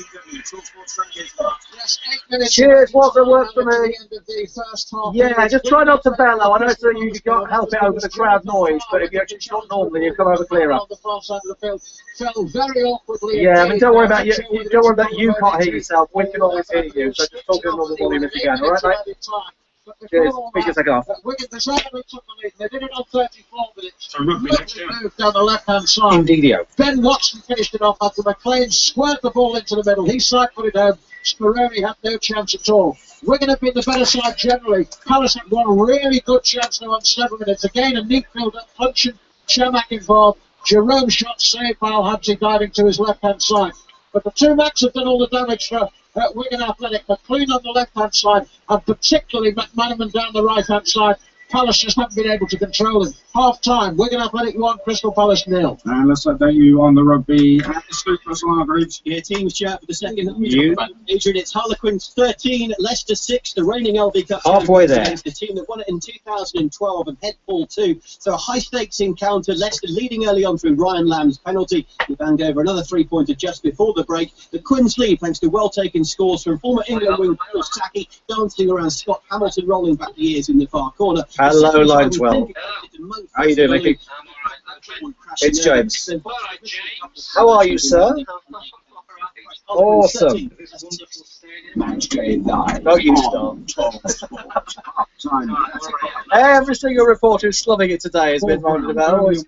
Yes, eight minutes. Cheers, wasn't work for me. End of the first half. Yeah, just try not to bellow. I know it's you can't help it over the crowd noise, but if you actually shot normally, you come over clearer. On the far side of the field, fell very awkwardly. Yeah, I mean, don't worry about you. Don't worry about you can't hear yourself. We can always hear you, so just talk in normal volume if you can. All right, mate. Cheers. Speak a second off. Wigan deservedly took the lead. They did it on thirty-four minutes. So rugby next year. Moved down the left-hand side. Indeedio. Ben Watson finished it off after McLean squared the ball into the middle. He side-footed home. Speroni had no chance at all. Wigan have been the better side generally. Palace had one really good chance now on seven minutes. Again, a neat field-up function. Chamak involved. Jerome shot saved by Al-Habsi diving to his left-hand side. But the two Macs have done all the damage for uh, Wigan Athletic. McLean on the left-hand side, and particularly McManaman down the right-hand side. Palace just haven't been able to control him. Half-time, Wigan Athletic one, Crystal Palace nil. And let's update you on the rugby at the Sleepless Libraries. Yeah, teams chat for the second. You. Adrian, it's Harlequins thirteen, Leicester six, the reigning L V Cup. Halfway there. The team that won it in two thousand twelve and Headball two. So a high-stakes encounter. Leicester leading early on through Ryan Lamb's penalty. He banged over another three-pointer just before the break. The Quins lead thanks to well-taken scores from former England wing Paul Tacky, dancing around Scott Hamilton, rolling back the ears in the far corner. Hello, line twelve. How are you doing, Mickey? It's James. How are you, sir? Awesome. Don't you start. Every single reporter who's slumming it today has been writing about always.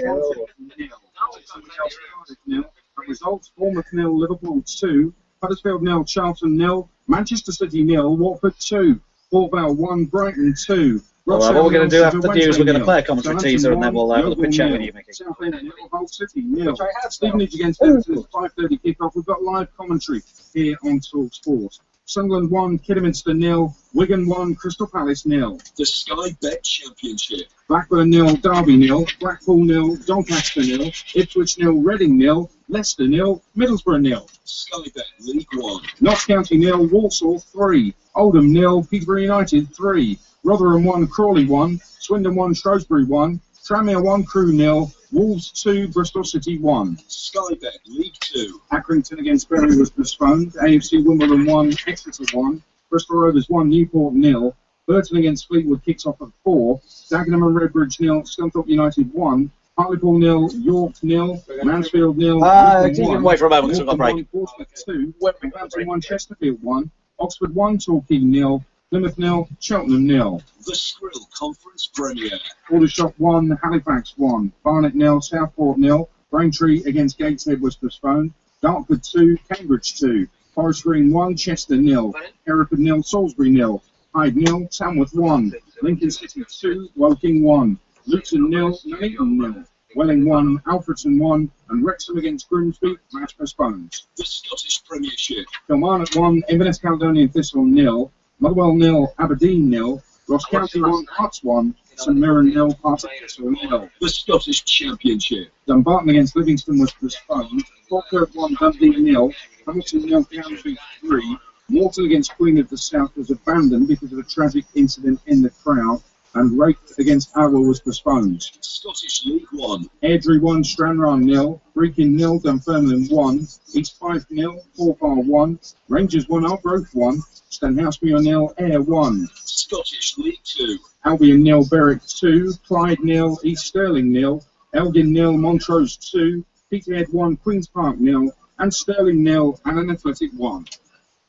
Results: Bournemouth nil, Liverpool two, Huddersfield nil, Charlton nil, Manchester City nil, Watford two, Port Vale one, Brighton two. All right, what we're going to do after the news, we're going to play a commentary teaser and then we'll have a quick chat with you, Mickey. Southend nil, Hull City nil. Stevenage against Everton, five thirty kickoff. We've got live commentary here on Talk Sport. Sunderland one, Kidderminster nil, Wigan one, Crystal Palace nil. The Sky Bet Championship. Blackburn nil, Derby nil, Blackpool nil, Doncaster nil, Ipswich nil, Reading nil, Leicester nil, Middlesbrough nil. Sky Bet League One. Notts County nil, Walsall three, Oldham nil, Peterborough United three, Rotherham one, Crawley one, Swindon one, Shrewsbury one, Tranmere one, Crewe nil, Wolves two, Bristol City one. Sky Bet League Two. Accrington against Bury was postponed. A F C Wimbledon one, Exeter one, Bristol Rovers one, Newport nil. Burton against Fleetwood kicks off at four. Dagenham and Redbridge nil, Scunthorpe United one, Hartlepool nil, York nil, Mansfield nil. Uh, keep him away for a moment because we've got a break. Portsmouth two, Southampton one, Chesterfield one, Oxford one, Torquay nil, Plymouth nil, Cheltenham nil. The Skrill Conference Premier. Aldershot one, Halifax one, Barnet nil, Southport nil, Braintree against Gateshead was postponed, Dartford two, Cambridge two, Forest Green one, Chester nil, Hereford nil, Salisbury nil, Hyde nil, Tamworth one, Lincoln City two, Woking one, Luton nil, Nuneaton nil, Welling one, Alfredton one, and Wrexham against Grimsby, match postponed. The Scottish Premiership. Kilmarnock one, Inverness Caledonian Thistle nil, Motherwell nil, Aberdeen nil, Ross County one, Hearts one, St Mirren nil, Partick Thistle nil. The Scottish Championship. Dumbarton against Livingston was postponed, Falkirk one, Dundee nil, Hamilton nil, Cambridge three, Morton against Queen of the South was abandoned because of a tragic incident in the crowd, and Rake against Arrow was postponed. Scottish League One. Airdrie one, Stranraer nil, Brechin nil, Dunfermline one, East Fife nil, Forfar one, Rangers one, Arbroath one, Stenhousemuir nil, Ayr one. Scottish League Two. Albion nil, Berwick two, Clyde nil, East Stirling nil, Elgin nil, Montrose two, Peterhead one, Queen's Park nil, and Stirling nil, and an Athletic one.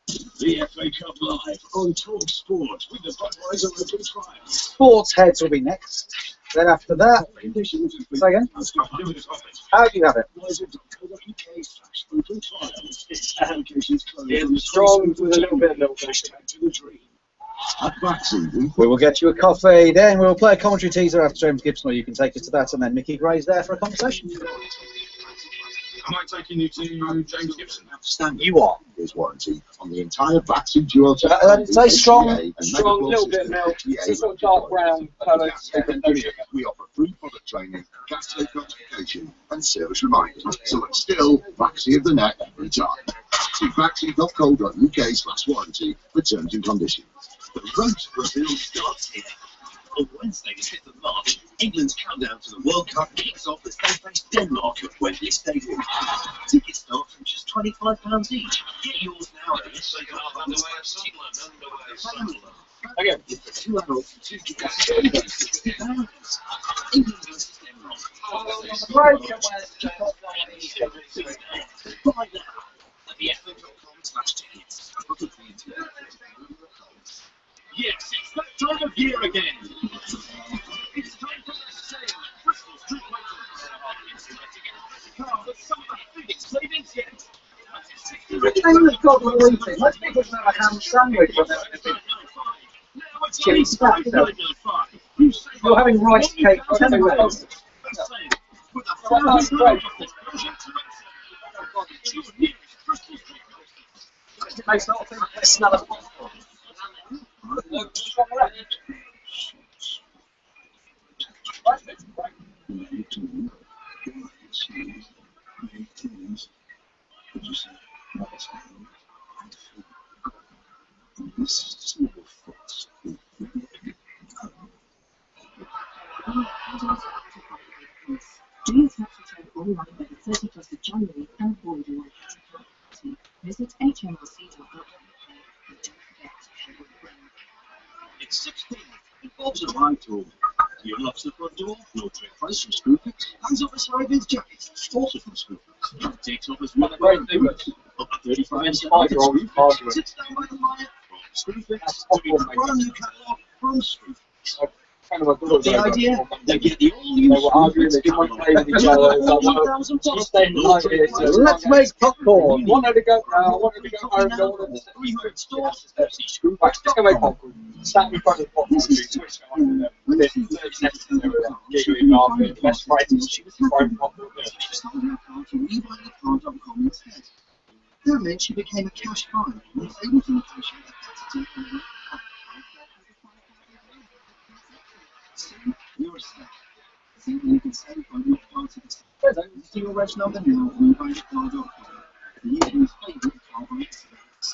The F A Cup live on Talk Sport with the Budweiser Open Trial. Sports Heads will be next. Then after that, say again. How do you have it? It's strong with a little bit of milk. We will get you a coffee, then we'll play a commentary teaser after James Gibson, or you can take us to that, and then Mickey Gray's there for a conversation. Am I taking you to James Gibson? You are. Year's warranty on the entire Baxi Duotech. Uh, uh, say strong, strong, little bit of milk, sort of dark brown colour. We offer free product training, gas safe notification, and service reminders. So it's still Baxi of the net every time. See baxi dot co dot U K slash warranty for terms and conditions. The road to Brazil starts here. On Wednesday, the fifth of March, England's countdown to the World Cup kicks off as they face Denmark at Wembley Stadium. Tickets start from just twenty-five pounds each. Get yours now at the F A Cup family. Again, It's for two adults and two kids. England versus Denmark. Buy now at the F A dot com slash tickets. Yes, it's that time of year again. It's time for the sale at Bristol Street Motors. Car with some of the biggest savings yet. Let's make us have a ham sandwich. Cheese stuff. You're having rice cake for ten minutes. Makes not think it's smell of popcorn. Do your tax return online by the thirty-first of January and avoid a one penalty. Visit H M R C dot gov dot U K and don't forget to share your friend. It's sixteen. It Bob's arrived home. Do you lock the front door? No trick price from Screwfix. Hands up his high-vis jackets. Also from Screwfix. Takes off his weather great fingers. Up to thirty-five percent off. Sits down by the fire. Screwfix. Brand new catalogue from Screwfix. Kind of a The idea? They get the all-new They were arguing, they didn't want to play with each other. Let's make popcorn. One had to go, uh, one had to go home, no one had to three hundred stores. Right, let's go make popcorn. Stand in front of the popcorn, switch on, and within thirty seconds they were giggling, laughing, best friends, throwing popcorn. That meant she became a cash buyer and was able to negotiate a competitive You're a snack. See, you can save on your part of the present. See your reg number now on buy car dot com. The U K's favourite car by excellence.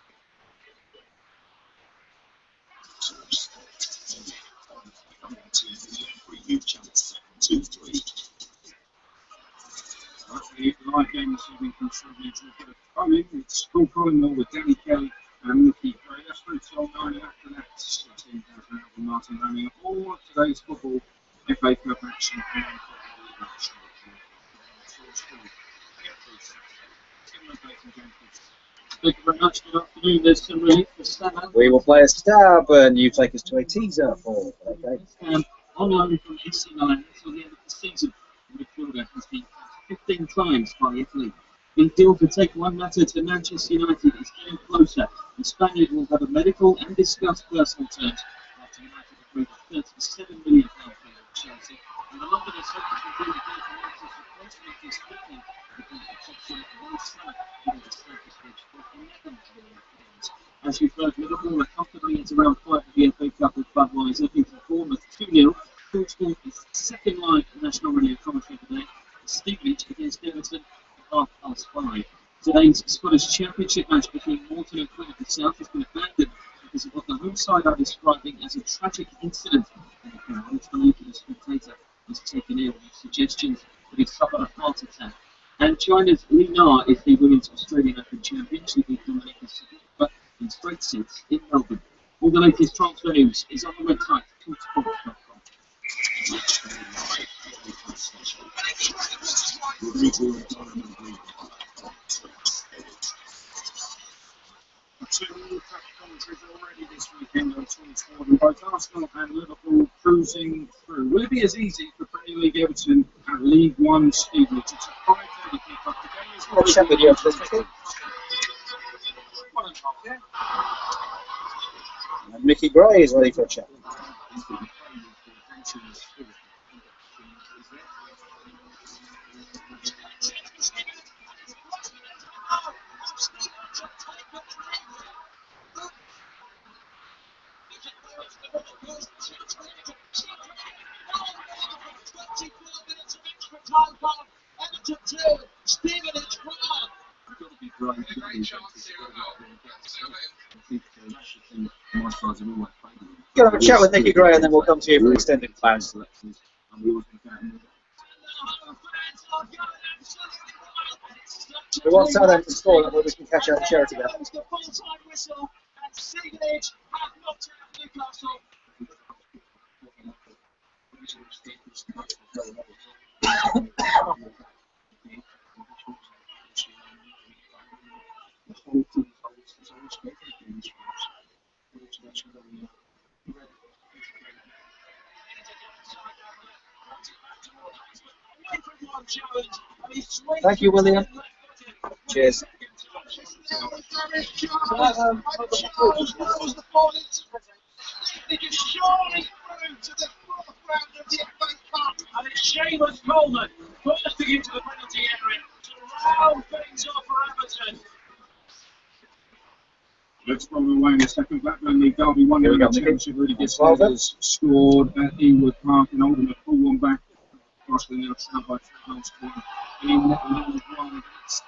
The live game this evening from Shrewsbury to a bit of polling. It's Paul Collingwood with Danny Kelly and Mickey Gray. That's through till nine, and after that, team has and Martin rounding up all of today's football F A Cup action and football action. Thank you very much. Good afternoon. There's some relief for Stan. We will play a stab, and you take us to a teaser for okay. Um, on loan from A C Milan until the end of the season, the midfielder has been fifteen times by Italy. The deal to take one matter to Manchester United is getting closer. The Spaniard will have a medical and discuss personal terms after United agreed a thirty-seven million pounds deal with Chelsea. And the Londoners hope to conclude the deal for United's replacement this weekend because the option one summer given the status stage for eleven million pounds. As we've heard, Liverpool are comfortably into round five of the F A Cup with Budweiser, beating Bournemouth two nil. Talk Sport is second live national radio commentary today. Stevenage against Everton at half past five. Today's Scottish Championship match between Morton and Queen of the South has been abandoned because of what the home side are describing as a tragic incident in the ground, which the local spectator has taken ill with suggestions that he suffered a heart attack. And China's Li Na is the Women's Australian Open champion. She beat Dominica Sablikova in straight sets in Melbourne. All the latest transfer news is on the website talk sport dot com. and Liverpool cruising through. Will it be as easy for Premier League Everton at League One Stevenage? It's a five thirty kick-off. The game is I'll check with you after this, Mickey. one and a half, yeah? And Mickey Gray is ready for a check. Gonna have a chat with Nicky Gray and then we'll come to you for extended plans. We want Southampton to score that way we can catch out the charity game. Thank you, William. Cheers. And it's Seamus Coleman bursting into the penalty area to round things off for Everton. Let's follow away in the second Blackburn League Derby. One nil championship. Really good has scored at Ewood Park and Oldham have pulled one back. Crossing now trailed by three goals to one in League One.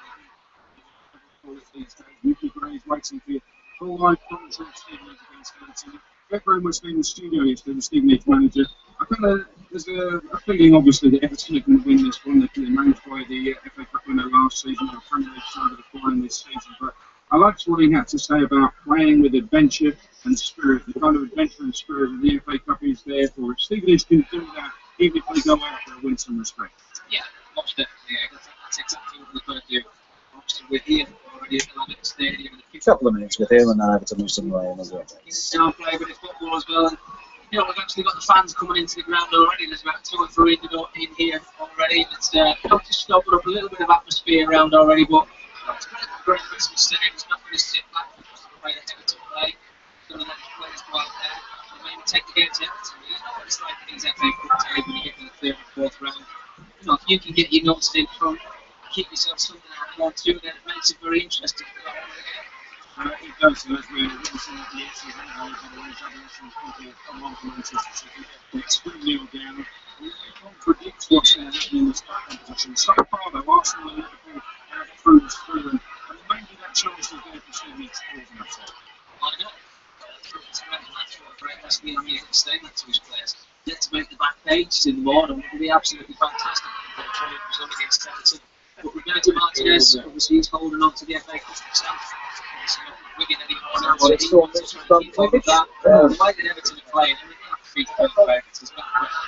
Nicky Gray is waiting for you. Full live commentary of Stevenage against Everton. Get very much in the studio yesterday, the Stevenage manager. I kind of there's a, a feeling, obviously, that Everton are going to win this one. They've been managed by the uh, F A Cup winner last season, the Premier League side of the final this season. But I liked what he had to say about playing with adventure and spirit. The kind of adventure and spirit that the F A Cup is there for. If Stevenage can do that, even if they go out, they'll win some respect. Yeah, most definitely. Yeah, that's, that's exactly what we've got to do. Obviously, we're here already at the Lambic Stadium. A couple of minutes with him and then Everton with some rain as well. Down play with the football as well. And, you know, we've actually got the fans coming into the ground already. There's about two or three in, in here already. It's uh, just opened up a little bit of atmosphere around already, but it's great, great Christmas setting. It's not going to sit back because of the way that Everton play. It's going to let the players go out there and maybe take the game to Everton. You know what it's like in these F A Cup days when you get to the third and fourth round. You know, if you can get your nuts in front, keep yourself something out of one, two, then it makes it very interesting. Uh, it does, as we're witnessing at the S C N, uh, the Reservation people come on from Manchester City. It's two nil down. It contradicts what's going to happen in this competition. So far, though, Arsenal and Liverpool have cruised through, and, and maybe that chance is there for Stevenage to cause an upset. Why not? It's a great match for a great wrestling music statement to his players. Get to make the back pages in the morning would be absolutely fantastic. It was against Everton. But Roberto Martinez, obviously, he's holding on to the F A Cup himself. Wigan anymore. So he wants to try and keep on with that. The way that Everton are playing, everything has to be perfect. It's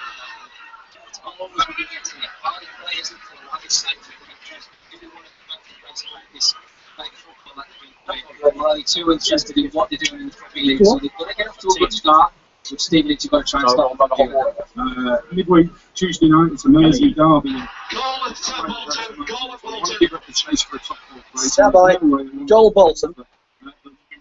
always when you get to the are the players that feel like it's safe to do they want to come out to the place like this, like football that's been played? Well, they're too interested in what they're doing in the Premier League, so they've got to get off to a good start. With Stevenage, you've got to try and start on the uh, midweek Tuesday night, it's a Mersey derby. Goal at Bolton, goal at Bolton. Give up the chase for a top four place. Stand by. Joel Bolton. I'll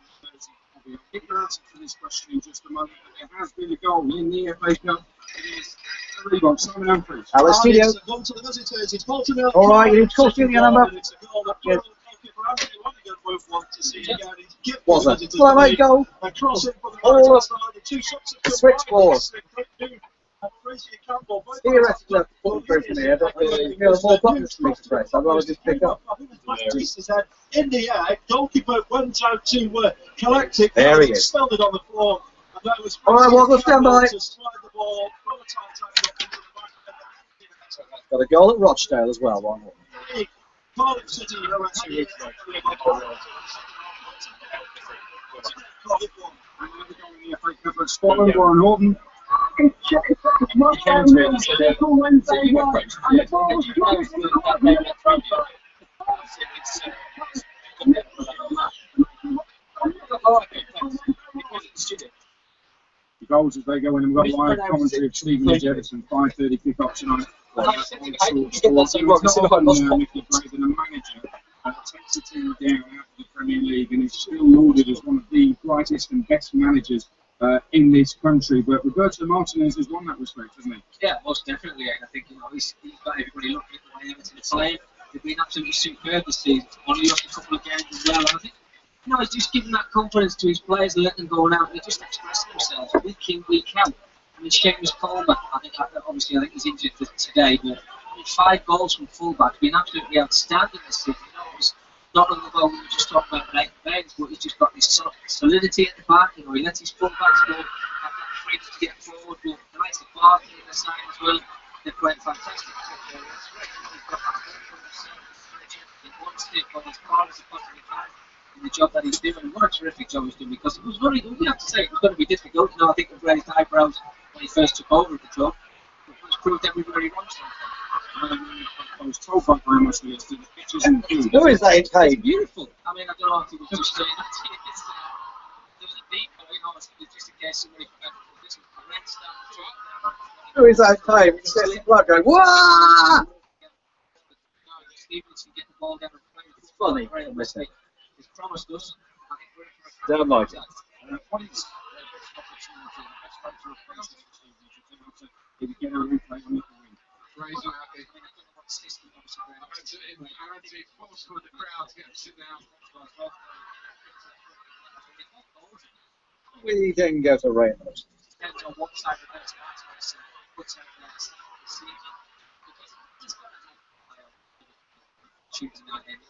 get your answer to this question in just a moment. But there has been a goal in the F A Cup. It is a rebound. Simon Humphries. Hello, studio. All right, you need to call studio number. Yes. Was it? Well, I made goal. All of the switchboard. Theoretically, I've put through from here, but there are more buttons for me to press. I'd rather just pick up. In the air, goalkeeper went out to uh, collect it. There he is. Spelled it on the floor. And that was all right, well, stand by. To slide the ball from a tight Got a goal at Rochdale as well. One. Cardiff City are at two weeks ago. Scotland, Warren Horton. It's it's it's my family. It's all Wednesday night, and the ball's going to the corner. goals as they go in. And we've got live commentary of Stephen Jefferson, five thirty kick-off tonight. Uh, on Talk Sport. So it's not often uh, Mickey Braden, a manager, uh, takes the team down out of the Premier League and is still lauded as one of the brightest and best managers uh, in this country. But Roberto Martinez has won that respect, hasn't he? Yeah, most definitely. And I think, you know, he's, he's got everybody looking at the way Everton are playing. They've been absolutely superb this season. Only lost a couple of games as well. And I think, you know, he's just giving that confidence to his players and letting them go out. They just express themselves week in, week out. I mean, Seamus Coleman, I think, obviously, I think he's injured today, but I mean, five goals from fullback, been absolutely outstanding this season. You know, it was not long ago we were just talking about Nathan Baines, but he's just got this solidity at the back. You know, he lets his fullbacks go, have that freedom to get forward, but the likes of Barkley in the side as well, they're playing fantastic. He's got that confidence. He wants to go as far as he possibly can in the job that he's doing. And what a terrific job he's doing, because it was very, we have to say, it was going to be difficult. You know, I think he raised eyebrows when he first took over the job. But it's proved everybody wants something. Um, I was told by Graham yesterday that the pitch isn't good. Who is that in It's beautiful. I mean, I don't know if he was just saying that to you. It's, uh, there was a deep, you know, it's just in case somebody forgot this was the red stuff. Who is that time? You see the blood going, wah! Stevenson get the ball down and play. It's funny. He's promised us. I think we're in for a Don't like it. Uh, what is the best opportunity, the best way to replace this season? If you get a replay on it, win. Ray's not happy. I mean, I don't know what system obviously. I had to, I had to force for the crowd to get them to sit down. We didn't go to Reynolds. Depends on what side of the best match puts out next season. Because he's got to have Tuesday night in.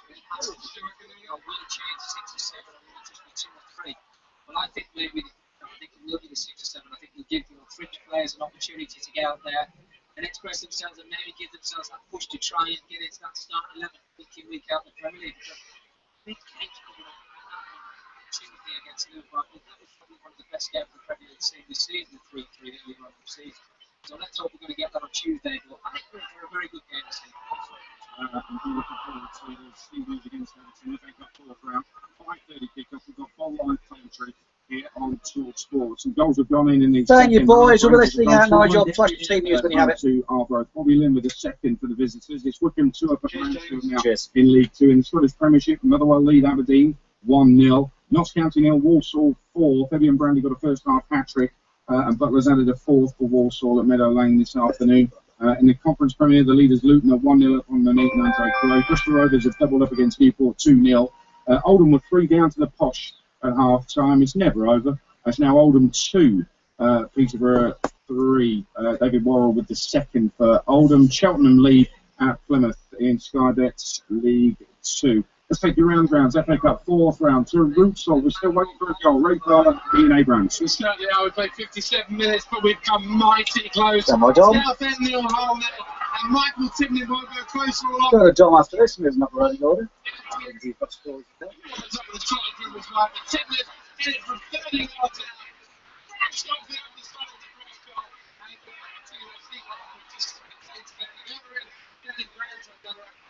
Will change six or seven, or will it just be two or three? Well, I think maybe I think it will be the six or seven. I think we'll give you know, fringe players an opportunity to get out there and express themselves and maybe give themselves that push to try and get into that starting eleven week in, week out in the Premier League. Because big games coming up Tuesday against Liverpool. I think that was probably one of the best games the Premier League seen this season, the three three that we won this season. So let's hope we're going to get that on Tuesday. But I think we're in for a very good game this season. Uh, I'm looking forward to the Steelers against Everton. F A Cup fourth round, five thirty kickoff. We've got full live commentary here on Talk Sport. Some goals have gone in in the Thank you, boys. We'll be listening out, Nigel. Nigel. Flash the team news when you have it. To Arbroath. Bobby Lynn with a second for the visitors. It's Wickham two up at Mansfield now Cheers. in League Two. In the Scottish Premiership, Motherwell lead Aberdeen one nil. Notts County nil, Walsall four. Fabian Brandy got a first half hat trick, uh, and Butler's added a fourth for Walsall at Meadow Lane this afternoon. Uh, in the Conference Premier, the leaders Luton are one nil up on the Nathan Andre Clay. Bristol Rovers have doubled up against Newport two nil. Uh, Oldham were three down to the Posh at half time. It's never over. It's now Oldham two, uh, Peterborough three. Uh, David Worrell with the second for Oldham. Cheltenham lead at Plymouth in Sky Bet's League two. Let's take your round rounds. F A Cup fourth round. To Rootsall. We're still waiting for a goal. Ray Clark, Ian Abrams. We certainly are. We played fifty-seven minutes, but we've come mighty close. Come on, Dom. Southend nil, Hull nil. And Michael Tierney will go closer along. Go to Dom after this, moving up the running order. You've got scores. On the top of the trot dribbles like the Tierney in it from thirty yards out. Crashed off the other side of the cross goal. And uh, I tell you what, Steve Harper just takes that. The other end, Danny Grant on the other end.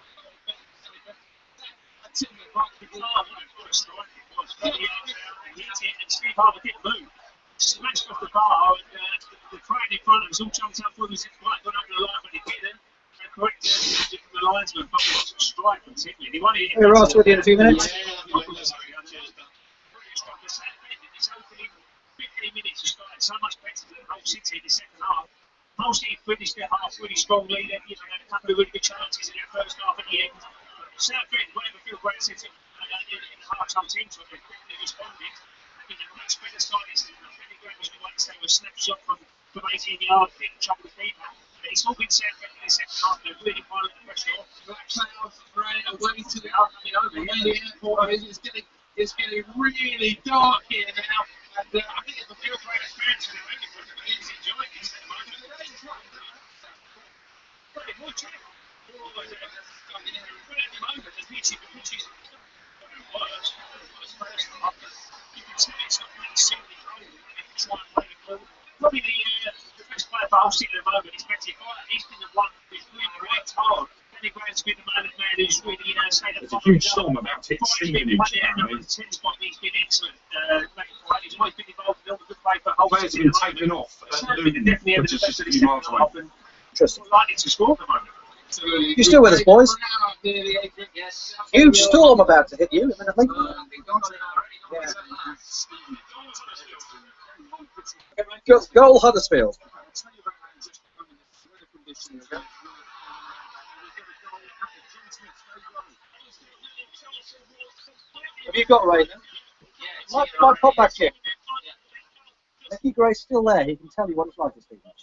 Tierney right to the arm. What a strike it was. thirty yards out. And hit it, and Steve Harper didn't move. Smashed off the bar, and uh, the crowd in front of us all jumped up for him as if quite got over the line, but he didn't. And correct uh, from the linesman, but it was a strike from Tierney. He won it. Hey, Ross, with you in a few minutes. Yeah, I'll be sorry, I just done. It's opening fifteen minutes has started so much better than Hull City in the second half. Hull City finished their half really strongly. They you know, had a couple of really good chances in their first half at the end. Southend, whatever Phil Grant said uh, in, in half-time team to it, they quickly responded. You know, much better side is Penny Grant was like to say a snapshot from, from eighteen yards, didn't trouble the keeper. But it's all been Southend in the second half. They're really piling the pressure off. Black clouds right away to the coming over near the airport. It's getting, it's getting really dark here now. And uh, I think it's a Phil Grant expansion. I think he's enjoying this at the moment. But more check. But at the moment, the pitch is worse. You can see it's not really suited home. They can try and play the ball. Probably the, uh, the best player for Hull City at the moment is Betty Fire. He's been the one who's really worked hard. Danny Grant's been the man of man who's really, you know, stayed at the top. There's a huge storm about it. Steaming Yeah, no, the ten spot, he's been excellent. Uh, he's always been involved in all the good paper Players have been taken off at Luton, which is just a few miles away. Interesting. Likely to score at the moment. You still with us, boys? Huge storm about to hit you imminently. Go- Goal Huddersfield. Have you got Raven? Might, might pop back in. Nicky Gray's still there. He can tell you what it's like to speak much.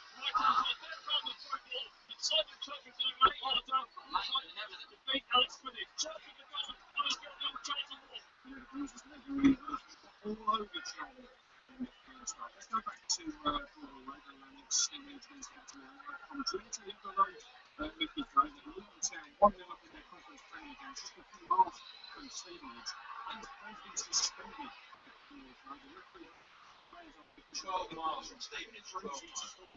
twelve miles from Stephen, it's twelve miles.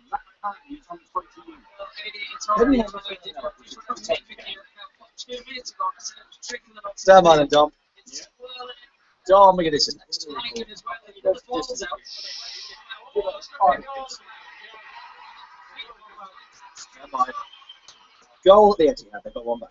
Stand by then, Dom. Dom, look at this next. Stand by. Goal at the Etihad. They've got one back.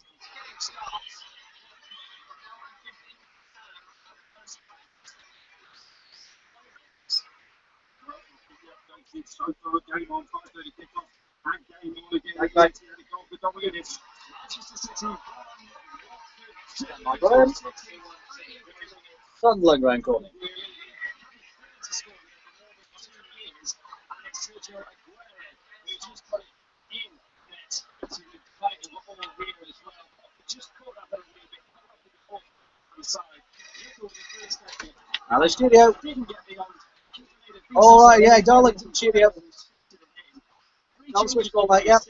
So far, game on, five thirty kickoff, and game on again. Hey, mate. The goal for Dominic. My Graham. Sunderland round corner. Hello, studio. All right, yeah, Darlington studio. No switchball, mate. Yep.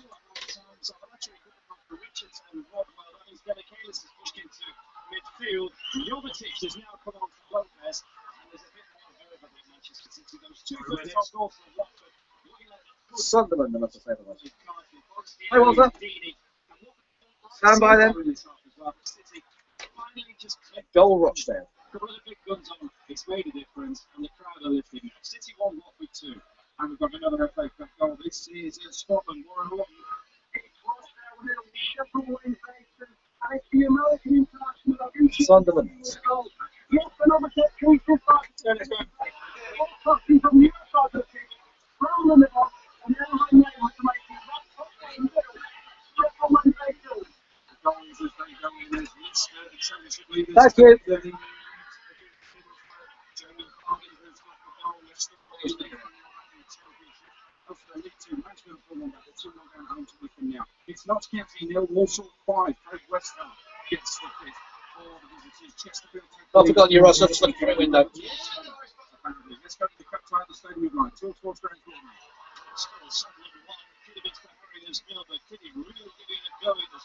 Sunderland, I must have said. Hey, Walter. Stand by then. Goal Rochdale. Couple of the big guns on, it's made a difference, and the crowd are lifting. City won Watford two, and we've got another F A Cup goal. This is in Scotland, Warren Horton. Sunderland. Thank you. It's not County nil, Walsall five. West Ham gets the fifth for the visitors. Chesterfield. Not forgotten your Ross, just looking through a window. Let's go to the cut side of the stadium line. Two towards Grand Corner. Sunderland one. Could have been for Harry as well, but could he really give it a go in this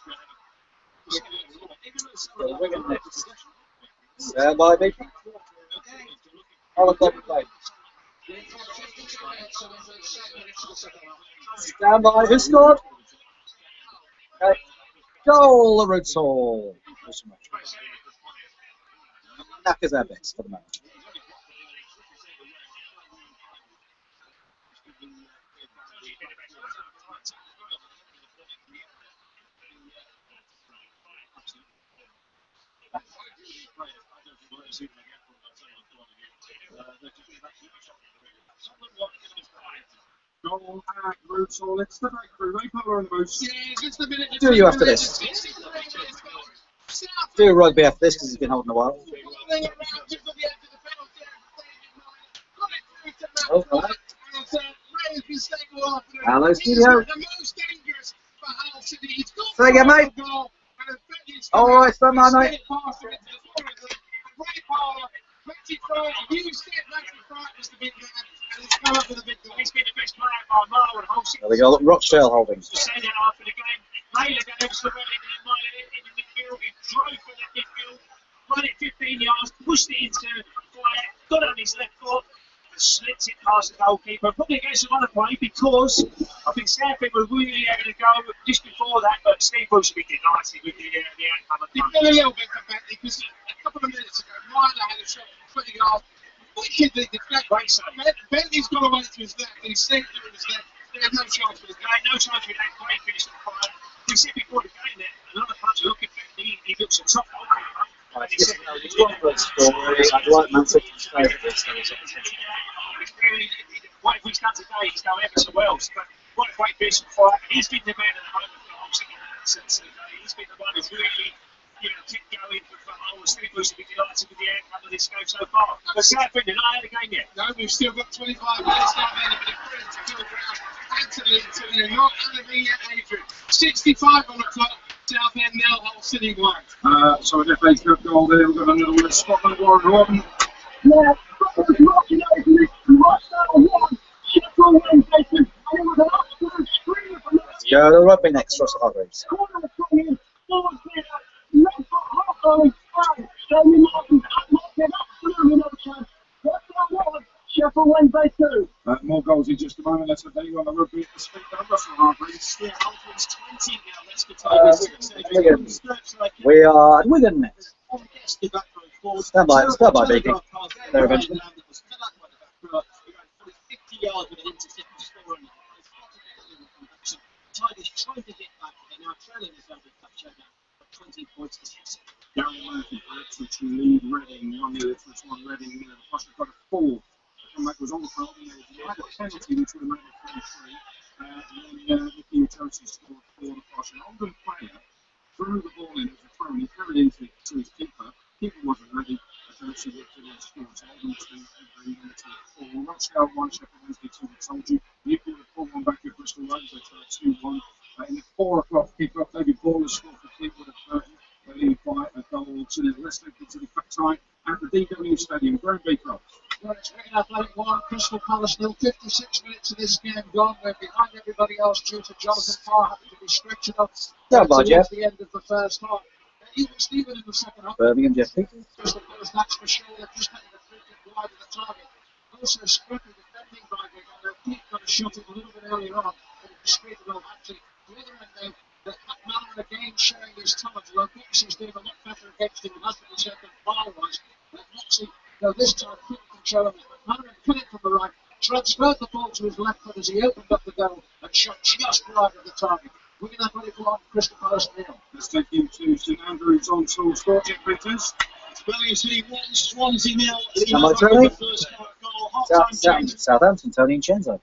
round? Stand by me. All of them play. Stand by. Who scored? Okay. Goal, the Roots Hall. Knackers our best for the moment. Goal at Roots Hall. It's the back crew. Ray Power on the boost. Do you after this? Do rugby after this because he's been holding a while. Oh, right. Hello, studio. Say again, mate. All right, stand by, mate. There we go. Rochdale holding. Run it fifteen yards, pushed it into fire, got it on his left foot, and slipped it past the goalkeeper. Probably against some other play because I think Southend were really having a go just before that, but Steve Bruce would be delighted with the, uh, the outcome. He fell a little bit for Bentley because a couple of minutes ago, Myler had a shot from twenty yards wickedly deflected. Bentley's got away to his left, and he's saved it with his left. They had no chance for his guy, no chance for that great finish on fire. You see before the game there, another punch looking at Bentley, he looks a top goalkeeper. Right, it's it's one good story. I'd like Man City to stay with this. What if we stand today, he's done ever so well. But what a great finish on fire. He's been the man at the moment for the whole second since he's been the one who's really, you know, kept going for the whole. Steve Bruce will be delighted with the outcome of this game so far. But South Bend, not had a game yet. No, we've still got twenty-five minutes down there, but it's brilliant to go around. Anthony, Antonio, not Anthony, Adrian. sixty-five on the clock. South End nil, Hull City one. Uh, so an F A Cup goal there. We've got another one. Scotland, Warren Horton. Yeah, Scotland's marching over this. Rushed out one. Sheffield Wednesday two. And it was an absolute screamer from the Go to the rugby next, Russell Hargreaves. corner of the in. Forward clear. Left foot half going. And Jamie Martin. That Martin, absolutely no chance. Rushed out one. Sheffield Wednesday two. Uh, more goals in just a moment. Let's have you on the rugby at the speed. Russell Hargreaves. Yeah, Alfred's twenty now. Let's get to Wigan. We are at Wigan next. Stand by, stand by, Beaky. There eventually. fifty yards with an intercept score on it. Tigers trying to get back, and now trailing is over the touchdown now, twenty points to six. Darren Murphy for Ipswich to lead Reading. One nil Ipswich, one Reading. Uh, the Posh got a four. The comeback was on the front. He had a penalty which would have made it three-three. Uh, and then uh, Nicky Utosi scored for the Posh. An Oldham player threw the ball in as a throw, and he threw it into it to his keeper. Keeper wasn't ready. Utosi looked at it and scored. So Oldham two, Reading four. Rochdale one, Sheffield Wednesday two. I told you. Newport had four one back at Bristol Rovers. They tried two one. Uh, in the four o'clock kick-off, David Ball scored for Fleetwood at Burton. They lead by a goal to the rest of the back time at the D W Stadium. Graham Beecroft. Well, it's Wigan Athletic one, Crystal Palace nil. fifty-six minutes of this game gone. We're behind everybody else due to Jonathan Parr having to be stretchered up Stand by, Jeff. towards the end of the first half. Uh, even Stephen in the second half. Birmingham, Jeff Peters. Crystal Palace, that's for sure. They've just taken a free kick wide of the target. Also, Scruffy defending by Wigan. Their feet got a shot it a little bit earlier on, but it was straight well. Actually, the other end there, that McMahon again showing his talent. Well, Moxie's doing a lot better against him than has been the second Parr was. But Moxie, you know, this time couldn't control him. McMahon cut it from the right, transferred the ball to his left foot as he opened up the goal and shot just wide of the target. Wigan Athletic one, Crystal Palace nil. Let's take you to St Andrews on Tour Sport. Jeff Peters. Swansea one, Swansea nil. Number three. South, South, Southampton, Tony Incenzo.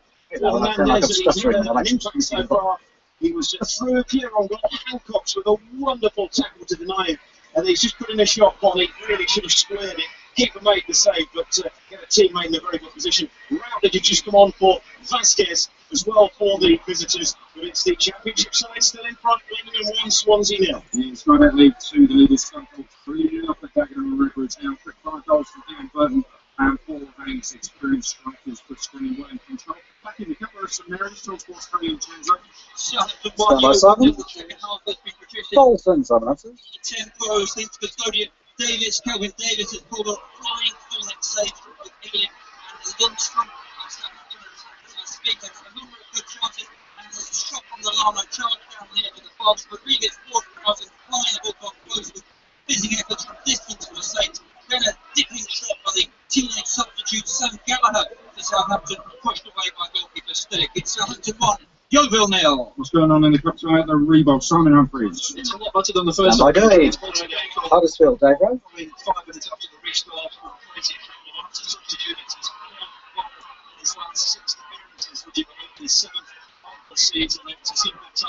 He was just through clear on goal. Hancock's with a wonderful tackle to deny him. And he's just put in a shot on it. Really should have squared it. Keeper made the save, but uh, get a teammate in a very good position. Rowley had just come on for Vasquez as well for the visitors. But it's the championship side still in front. Birmingham one, Swansea nil. He's got that lead to the leaders. Scunthorpe three nil up at Dagenham Redwoods now. Quick five goals from Ian Burton and four Haynes. Experienced strikers put screening well in control. Back in the couple of some narratives. Tour Sports Tony Incenzo. Southampton Stand one, by, Simon. the second half has been producing. Bolton, Simon answers. Tempo since custodian Davis, Kelvin Davis has pulled up flying full net saves from both Alien and Lundstrom. Southampton attackers are speaking a number of good chances, and there's a shot from the Lano charge down the end of the box. Rodriguez forced out and flying the ball off close with fizzing efforts from distance for the Saints. Then a dipping shot by the teenage substitute Sam Gallagher to Southampton, pushed away by goalkeeper Stillick. It's Southampton one, Yeovil nil. What's going on in the cup tonight? The Reebok, Simon Humphries. It's a lot better than the first Stand by, Dave. Huddersfield, Dave, right? Five minutes after the restart, to substitute it as his last six appearances, would you believe his seventh on the season? It's a simple tough.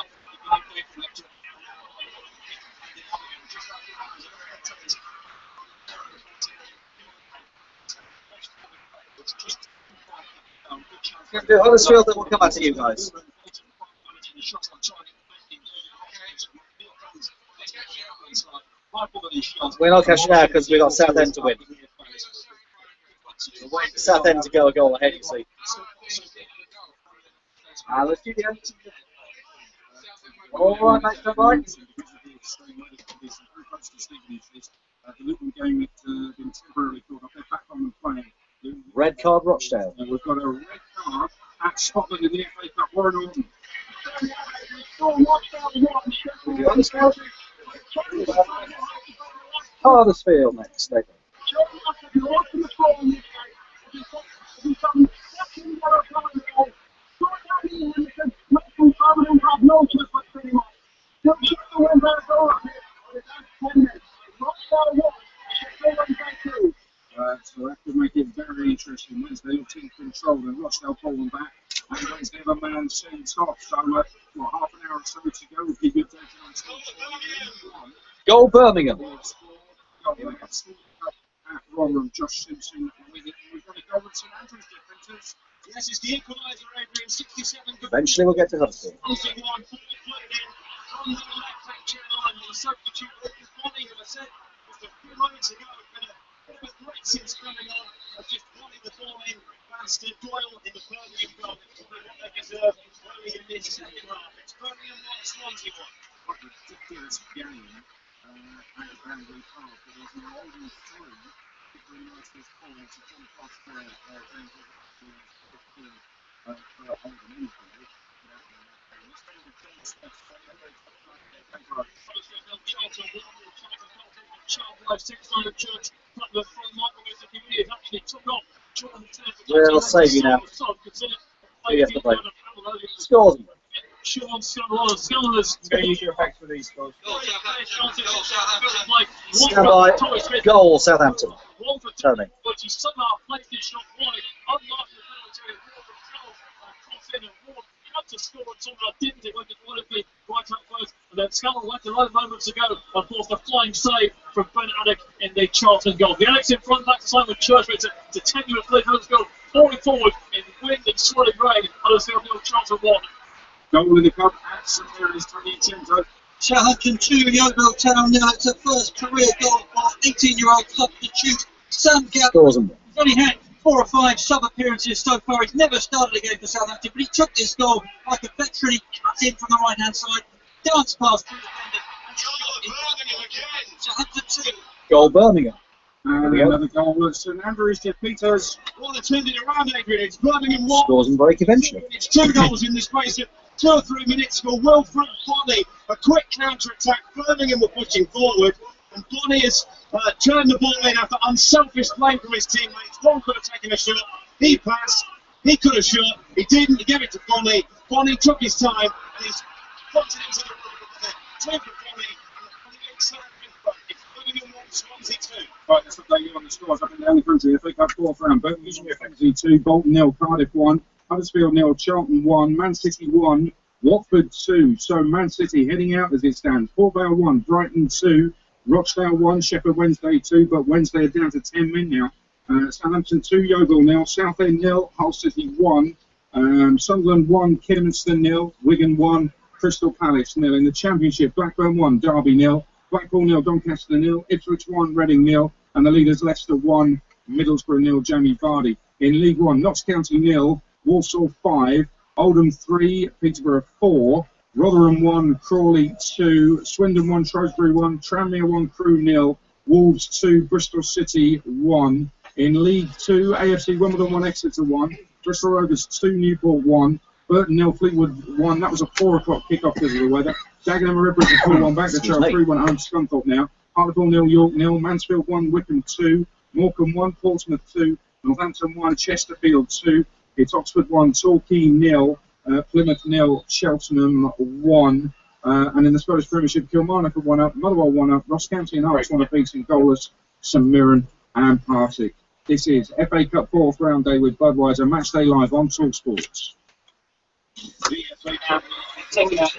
Do Huddersfield, then we'll come back to you guys. We're not cashing out because we've got Southend to win. We're waiting for Southend to go a goal ahead, you see. Ah, the studio. All right, mate, stand by. The Luton game had uh, been temporarily called off. They're back on and playing. Red card, Rochdale. And we've got a red card at Scotland in the F A Cup. Warren Horton. Huddersfield next, Dave. John Russell, you're off to the phone this game. possession. Wednesday looked in control and Rochdale pulled them back. And Wednesday have a man soon top. So, uh, what, half an hour or so to go. We'll keep you updated on score. Goal Birmingham. At Rotherham, Josh Simpson with it. We've got a goal with St Andrews defenders. Yes, it's the equaliser, Adrian, sixty-seven. Eventually we'll get to Huddersfield. Losing one, played in from the left-hand chair line. The substitute, Lucas Bonnie, who I said just a few moments ago, had a bit of a great since coming on, has just wanted the ball in. That's to Doyle in the Birmingham goal. It's probably what they deserve early in this second half. It's Birmingham one, Swansea one. What a ridiculous game uh, at Banbury Park. There was no holding through. Very nice this ball to jump past there. Uh, James fifteen uh, for Oldham anyway. We'll save you now. You have to play. Scores. Sean Scott, Scholars. Going to use your effects for these scores. Stand by. Goal, Southampton. Tony. But he somehow placed his shot wide, unlike the military cross in and Ward had to score and somehow didn't. It went to right up close. And then Scuttle went a lot of moments ago and forced a flying save from Ben Addock in the Charlton goal. The Alex in front, back to Simon Churchman. It's a, it's a tenuous lead. Huddersfield falling forward in wind and swirling rain. Huddersfield nil, Charlton one. Goal in the cup at St Mary's Trinity. Southampton two, Yeovil Town nil. It's a first career goal for eighteen-year-old substitute Sam Gabb. Scores them. He's only had four or five sub-appearances so far. He's never started a game for Southampton, but he took this goal like a veteran. He cut in from the right-hand side, danced past through the defender, and shot in. Southampton two. Goal Birmingham. And another goal with St Andrews to Peters. Well, they turned it around, Adrian. It's Birmingham one. Scores and break eventually. It's two goals in the space of two or three minutes for Wilfred Bonnie. A quick counter-attack. Birmingham were pushing forward, and Bonnie has uh, turned the ball in after unselfish play from his teammates. One could have taken a shot. He passed. He could have shot. He didn't. He gave it to Bonnie. Bonnie took his time, and he's pointed into the room. Two for Bonnie. It's Birmingham one, Swansea two. Right, let's update you on the scores up and down the country. F A Cup fourth round. Birmingham Swansea two, Bolton nil, Cardiff one, Huddersfield nil, Charlton one, Man City one, Watford two. So Man City heading out as it stands. Port Vale one, Brighton two, Rochdale one, Sheffield Wednesday two, but Wednesday are down to ten men now. Uh, Southampton two, Yeovil nil, Southend nil, Hull City one, um, Sunderland one, Kidderminster nil, Wigan one, Crystal Palace nil. In the Championship, Blackburn one, Derby nil, Blackpool nil, Doncaster nil, Ipswich one, Reading nil, and the leaders Leicester one, Middlesbrough nil, Jamie Vardy. In League one, Notts County nil, Walsall five, Oldham three, Peterborough four, Rotherham one, Crawley two, Swindon one, Shrewsbury one, Tranmere one, Crewe nil, Wolves two, Bristol City one. In League two, A F C Wimbledon one, Exeter one, Bristol Rovers two, Newport one, Burton nil, Fleetwood one. That was a four o'clock kickoff because of the weather. Dagenham and Redbridge four one back to Charles three one home to Scunthorpe now. Hartlepool nil, York nil, Mansfield one, Wickham two, Morecambe one, Portsmouth two, Northampton one, Chesterfield two. It's Oxford one, Torquay nil, uh, Plymouth nil, Cheltenham one. Uh, and in the Scottish Premiership, Kilmarnock one up, Motherwell one up, Ross County and Hearts one apiece in goalless, St Mirren and Partick. This is F A Cup fourth round day with Budweiser. Match day live on Talk Sports. The F A Cup taking out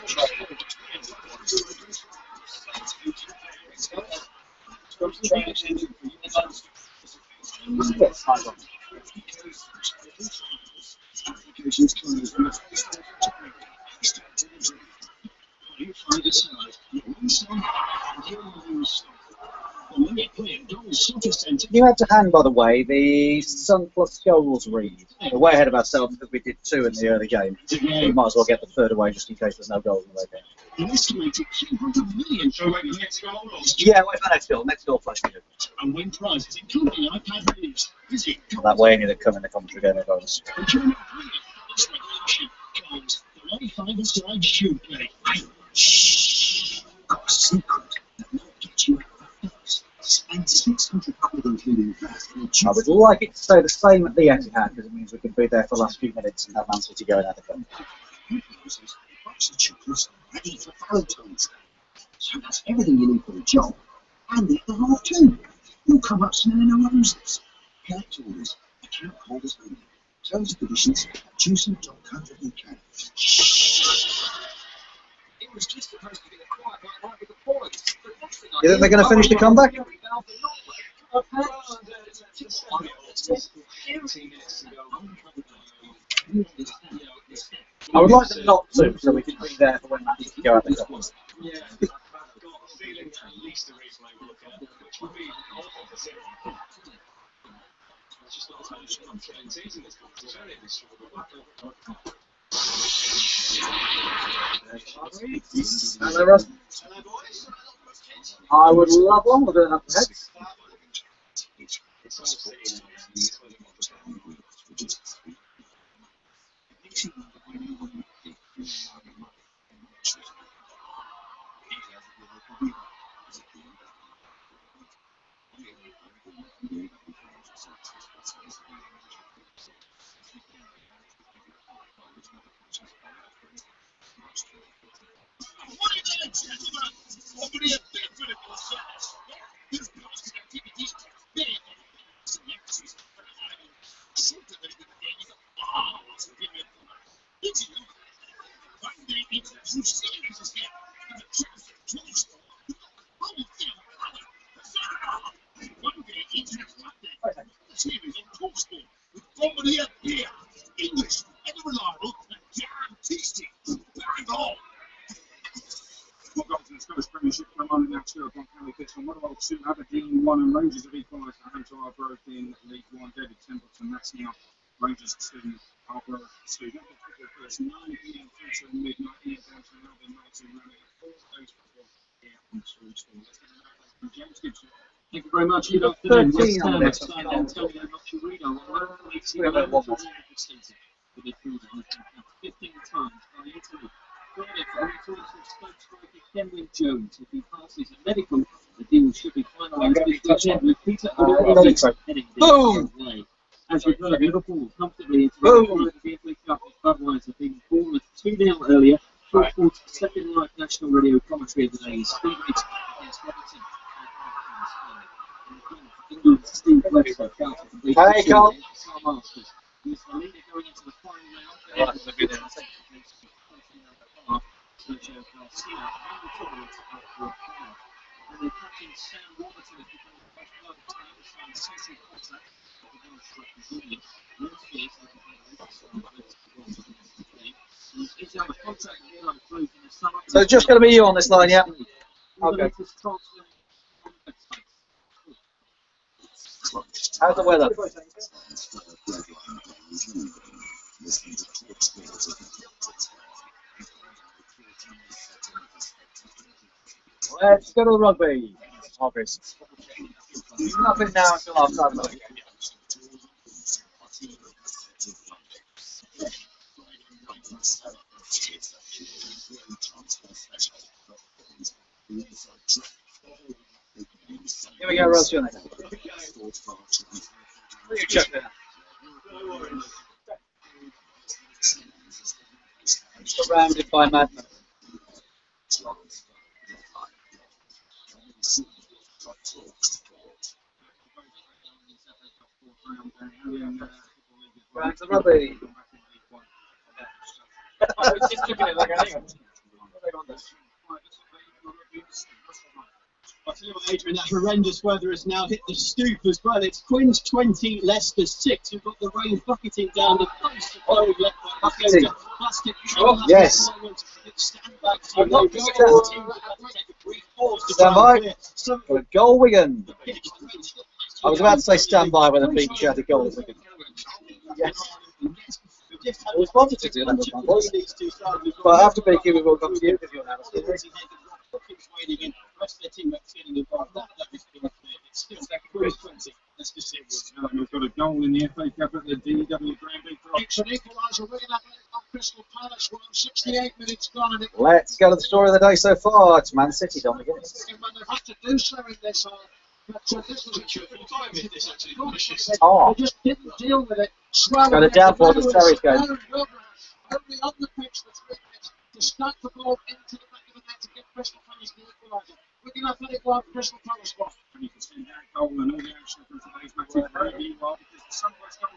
You had to hand, by the way, the Sun plus goals read. We're way ahead of ourselves because we did two in the early game. We might as well get the third away just in case there's no goals in the game. An estimated two hundred million. So wait, the next goal? Or? Yeah, wait for the next goal. Next goal flash video. And win prizes, including iPad minis. Visit That way, any that come in the commentary game, bonus. and join a brilliant bonus regulation. Games the way five-a-side should play. Hey, shh. Got a secret that might get you out of the box. Spend six hundred quid on cleaning fast. I would like it to stay the same at the Etihad because it means we can be there for the last few minutes and have Man City going out of the game. Box of chocolates ready for Valentine's Day. So that's everything you need for the job. And at the half too. You'll come up smelling of roses. Collect orders Account holders only. Terms and conditions at juicy dot co dot U K. It was just supposed to be a quiet night out with the boys. The next thing I You think they're going to finish the comeback? I would like them not to, so we can be there for when matches go out. Yeah, I've got a feeling that at least the replay will look at, which would be opposite. It's just not as much fun teasing this competition. This Hello, Russ. I would love one. We're doing up heads. English, ever reliable, and damn tasty. Bang on! What got to the Scottish Premiership from on now two upon County Pitch on Motherwell two, Aberdeen one, and Rangers have equalised for Hampshire Arbroath in League One. David Templeton, that's now Rangers two, Arbroath two. That will put the first nine p m through to midnight here down to Melbourne nineteen, running at four days before here on Toolstorm. Let's get an update from James Gibson. Thank you very much. Good afternoon. West Ham have signed Antonio Nocerino on loan from the midfielder has been capped fifteen times by Italy. Friday, for reports of Stoke striker Kenwyne Jones, if he passes a medical, the deal should be finalised this weekend with Peter O'Reilly heading the way. As we've heard, Liverpool comfortably into the F A Cup with Budweiser being Bournemouth two nil earlier. Talksport's second live national radio commentary of the day is Steve Mix against Robertson. England's Steve Webster counted the Hey, Carl. Masters. He's the leader going into the final round. And the captain Sam Robertson has become the first player to sign a social contract with the Welsh rugby union. Yesterday, he's on the contract here on close in the summer. So it's just going to be you on this line, yeah? Okay. How's the weather? Let's go to the rugby office. Nothing now until after time. Here we go, Ross. You're next. You check that. Surrounded by madmen. Round the rugby. I was just looking at it like, hang on. I'll tell you what, Adrian, that horrendous weather has now hit the stoop as well. It's Quins twenty, Leicester six. We've got the rain bucketing down the post of goal left by Bucketing. Plastic. Oh, yes. Stand back. So not going to take a brief pause to Stand try and by. clear For goal Wigan. I was about to say stand by when the big shouted goal Wigan. Yes. I was wanted to do that, but after Beaky, we will come to you because you're now. waiting in. The rest of their team are getting involved. That is going to be it's still Quins twenty. Let's just see what's Uh, we've got a goal in the F A Cup at the D W Granby. It's an equaliser. Wigan Athletic on Crystal Palace. One sixty-eight minutes gone, and it Let's go to the story of the day so far. It's Man City, Don McGuinness. they've had to do so in this half. But uh, this was a cheerful time in this actually. Oh. They just didn't deal with it. Swallowed Got a it. downfall The to ball Terry's was game. down, only on the pitch that's weakness to stack the ball into the back of the net to get Crystal Palace the equaliser. Wigan Athletic one, Crystal Palace one. And you can see that goal and all the action from today's match is very meanwhile because the Sunwest goal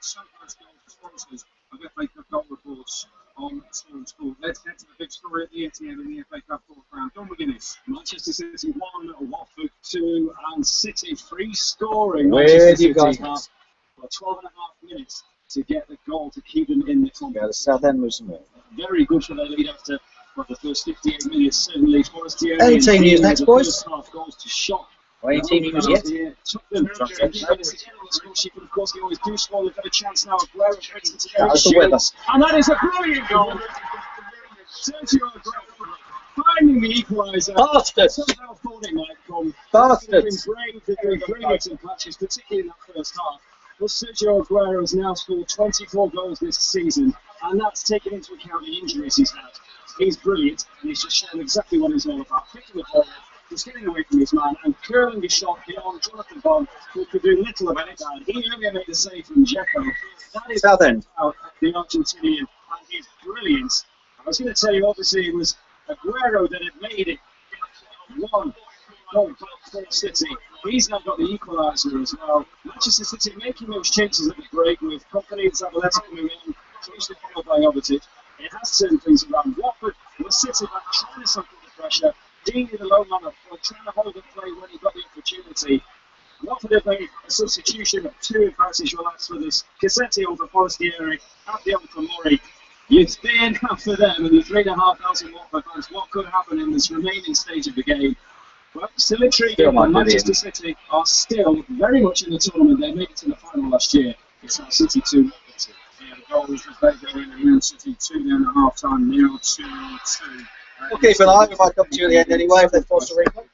so much goals for sponsors of F A Cup goal reports on Storm Sport. Let's head to the big story at the Etihad in the F A Cup fourth round. Don McGuinness. Manchester City one, Watford two, and City free scoring. Where Manchester do you guys City have well, twelve and a half minutes to get the goal to keep them in the competition. Yeah, the Southend moves some more. Very good for their lead after well, the first fifty-eight minutes. Certainly, Forestieri eighteen news next, boys. Half goals to shock. eighteen news yet. Took them to get minutes to get on the score sheet, but of course they always do score. They've got a chance now. Aguero waiting to Yeah, go. that's the weather. And that is a brilliant goal. Sergio Aguero finding the equaliser. Bastard. Somehow thought it might come. Bastard. They've been brave, they've been brilliant in patches, particularly in that first half. Well, Sergio Aguero has now scored twenty-four goals this season, and that's taken into account the injuries he's had. He's brilliant, and he's just shown exactly what he's all about. Picking the ball, he's getting away from his man, and curling his shot beyond Jonathan Bond, who could do little about it. He only made the save from Dzeko. That is Southend. out the Argentinian, and his brilliance. I was going to tell you, obviously, it was Aguero that had made it one goal for City. He's now got the equaliser as well. Manchester City making those changes at the break with Company and Zabaleta coming in, closely followed by Kovacic. It has turned things around. Watford was sitting back, trying to suck up the pressure. Deeney, the low man, trying to hold and play when he got the opportunity. Watford have made a substitution of two advantage relaxed for this. Cassetti over Forestieri, Abdi over Mori. You stay now for them and the three and a half thousand Watford fans. What could happen in this remaining stage of the game? Well, still intriguing. Still Manchester City are still very much in the tournament. They made it to the final last year. It's now City two. Yeah, the goals as they go in and Man City two down at half time, now two two. We'll keep an eye. We might come to you at the end anyway if they force a replay.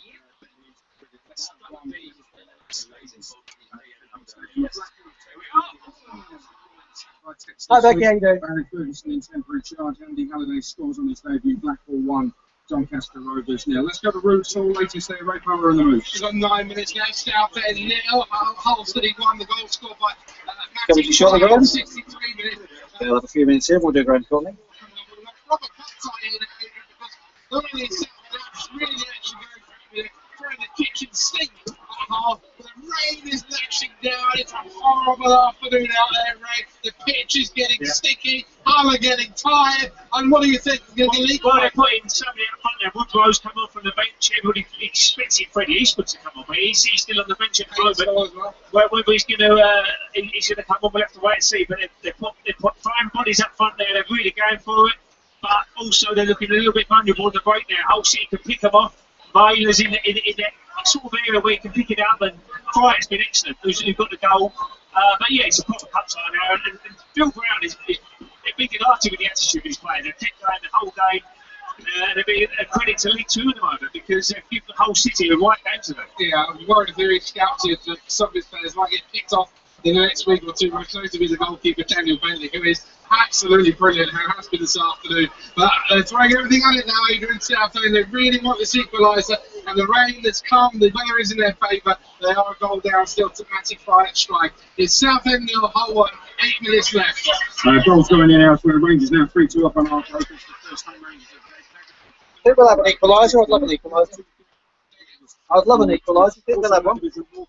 Hi Becky, how you doing? Barry Ferguson in temporary charge. Andy Halliday scores on his debut. Blackpool one, Doncaster Rovers nil. Let's go to Roots Hall. Latest there, Ray Palmer and the Moose. We've got nine minutes now. Southend nil. Hull City won the goal scored by uh, Can we short the ground? sixty-three minutes. We'll have a few minutes here. We'll do a grand calling. Proper cuts on here because not only is Southend really actually going throwing the kitchen sink at half, but the rain is lashing down. It's a horrible afternoon out there, Ray. The pitch is getting yeah. sticky. Hull are getting tired. And what do you think? Well, well, they're putting somebody up front there. Woodrow's come off from the bench. Everybody expected Freddie Eastwood to come on, but he's, he's still on the bench at the moment. Well, whether he's going to uh, he's going to come on, we'll have to wait and see. But they, they put they put fine bodies up front there. They're really going for it. But also they're looking a little bit vulnerable in the break there. Hull City can pick them off. Mailer's in, in, in that sort of area where you can pick it up, and Friar's been excellent, who's, who's got the goal. Uh, but yeah, it's a proper cup side now, and, and, and Phil Brown is, is they've been delighted with the attitude he's playing. They've kept going the whole game, uh, and they've been a credit to League Two at the moment because they've given the whole city a right game to them. Yeah, I'm worried if they're scouted that some of his players might get picked off in the next week or two. We're close to be the goalkeeper, Daniel Bailey, who is absolutely brilliant, who has been this afternoon. But uh, throwing everything on it now, Adrian Southend. They really want this equaliser, and the rain has come, the weather is in their favour. They are a goal down still to Matty Friar strike. It's Southend nil, Hull one, eight minutes left. Uh, goals going in elsewhere. Rangers now three two up on our focus. The first time Rangers I think we'll have an equaliser. I'd love an equaliser. I'd love an equaliser. I think we'll have one.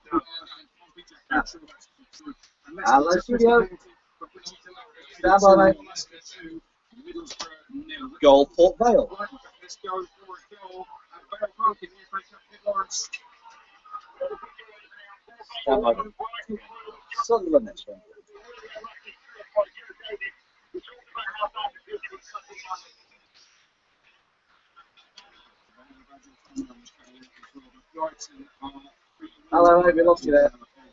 Hello, studio. Stand by, mate. Goal, Port Vale. Let's go for a goal. Vale Park in the F A Cup, Lawrence. Stand by, mate. Sunderland next one. Hello, mate. We lost you there.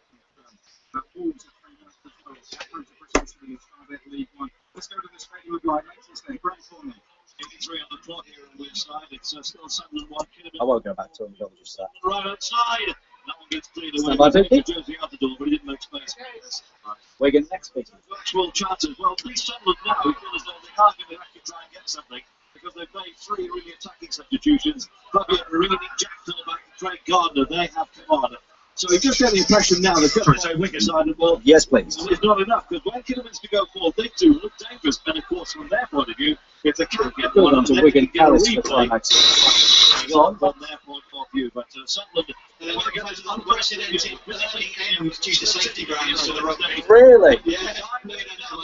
Let's go to the Stadium of Light. Latest there, Grant Corney. fifty-three on the clock here on West side. It's uh, still Sunderland one. I won't go back to him. I'll just that. Right outside. That one gets cleared away. Stand by, Vicky. Jersey out the door, but he didn't make space. Wigan next week. Virtual chatters. Well, these Sunderland now feel as though they can't get back to try and get something because they've made three really attacking substitutions. Fabian Marini, Jack Philback, and Craig Gardner. They have come on. So you just get the impression now they've got to say Wigan side of the ball. Yes, please. It's not enough because when Kidderminster go forward, they do look dangerous. And of course, from their point of view, if they can't get Going one, on to then Wigan they get a Palace for replay climax. on their point of view. But uh, Sunderland unprecedented early end due to safety grounds for the rugby. Really? Yeah. No, no, no.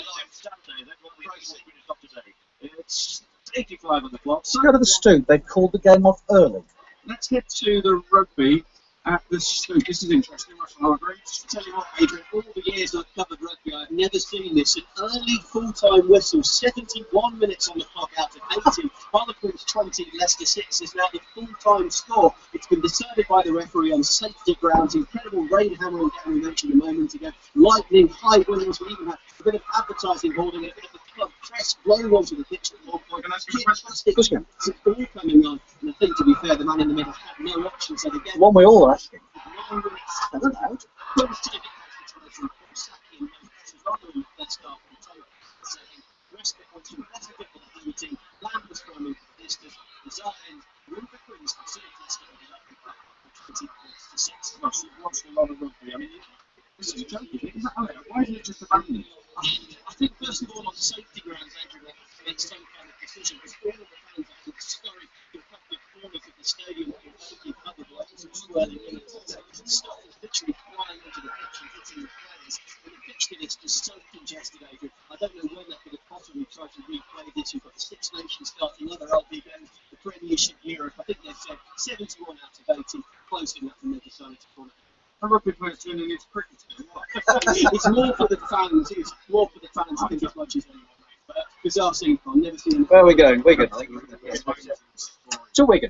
It's eighty-five on the clock. So go to the Stoop. They've called the game off early. Let's head to the rugby at the Stoop. This is interesting, Russell Hargrave. Just to tell you what, Adrian, all the years I've covered rugby, I've never seen this. An early full-time whistle, seventy-one minutes on the clock out of eighty. Harlequins twenty, Leicester six is now the full-time score. It's been decided by the referee on safety grounds. Incredible rain hammering down, we mentioned a moment ago. Lightning, high winds. We even had a bit of advertising holding it, a bit of the club press blowing onto the pitch at one point. Fantastic. It's all coming on. And I think, to be fair, the man in the middle had no option. So again, One we all asking. nine minutes allowed. Close to the victory from Saki and rather than the best start for the tail. Second, rest the points from better fit for the home team. Land was forming for the distance. The Zion, Ruben Quinns considered this to be twenty points to six. Russ, you've watched a lot of rugby. I mean, this is a joke, isn't it? Is that how it- Why isn't it just abandoned? I think, first of all, on safety grounds, Adrian, they make some kind of decision because all of the fans actually scurry to cut the corners of the stadium that will keep covered like some swirling minutes. So stuff is literally flying into the pitch and hitting the players. And the pitch that is just so congested, Adrian. I don't know when they could have possibly tried to replay this. You've got the Six Nations starting, other L B games, the Premiership Europe. I think they've said seventy-one out of eighty, close enough, and they decided to call it. A rugby player's turning into cricket. It's more for the fans. It's more for the fans, I think, as much as anyone. But bizarre scene. I've never seen. Where are we going? Wigan. To Wigan.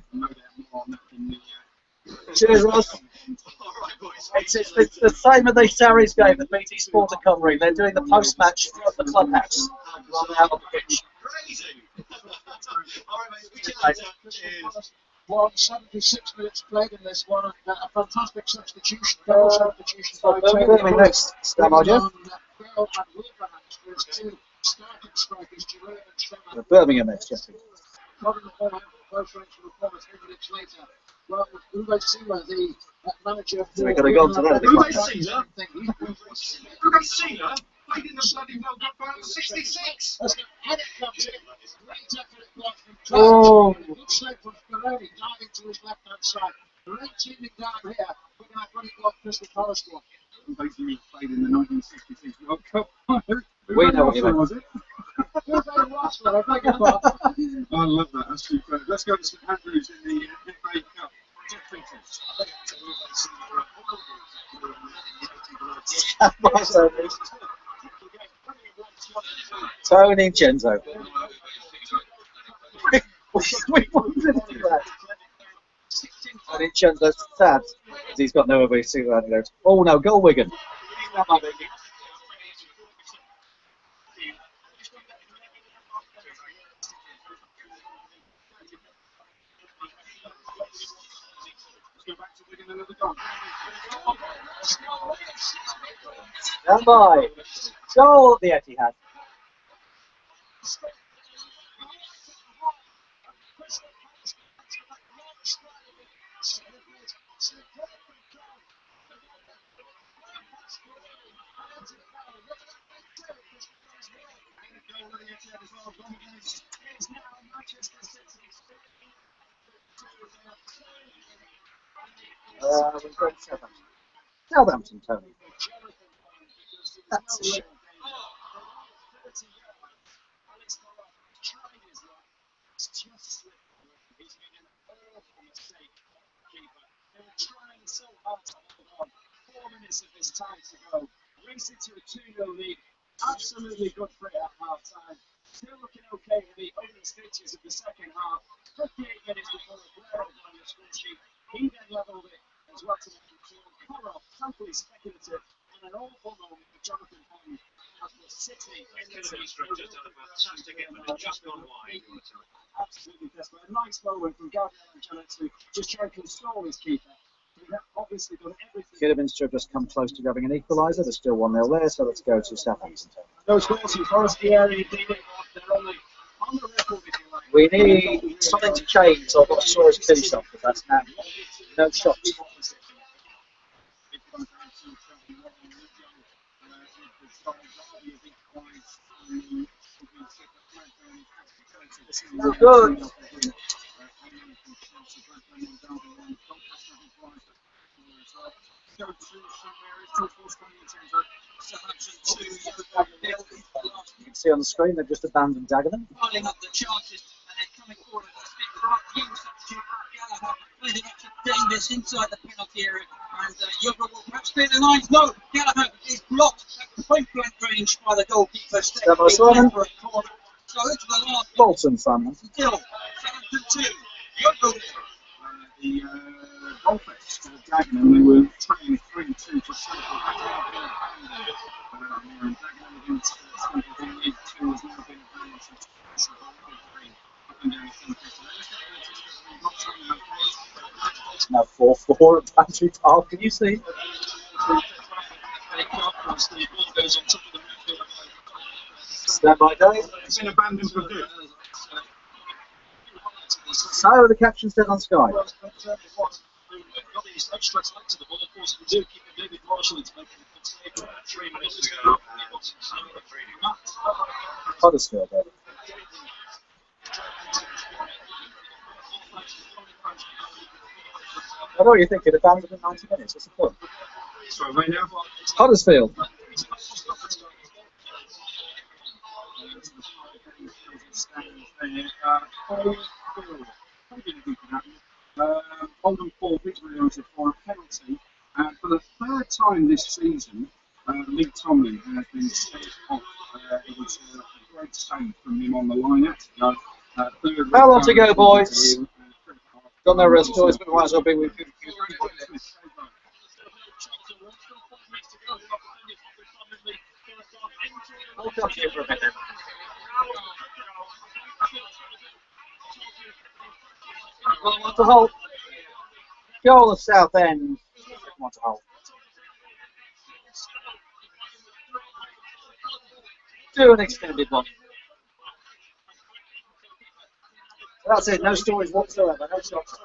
Cheers, Ross. It's, it's, it's the same as the Sarries game that B T Sport are covering. They're doing the post-match from the clubhouse, rather than out on the pitch. Well, seventy-six minutes played in this one, and uh, a fantastic substitution, double substitution. So, Birmingham next, Stan Roger. Bell and Wolverhampton with two starting strikers, Giroud and Tremor. Birmingham next, Jesse. Covering the ball out close range for the corner three minutes later. Well, Uwe Seeler, the uh, manager for... We're going to go on to that. Uwe Seeler? Uwe Seeler played in the bloody World Cup final sixty-six. As the header comes in, great effort at block from Oh. Clark. Good save from Ferrari, diving to his left-hand side. Great teaming down here. We're going to have block Crystal Palace one. Basically played in the nineteen sixty-six World Cup final. We know what you meant. Was it? Uwe Rossler, I beg your pardon. I love that. That's superb. Let's go to St Andrews in the F A Cup. Jeff Peters. Tony Genzo. Tony Genzo's sad because he's got nowhere to see around. He goes, oh no, go Wigan. Let's go back to Wigan another goal. Stand by. Goal at the Etihad. Uh, we've got Southampton. Southampton, Tony. That's a shame. Trying so hard to hold on. Four minutes of this time to go. Racing to a two nil lead. Absolutely good for it at half time. Still looking okay in the opening stages of the second half. fifty-eight minutes before the player got on the score sheet. He then levelled it as well to make it two. Koroff, totally speculative, and an awful moment for Jonathan Hong as the City. Instructor's done a fantastic effort. It's just gone wide. Absolutely desperate. A nice moment from Gabriel Angela to just try and console his keeper. He had obviously done everything. Kidderminster have just come close to grabbing an equaliser. There's still one nil there, so let's go to Southampton. No scores in Forestieri and Dean. They're on the, on the record, if you like. We need something to change, so I've got Soares finish off, because that's now no shots. Good. see on the screen, they've just abandoned Dagenham. Piling up the chances and they're coming forward with a spin right in substitute Gallagher leading up to Davis inside the penalty area, and uh, Yoga will perhaps clear the lines. No, Gallagher is blocked at point blank range by the goalkeeper. Step by Simon. For a corner. So into the last Bolton family. still Southampton two. Yoga. The uh, goalposts for Dagenham, they were trailing three two for Central. Um, Dagenham against uh, Central in League two has now been banned since up and down the centre. Now four four at Bantry Park, can you see? Stand by Dave. It's been abandoned for good. So the caption's dead on Sky. Huddersfield, David. I know what you're thinking, abandoned in ninety minutes, what's the point? Sorry, right now? Huddersfield. Uh, Oldham four, Peterborough United for a penalty. And for the third time this season, uh, Lee Tomlin has been sent off. Uh, it was uh, a great save from him on the line. Uh, uh, How long to go, boys? Got no rest, boys, but might as well be with you. I'll come to you for a minute. To hold. Goal of Southend. Want to hold. Do an extended one. That's it. No stories whatsoever. No shots.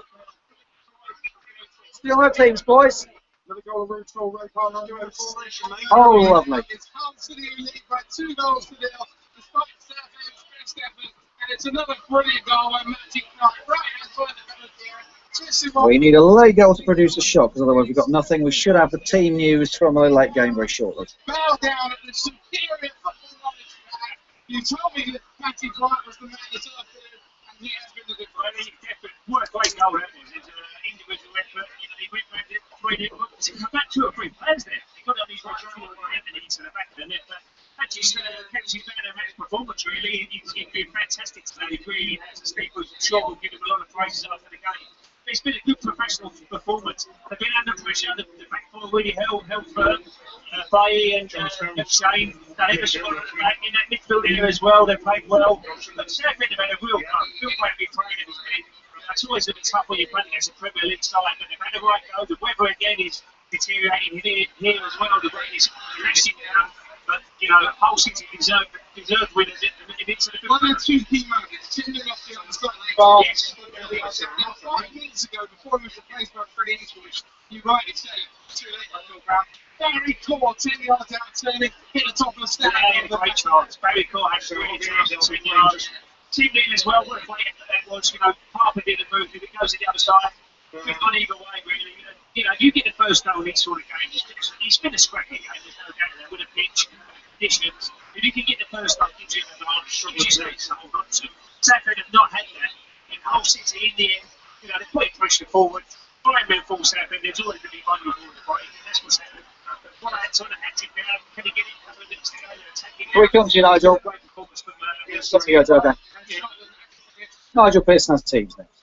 Still no teams, boys. Another goal of Road Tour, Road Park, formation, mate. Oh, lovely. It's Hull City who lead by two goals to nil, despite Southampton's best effort, and it's another brilliant goal by Matty Clark, right outside the penalty area. We need a late goal to produce a shot, because otherwise we've got nothing. We should have the team news from the late game very shortly. Bow down at the superior football knowledge you have. You told me that Matty Clark was the man this afternoon, and he has been the good Well, he definitely, what a great goal that was. It's an individual effort. You know, he went round it, played it, but he come back two or three players there. He got on his control by Anthony to the back of the net, but that just uh, kept his man of match performance, really. He's, he's been fantastic today. He really has. Steve was sure we'll give him a lot of praises after the game. It's been a good professional performance. They've been under pressure. The, the back four really held, held firm. Uh, Bailey and uh, Shane, they have shot back in that midfield area as well. They played well. But Southend have had a real fun. Feel great to be playing in this game. It's always a bit tough when you're playing against a Premier League side, but they've had a right go. The weather again is deteriorating here, here as well. The rain is crashing down. But, you know, Hull City deserve, deserve winners. It, it, it's a good one of the two key moments, sitting up the other side of the bar. Yes. Five minutes ago, before he was replaced by Freddie Eastwood, you rightly said it, too late, I feel proud. Barry Core, ten yards out, turning, hit the top of the stand. Yeah, great chance. Barry Core had some really ten yards. Team leading as well, what a great effort that was. You know, Harper did the move, if it goes to the other side, we've gone either way, really. You know, you get the first goal in these sort of games, it's been, it's been a scrappy game, there's no doubt there, with a pitch, conditions. If you can get the first goal, it gives you an advantage, which is nice to hold on to. Southend have not had that. In Hull City, in the end, you know, they're putting pressure forward. Brian men full Southend, there's always going to be one before the break, and that's what's happened. But what I had to hat it now, can he get it covered and stay attacking? Here he comes, you, Nigel. Something goes over. Nigel Pearson has teams next.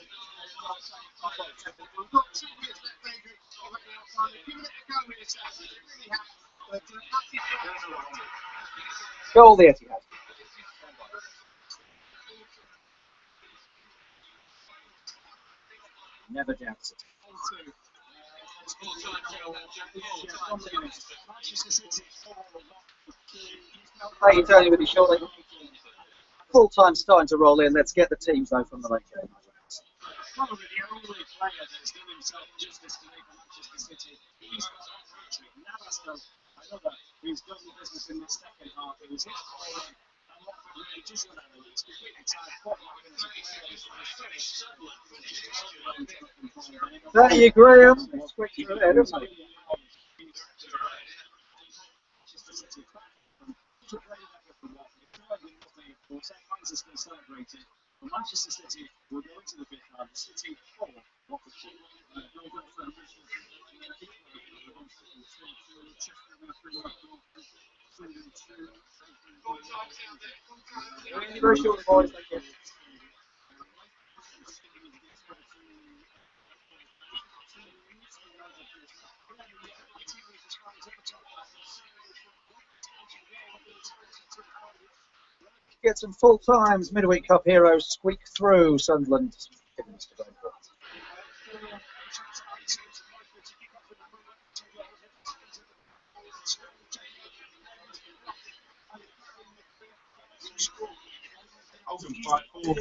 Goal the Etihad. Never doubts it. Hey, Tony with his shoulder. Full time starting to roll in. Let's get the teams though from the late game. Probably the only player that's done himself justice today for Manchester City. He's got a hat-trick. Navasco, another who's done the business in the second half. It was his goal and Watford really just got out of it. It's completely tied. There you, Graham. It's quick through there, doesn't it? frustrated. But Manchester City will go into the fifth round. City four, Watford two. Very short, boys. Thank you. Get some full times. Midweek Cup heroes squeak through. Sunderland. Oldham five four.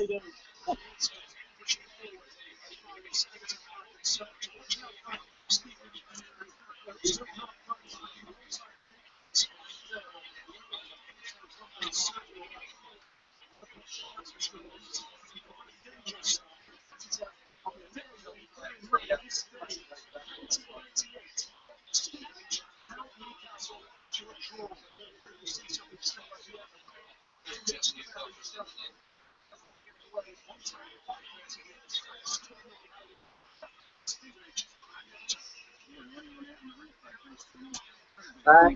Back.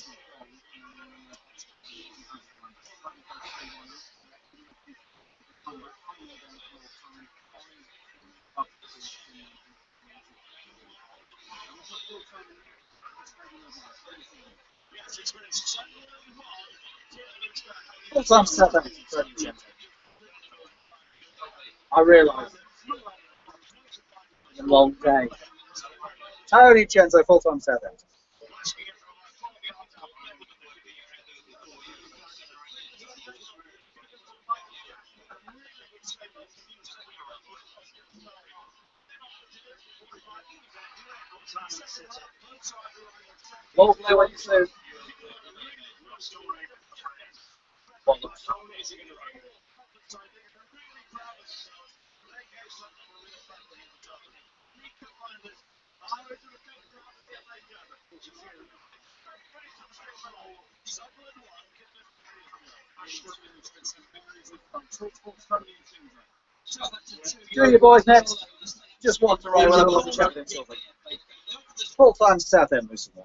Full time Southampton. I realise. A long day. Tony Chenzo, full time Southampton. Long play what you said. Do you boys next? Just want to roll over the championship. Full time Southend recently.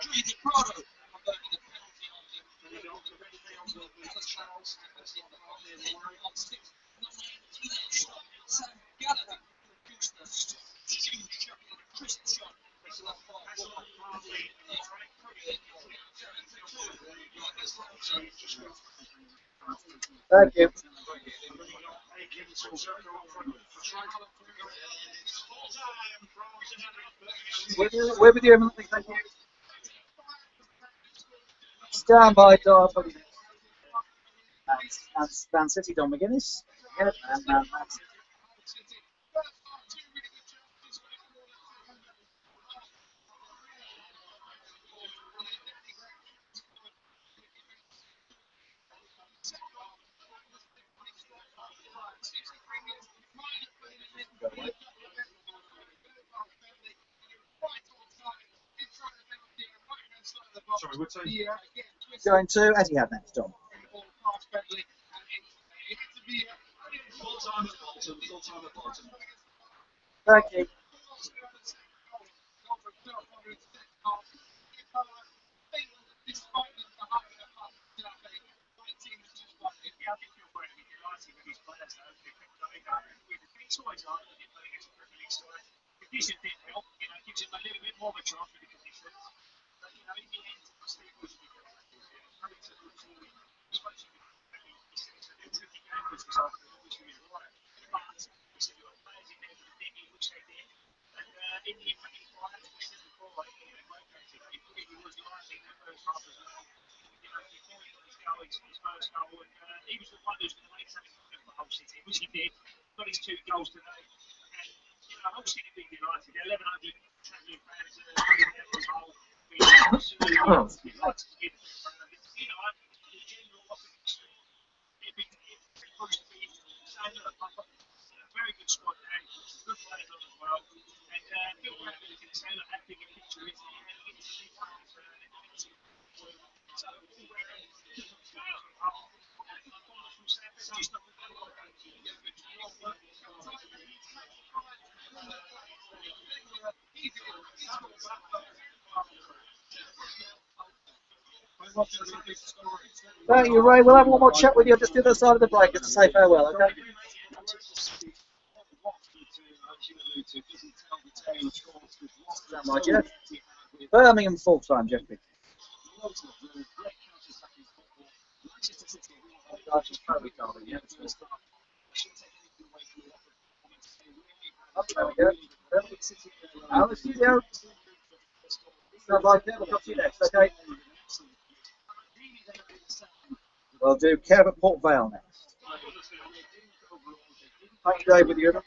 Thank you. With you, we're with you, Emily. Thank you. Stand by, Derby. And Man City, Don McGuinness. Yep, and Man City. Sorry, what's that? Going to Etihad next, John. Thank you. Which he did, got his two goals today. And, you know, obviously he'd be delighted. eleven hundred travelling fans at the goal. We'd absolutely like to get the round. You know, I think in general, I think it'd be supposed to be saying, look, I've got a very good squad there, good players on as well. And uh, Bill Bradley can say, look, how big a picture is it? And he gets to see players around it. So, Thank you, Ray. We'll have one more chat with you just the other side of the break just to say farewell, okay? Stand by, Jeff. Birmingham full-time, Jeff. There we go. Out of the studio. Stand by, Kev. We'll come to you next, okay? We'll do Kev at Port Vale next. Thank you, Dave, with you.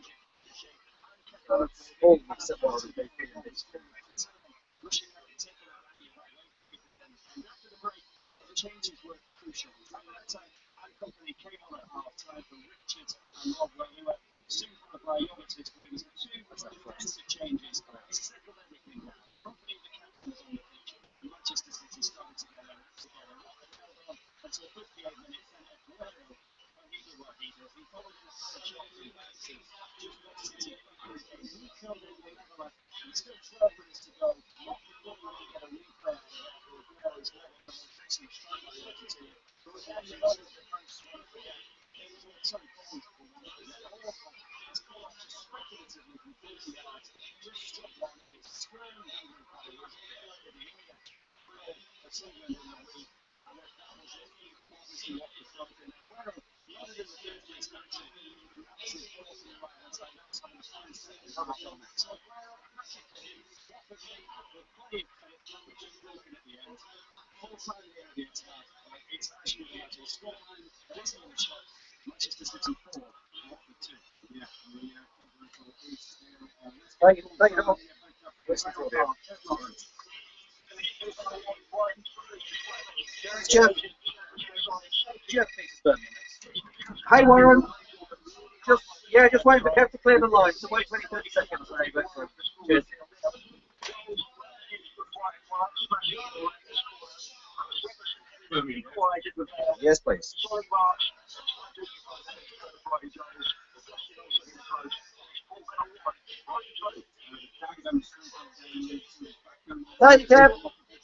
Uh, all except for the big changes were crucial. At that time, our company came on at half time from Richards and Rodwell, who were soon followed by Youngsters, but it was two defensive changes that settled everything down. Company, the captain, was on the pitch, and Manchester City started to get their act together. Held on until fifty-eight minutes, and Aguero, and he did what he does. He followed the shot from City, just got City back. He killed it with Aguero, and still twelve minutes to go. Not before we get a replay of Aguero's level. It's actually the actual scoreline. It's not a shot. Manchester City four, Watford two. Yeah, the uh, Thank you. Thank you. Listen to it. Jeff. Jeff Easton. Hey, Warren. Just yeah, just wait for Kev to clear the line. So wait twenty, thirty seconds. Cheers. Yes, please. Thank you, Kev.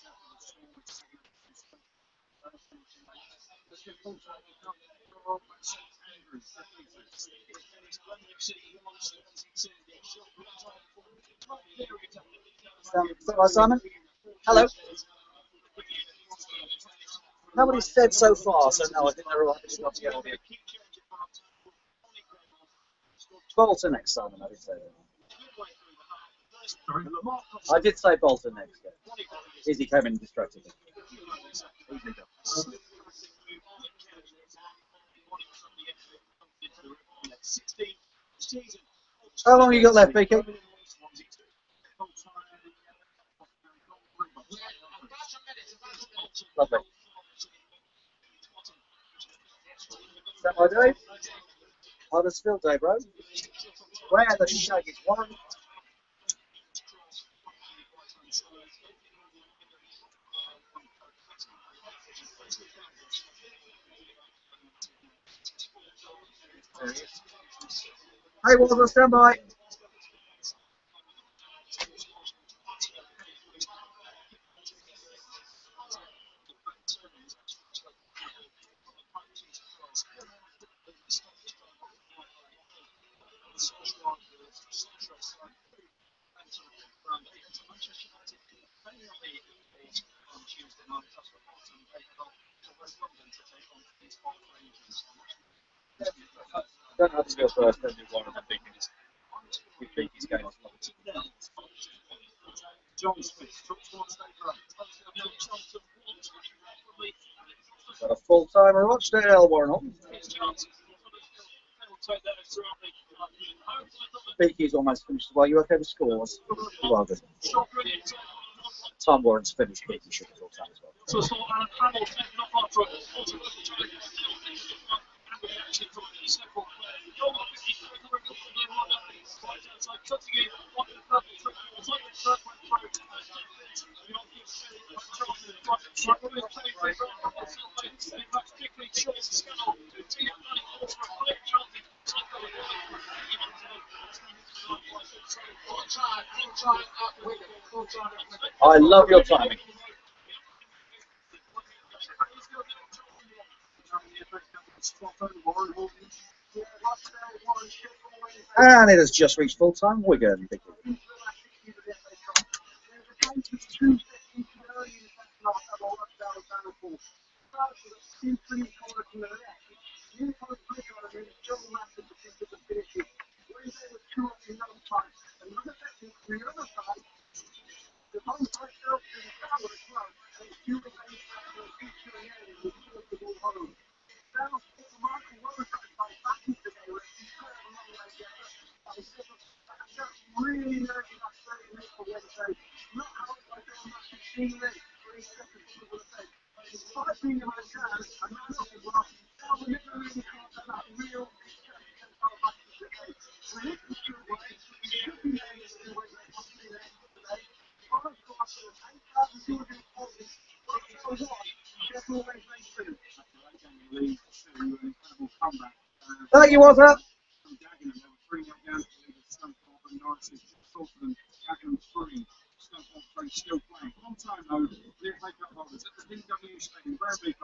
Hi, Simon. Hello. Nobody's said so far, so no, I think they're all happy to not together with you. Bolton next, Simon, I did say that. I did say Bolton next. Yeah. Izzy came in and distracted me. How long have you got left, Beaky? Lovely. Stand by, Dave. Huddersfield, Dave Rowe. Where the shag is one. Hey, Walter, stand by. Don't have to go first, then do one, and then Beaky's Beaky's game. Got a full timer Rochdale, Warren on. Beaky's almost finished. Well, you okay with scores? Well done. Tom Warren's finished. Beaky should have full time as well. I love your timing. And it has just reached full time. Wigan. Thank you, Walter. Still playing. Long time though, the F A Cup holders at the D W Stadium, Wembley.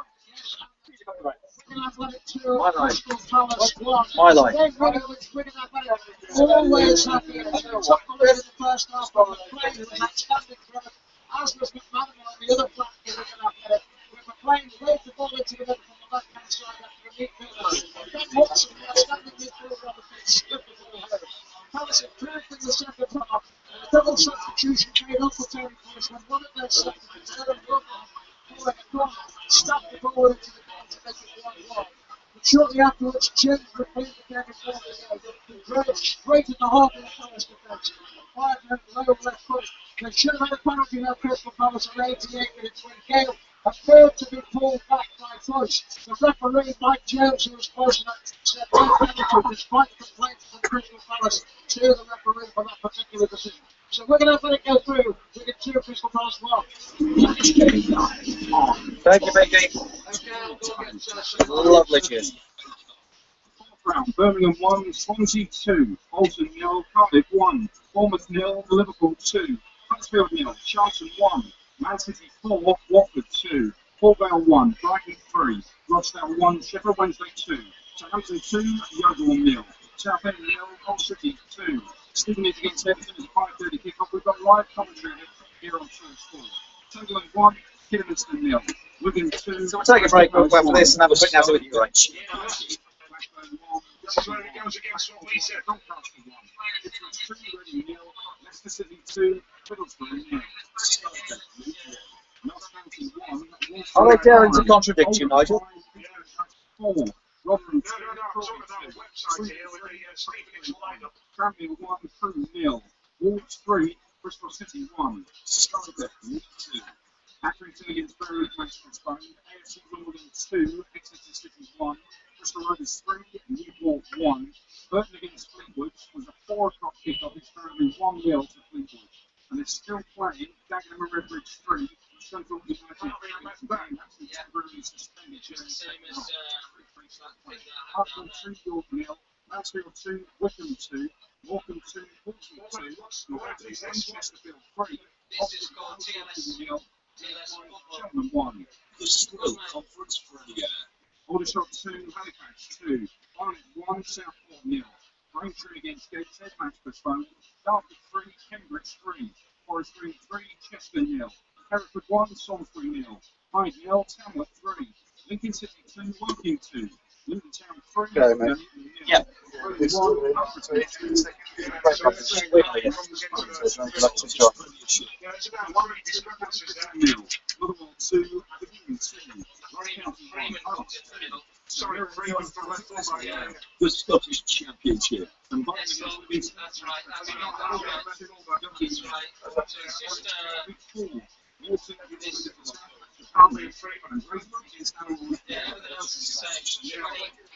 My line. My line. Always happy. Top of the first half of the play with an outstanding throw. As was McManaman on the other flank, we were playing late the ball into the middle from the left hand side after a neat midfield. Then Watson, the outstanding midfielder on the pitch, slipped the ball home. Palace improved in the second half. A double substitution paid off for Terry Price when one of their substitutes, Aaron Brooklyn, following a corner, stabbed the ball into the goal to make it one one. But shortly afterwards, James repeated the game in four and drove straight at the heart of the Palace defence. Fired him low left foot. They should have had a penalty now, Crystal Palace, on eighty-eight minutes when Gale appeared to be pulled back by Fudge. The referee, Mike Jones, who was close enough, said no penalty despite complaints from Crystal Palace to the referee for that particular decision. So we're going to let it go through. We get two Crystal Palace one. Thank you, Mickey. Lovely, cheers. Round, Birmingham one, Swansea two, Bolton nil, Cardiff one, Bournemouth nil, Liverpool two, Huddersfield nil, Charlton one, Man City four, Watford two, Port Vale one, Brighton three, Rochdale one, Sheffield Wednesday two, Southampton two, Yeovil nil, Southend nil, Hull City two, Stevenage against Everton at five thirty kick-off. We've got live commentary here on Church four. Sunderland one, Kidderminster nil, Wigan two. So we'll take a break real quick for this and have a quick natter with you, right? This is where it goes against what we said. Doncaster one, Ipswich two, Reading nil, Leicester City two, Middlesbrough nil. Northampton one. Are they daring to contradict you, Nigel? Four. Rotherham two. No, no, no, I'm talking about the website here with the uh, Stevenage lineup. Tranmere one, Crewe nil. Wolves three, Bristol City one. Cardiff two. Accrington against Bury Manchester Stone. A F C Wimbledon two, Exeter City one. Bristol Rovers three, Newport one. Burton against Fleetwood was a four o'clock kick-off. It's currently one nil to Fleetwood. And they're still playing Dagenham and Redbridge three. Scunthorpe United temporarily suspended. Arsenal two, York nil. Mansfield two, Wickham two. Morecambe two, Portsmouth two. Northampton Chesterfield three. This is called T L S. Cheltenham one. The Squill Conference Premier. Aldershot two, Halifax two, Barnet one, Southport nil. Braintree against Gateshead, match postponed. Dartford three, Cambridge three. Forest Green three, Chester nil. Hereford one, Salisbury nil. Hyde nil, Tamworth three. Lincoln City two, Woking two. Luton Town three, Go, mate. Yeah. one, Alfreton two. Motherwell two, Aberdeen two. Sorry, everyone for left off. The Scottish Championship. And That's right, that's right, that's right. That's right. So it's just, uh, yeah, everything else is the same.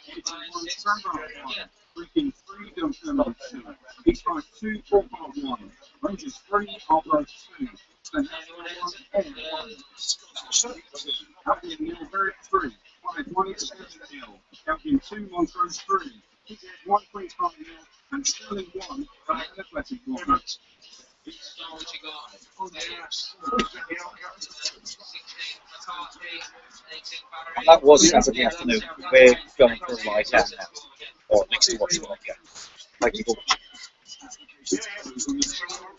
Freaking three, Dunfermline two. Each five two, four five one. Rangers three, Arbroath two. St Helens one, Albion nil, Berwick three. Five one, Exeter nil. Albion two, Montrose three. Peterhead one, Queens Park nil. And Stirling one, and Athletic one. And that was Saturday afternoon. We're going for a ride down now, or at least to watch the game. Thank you for watching.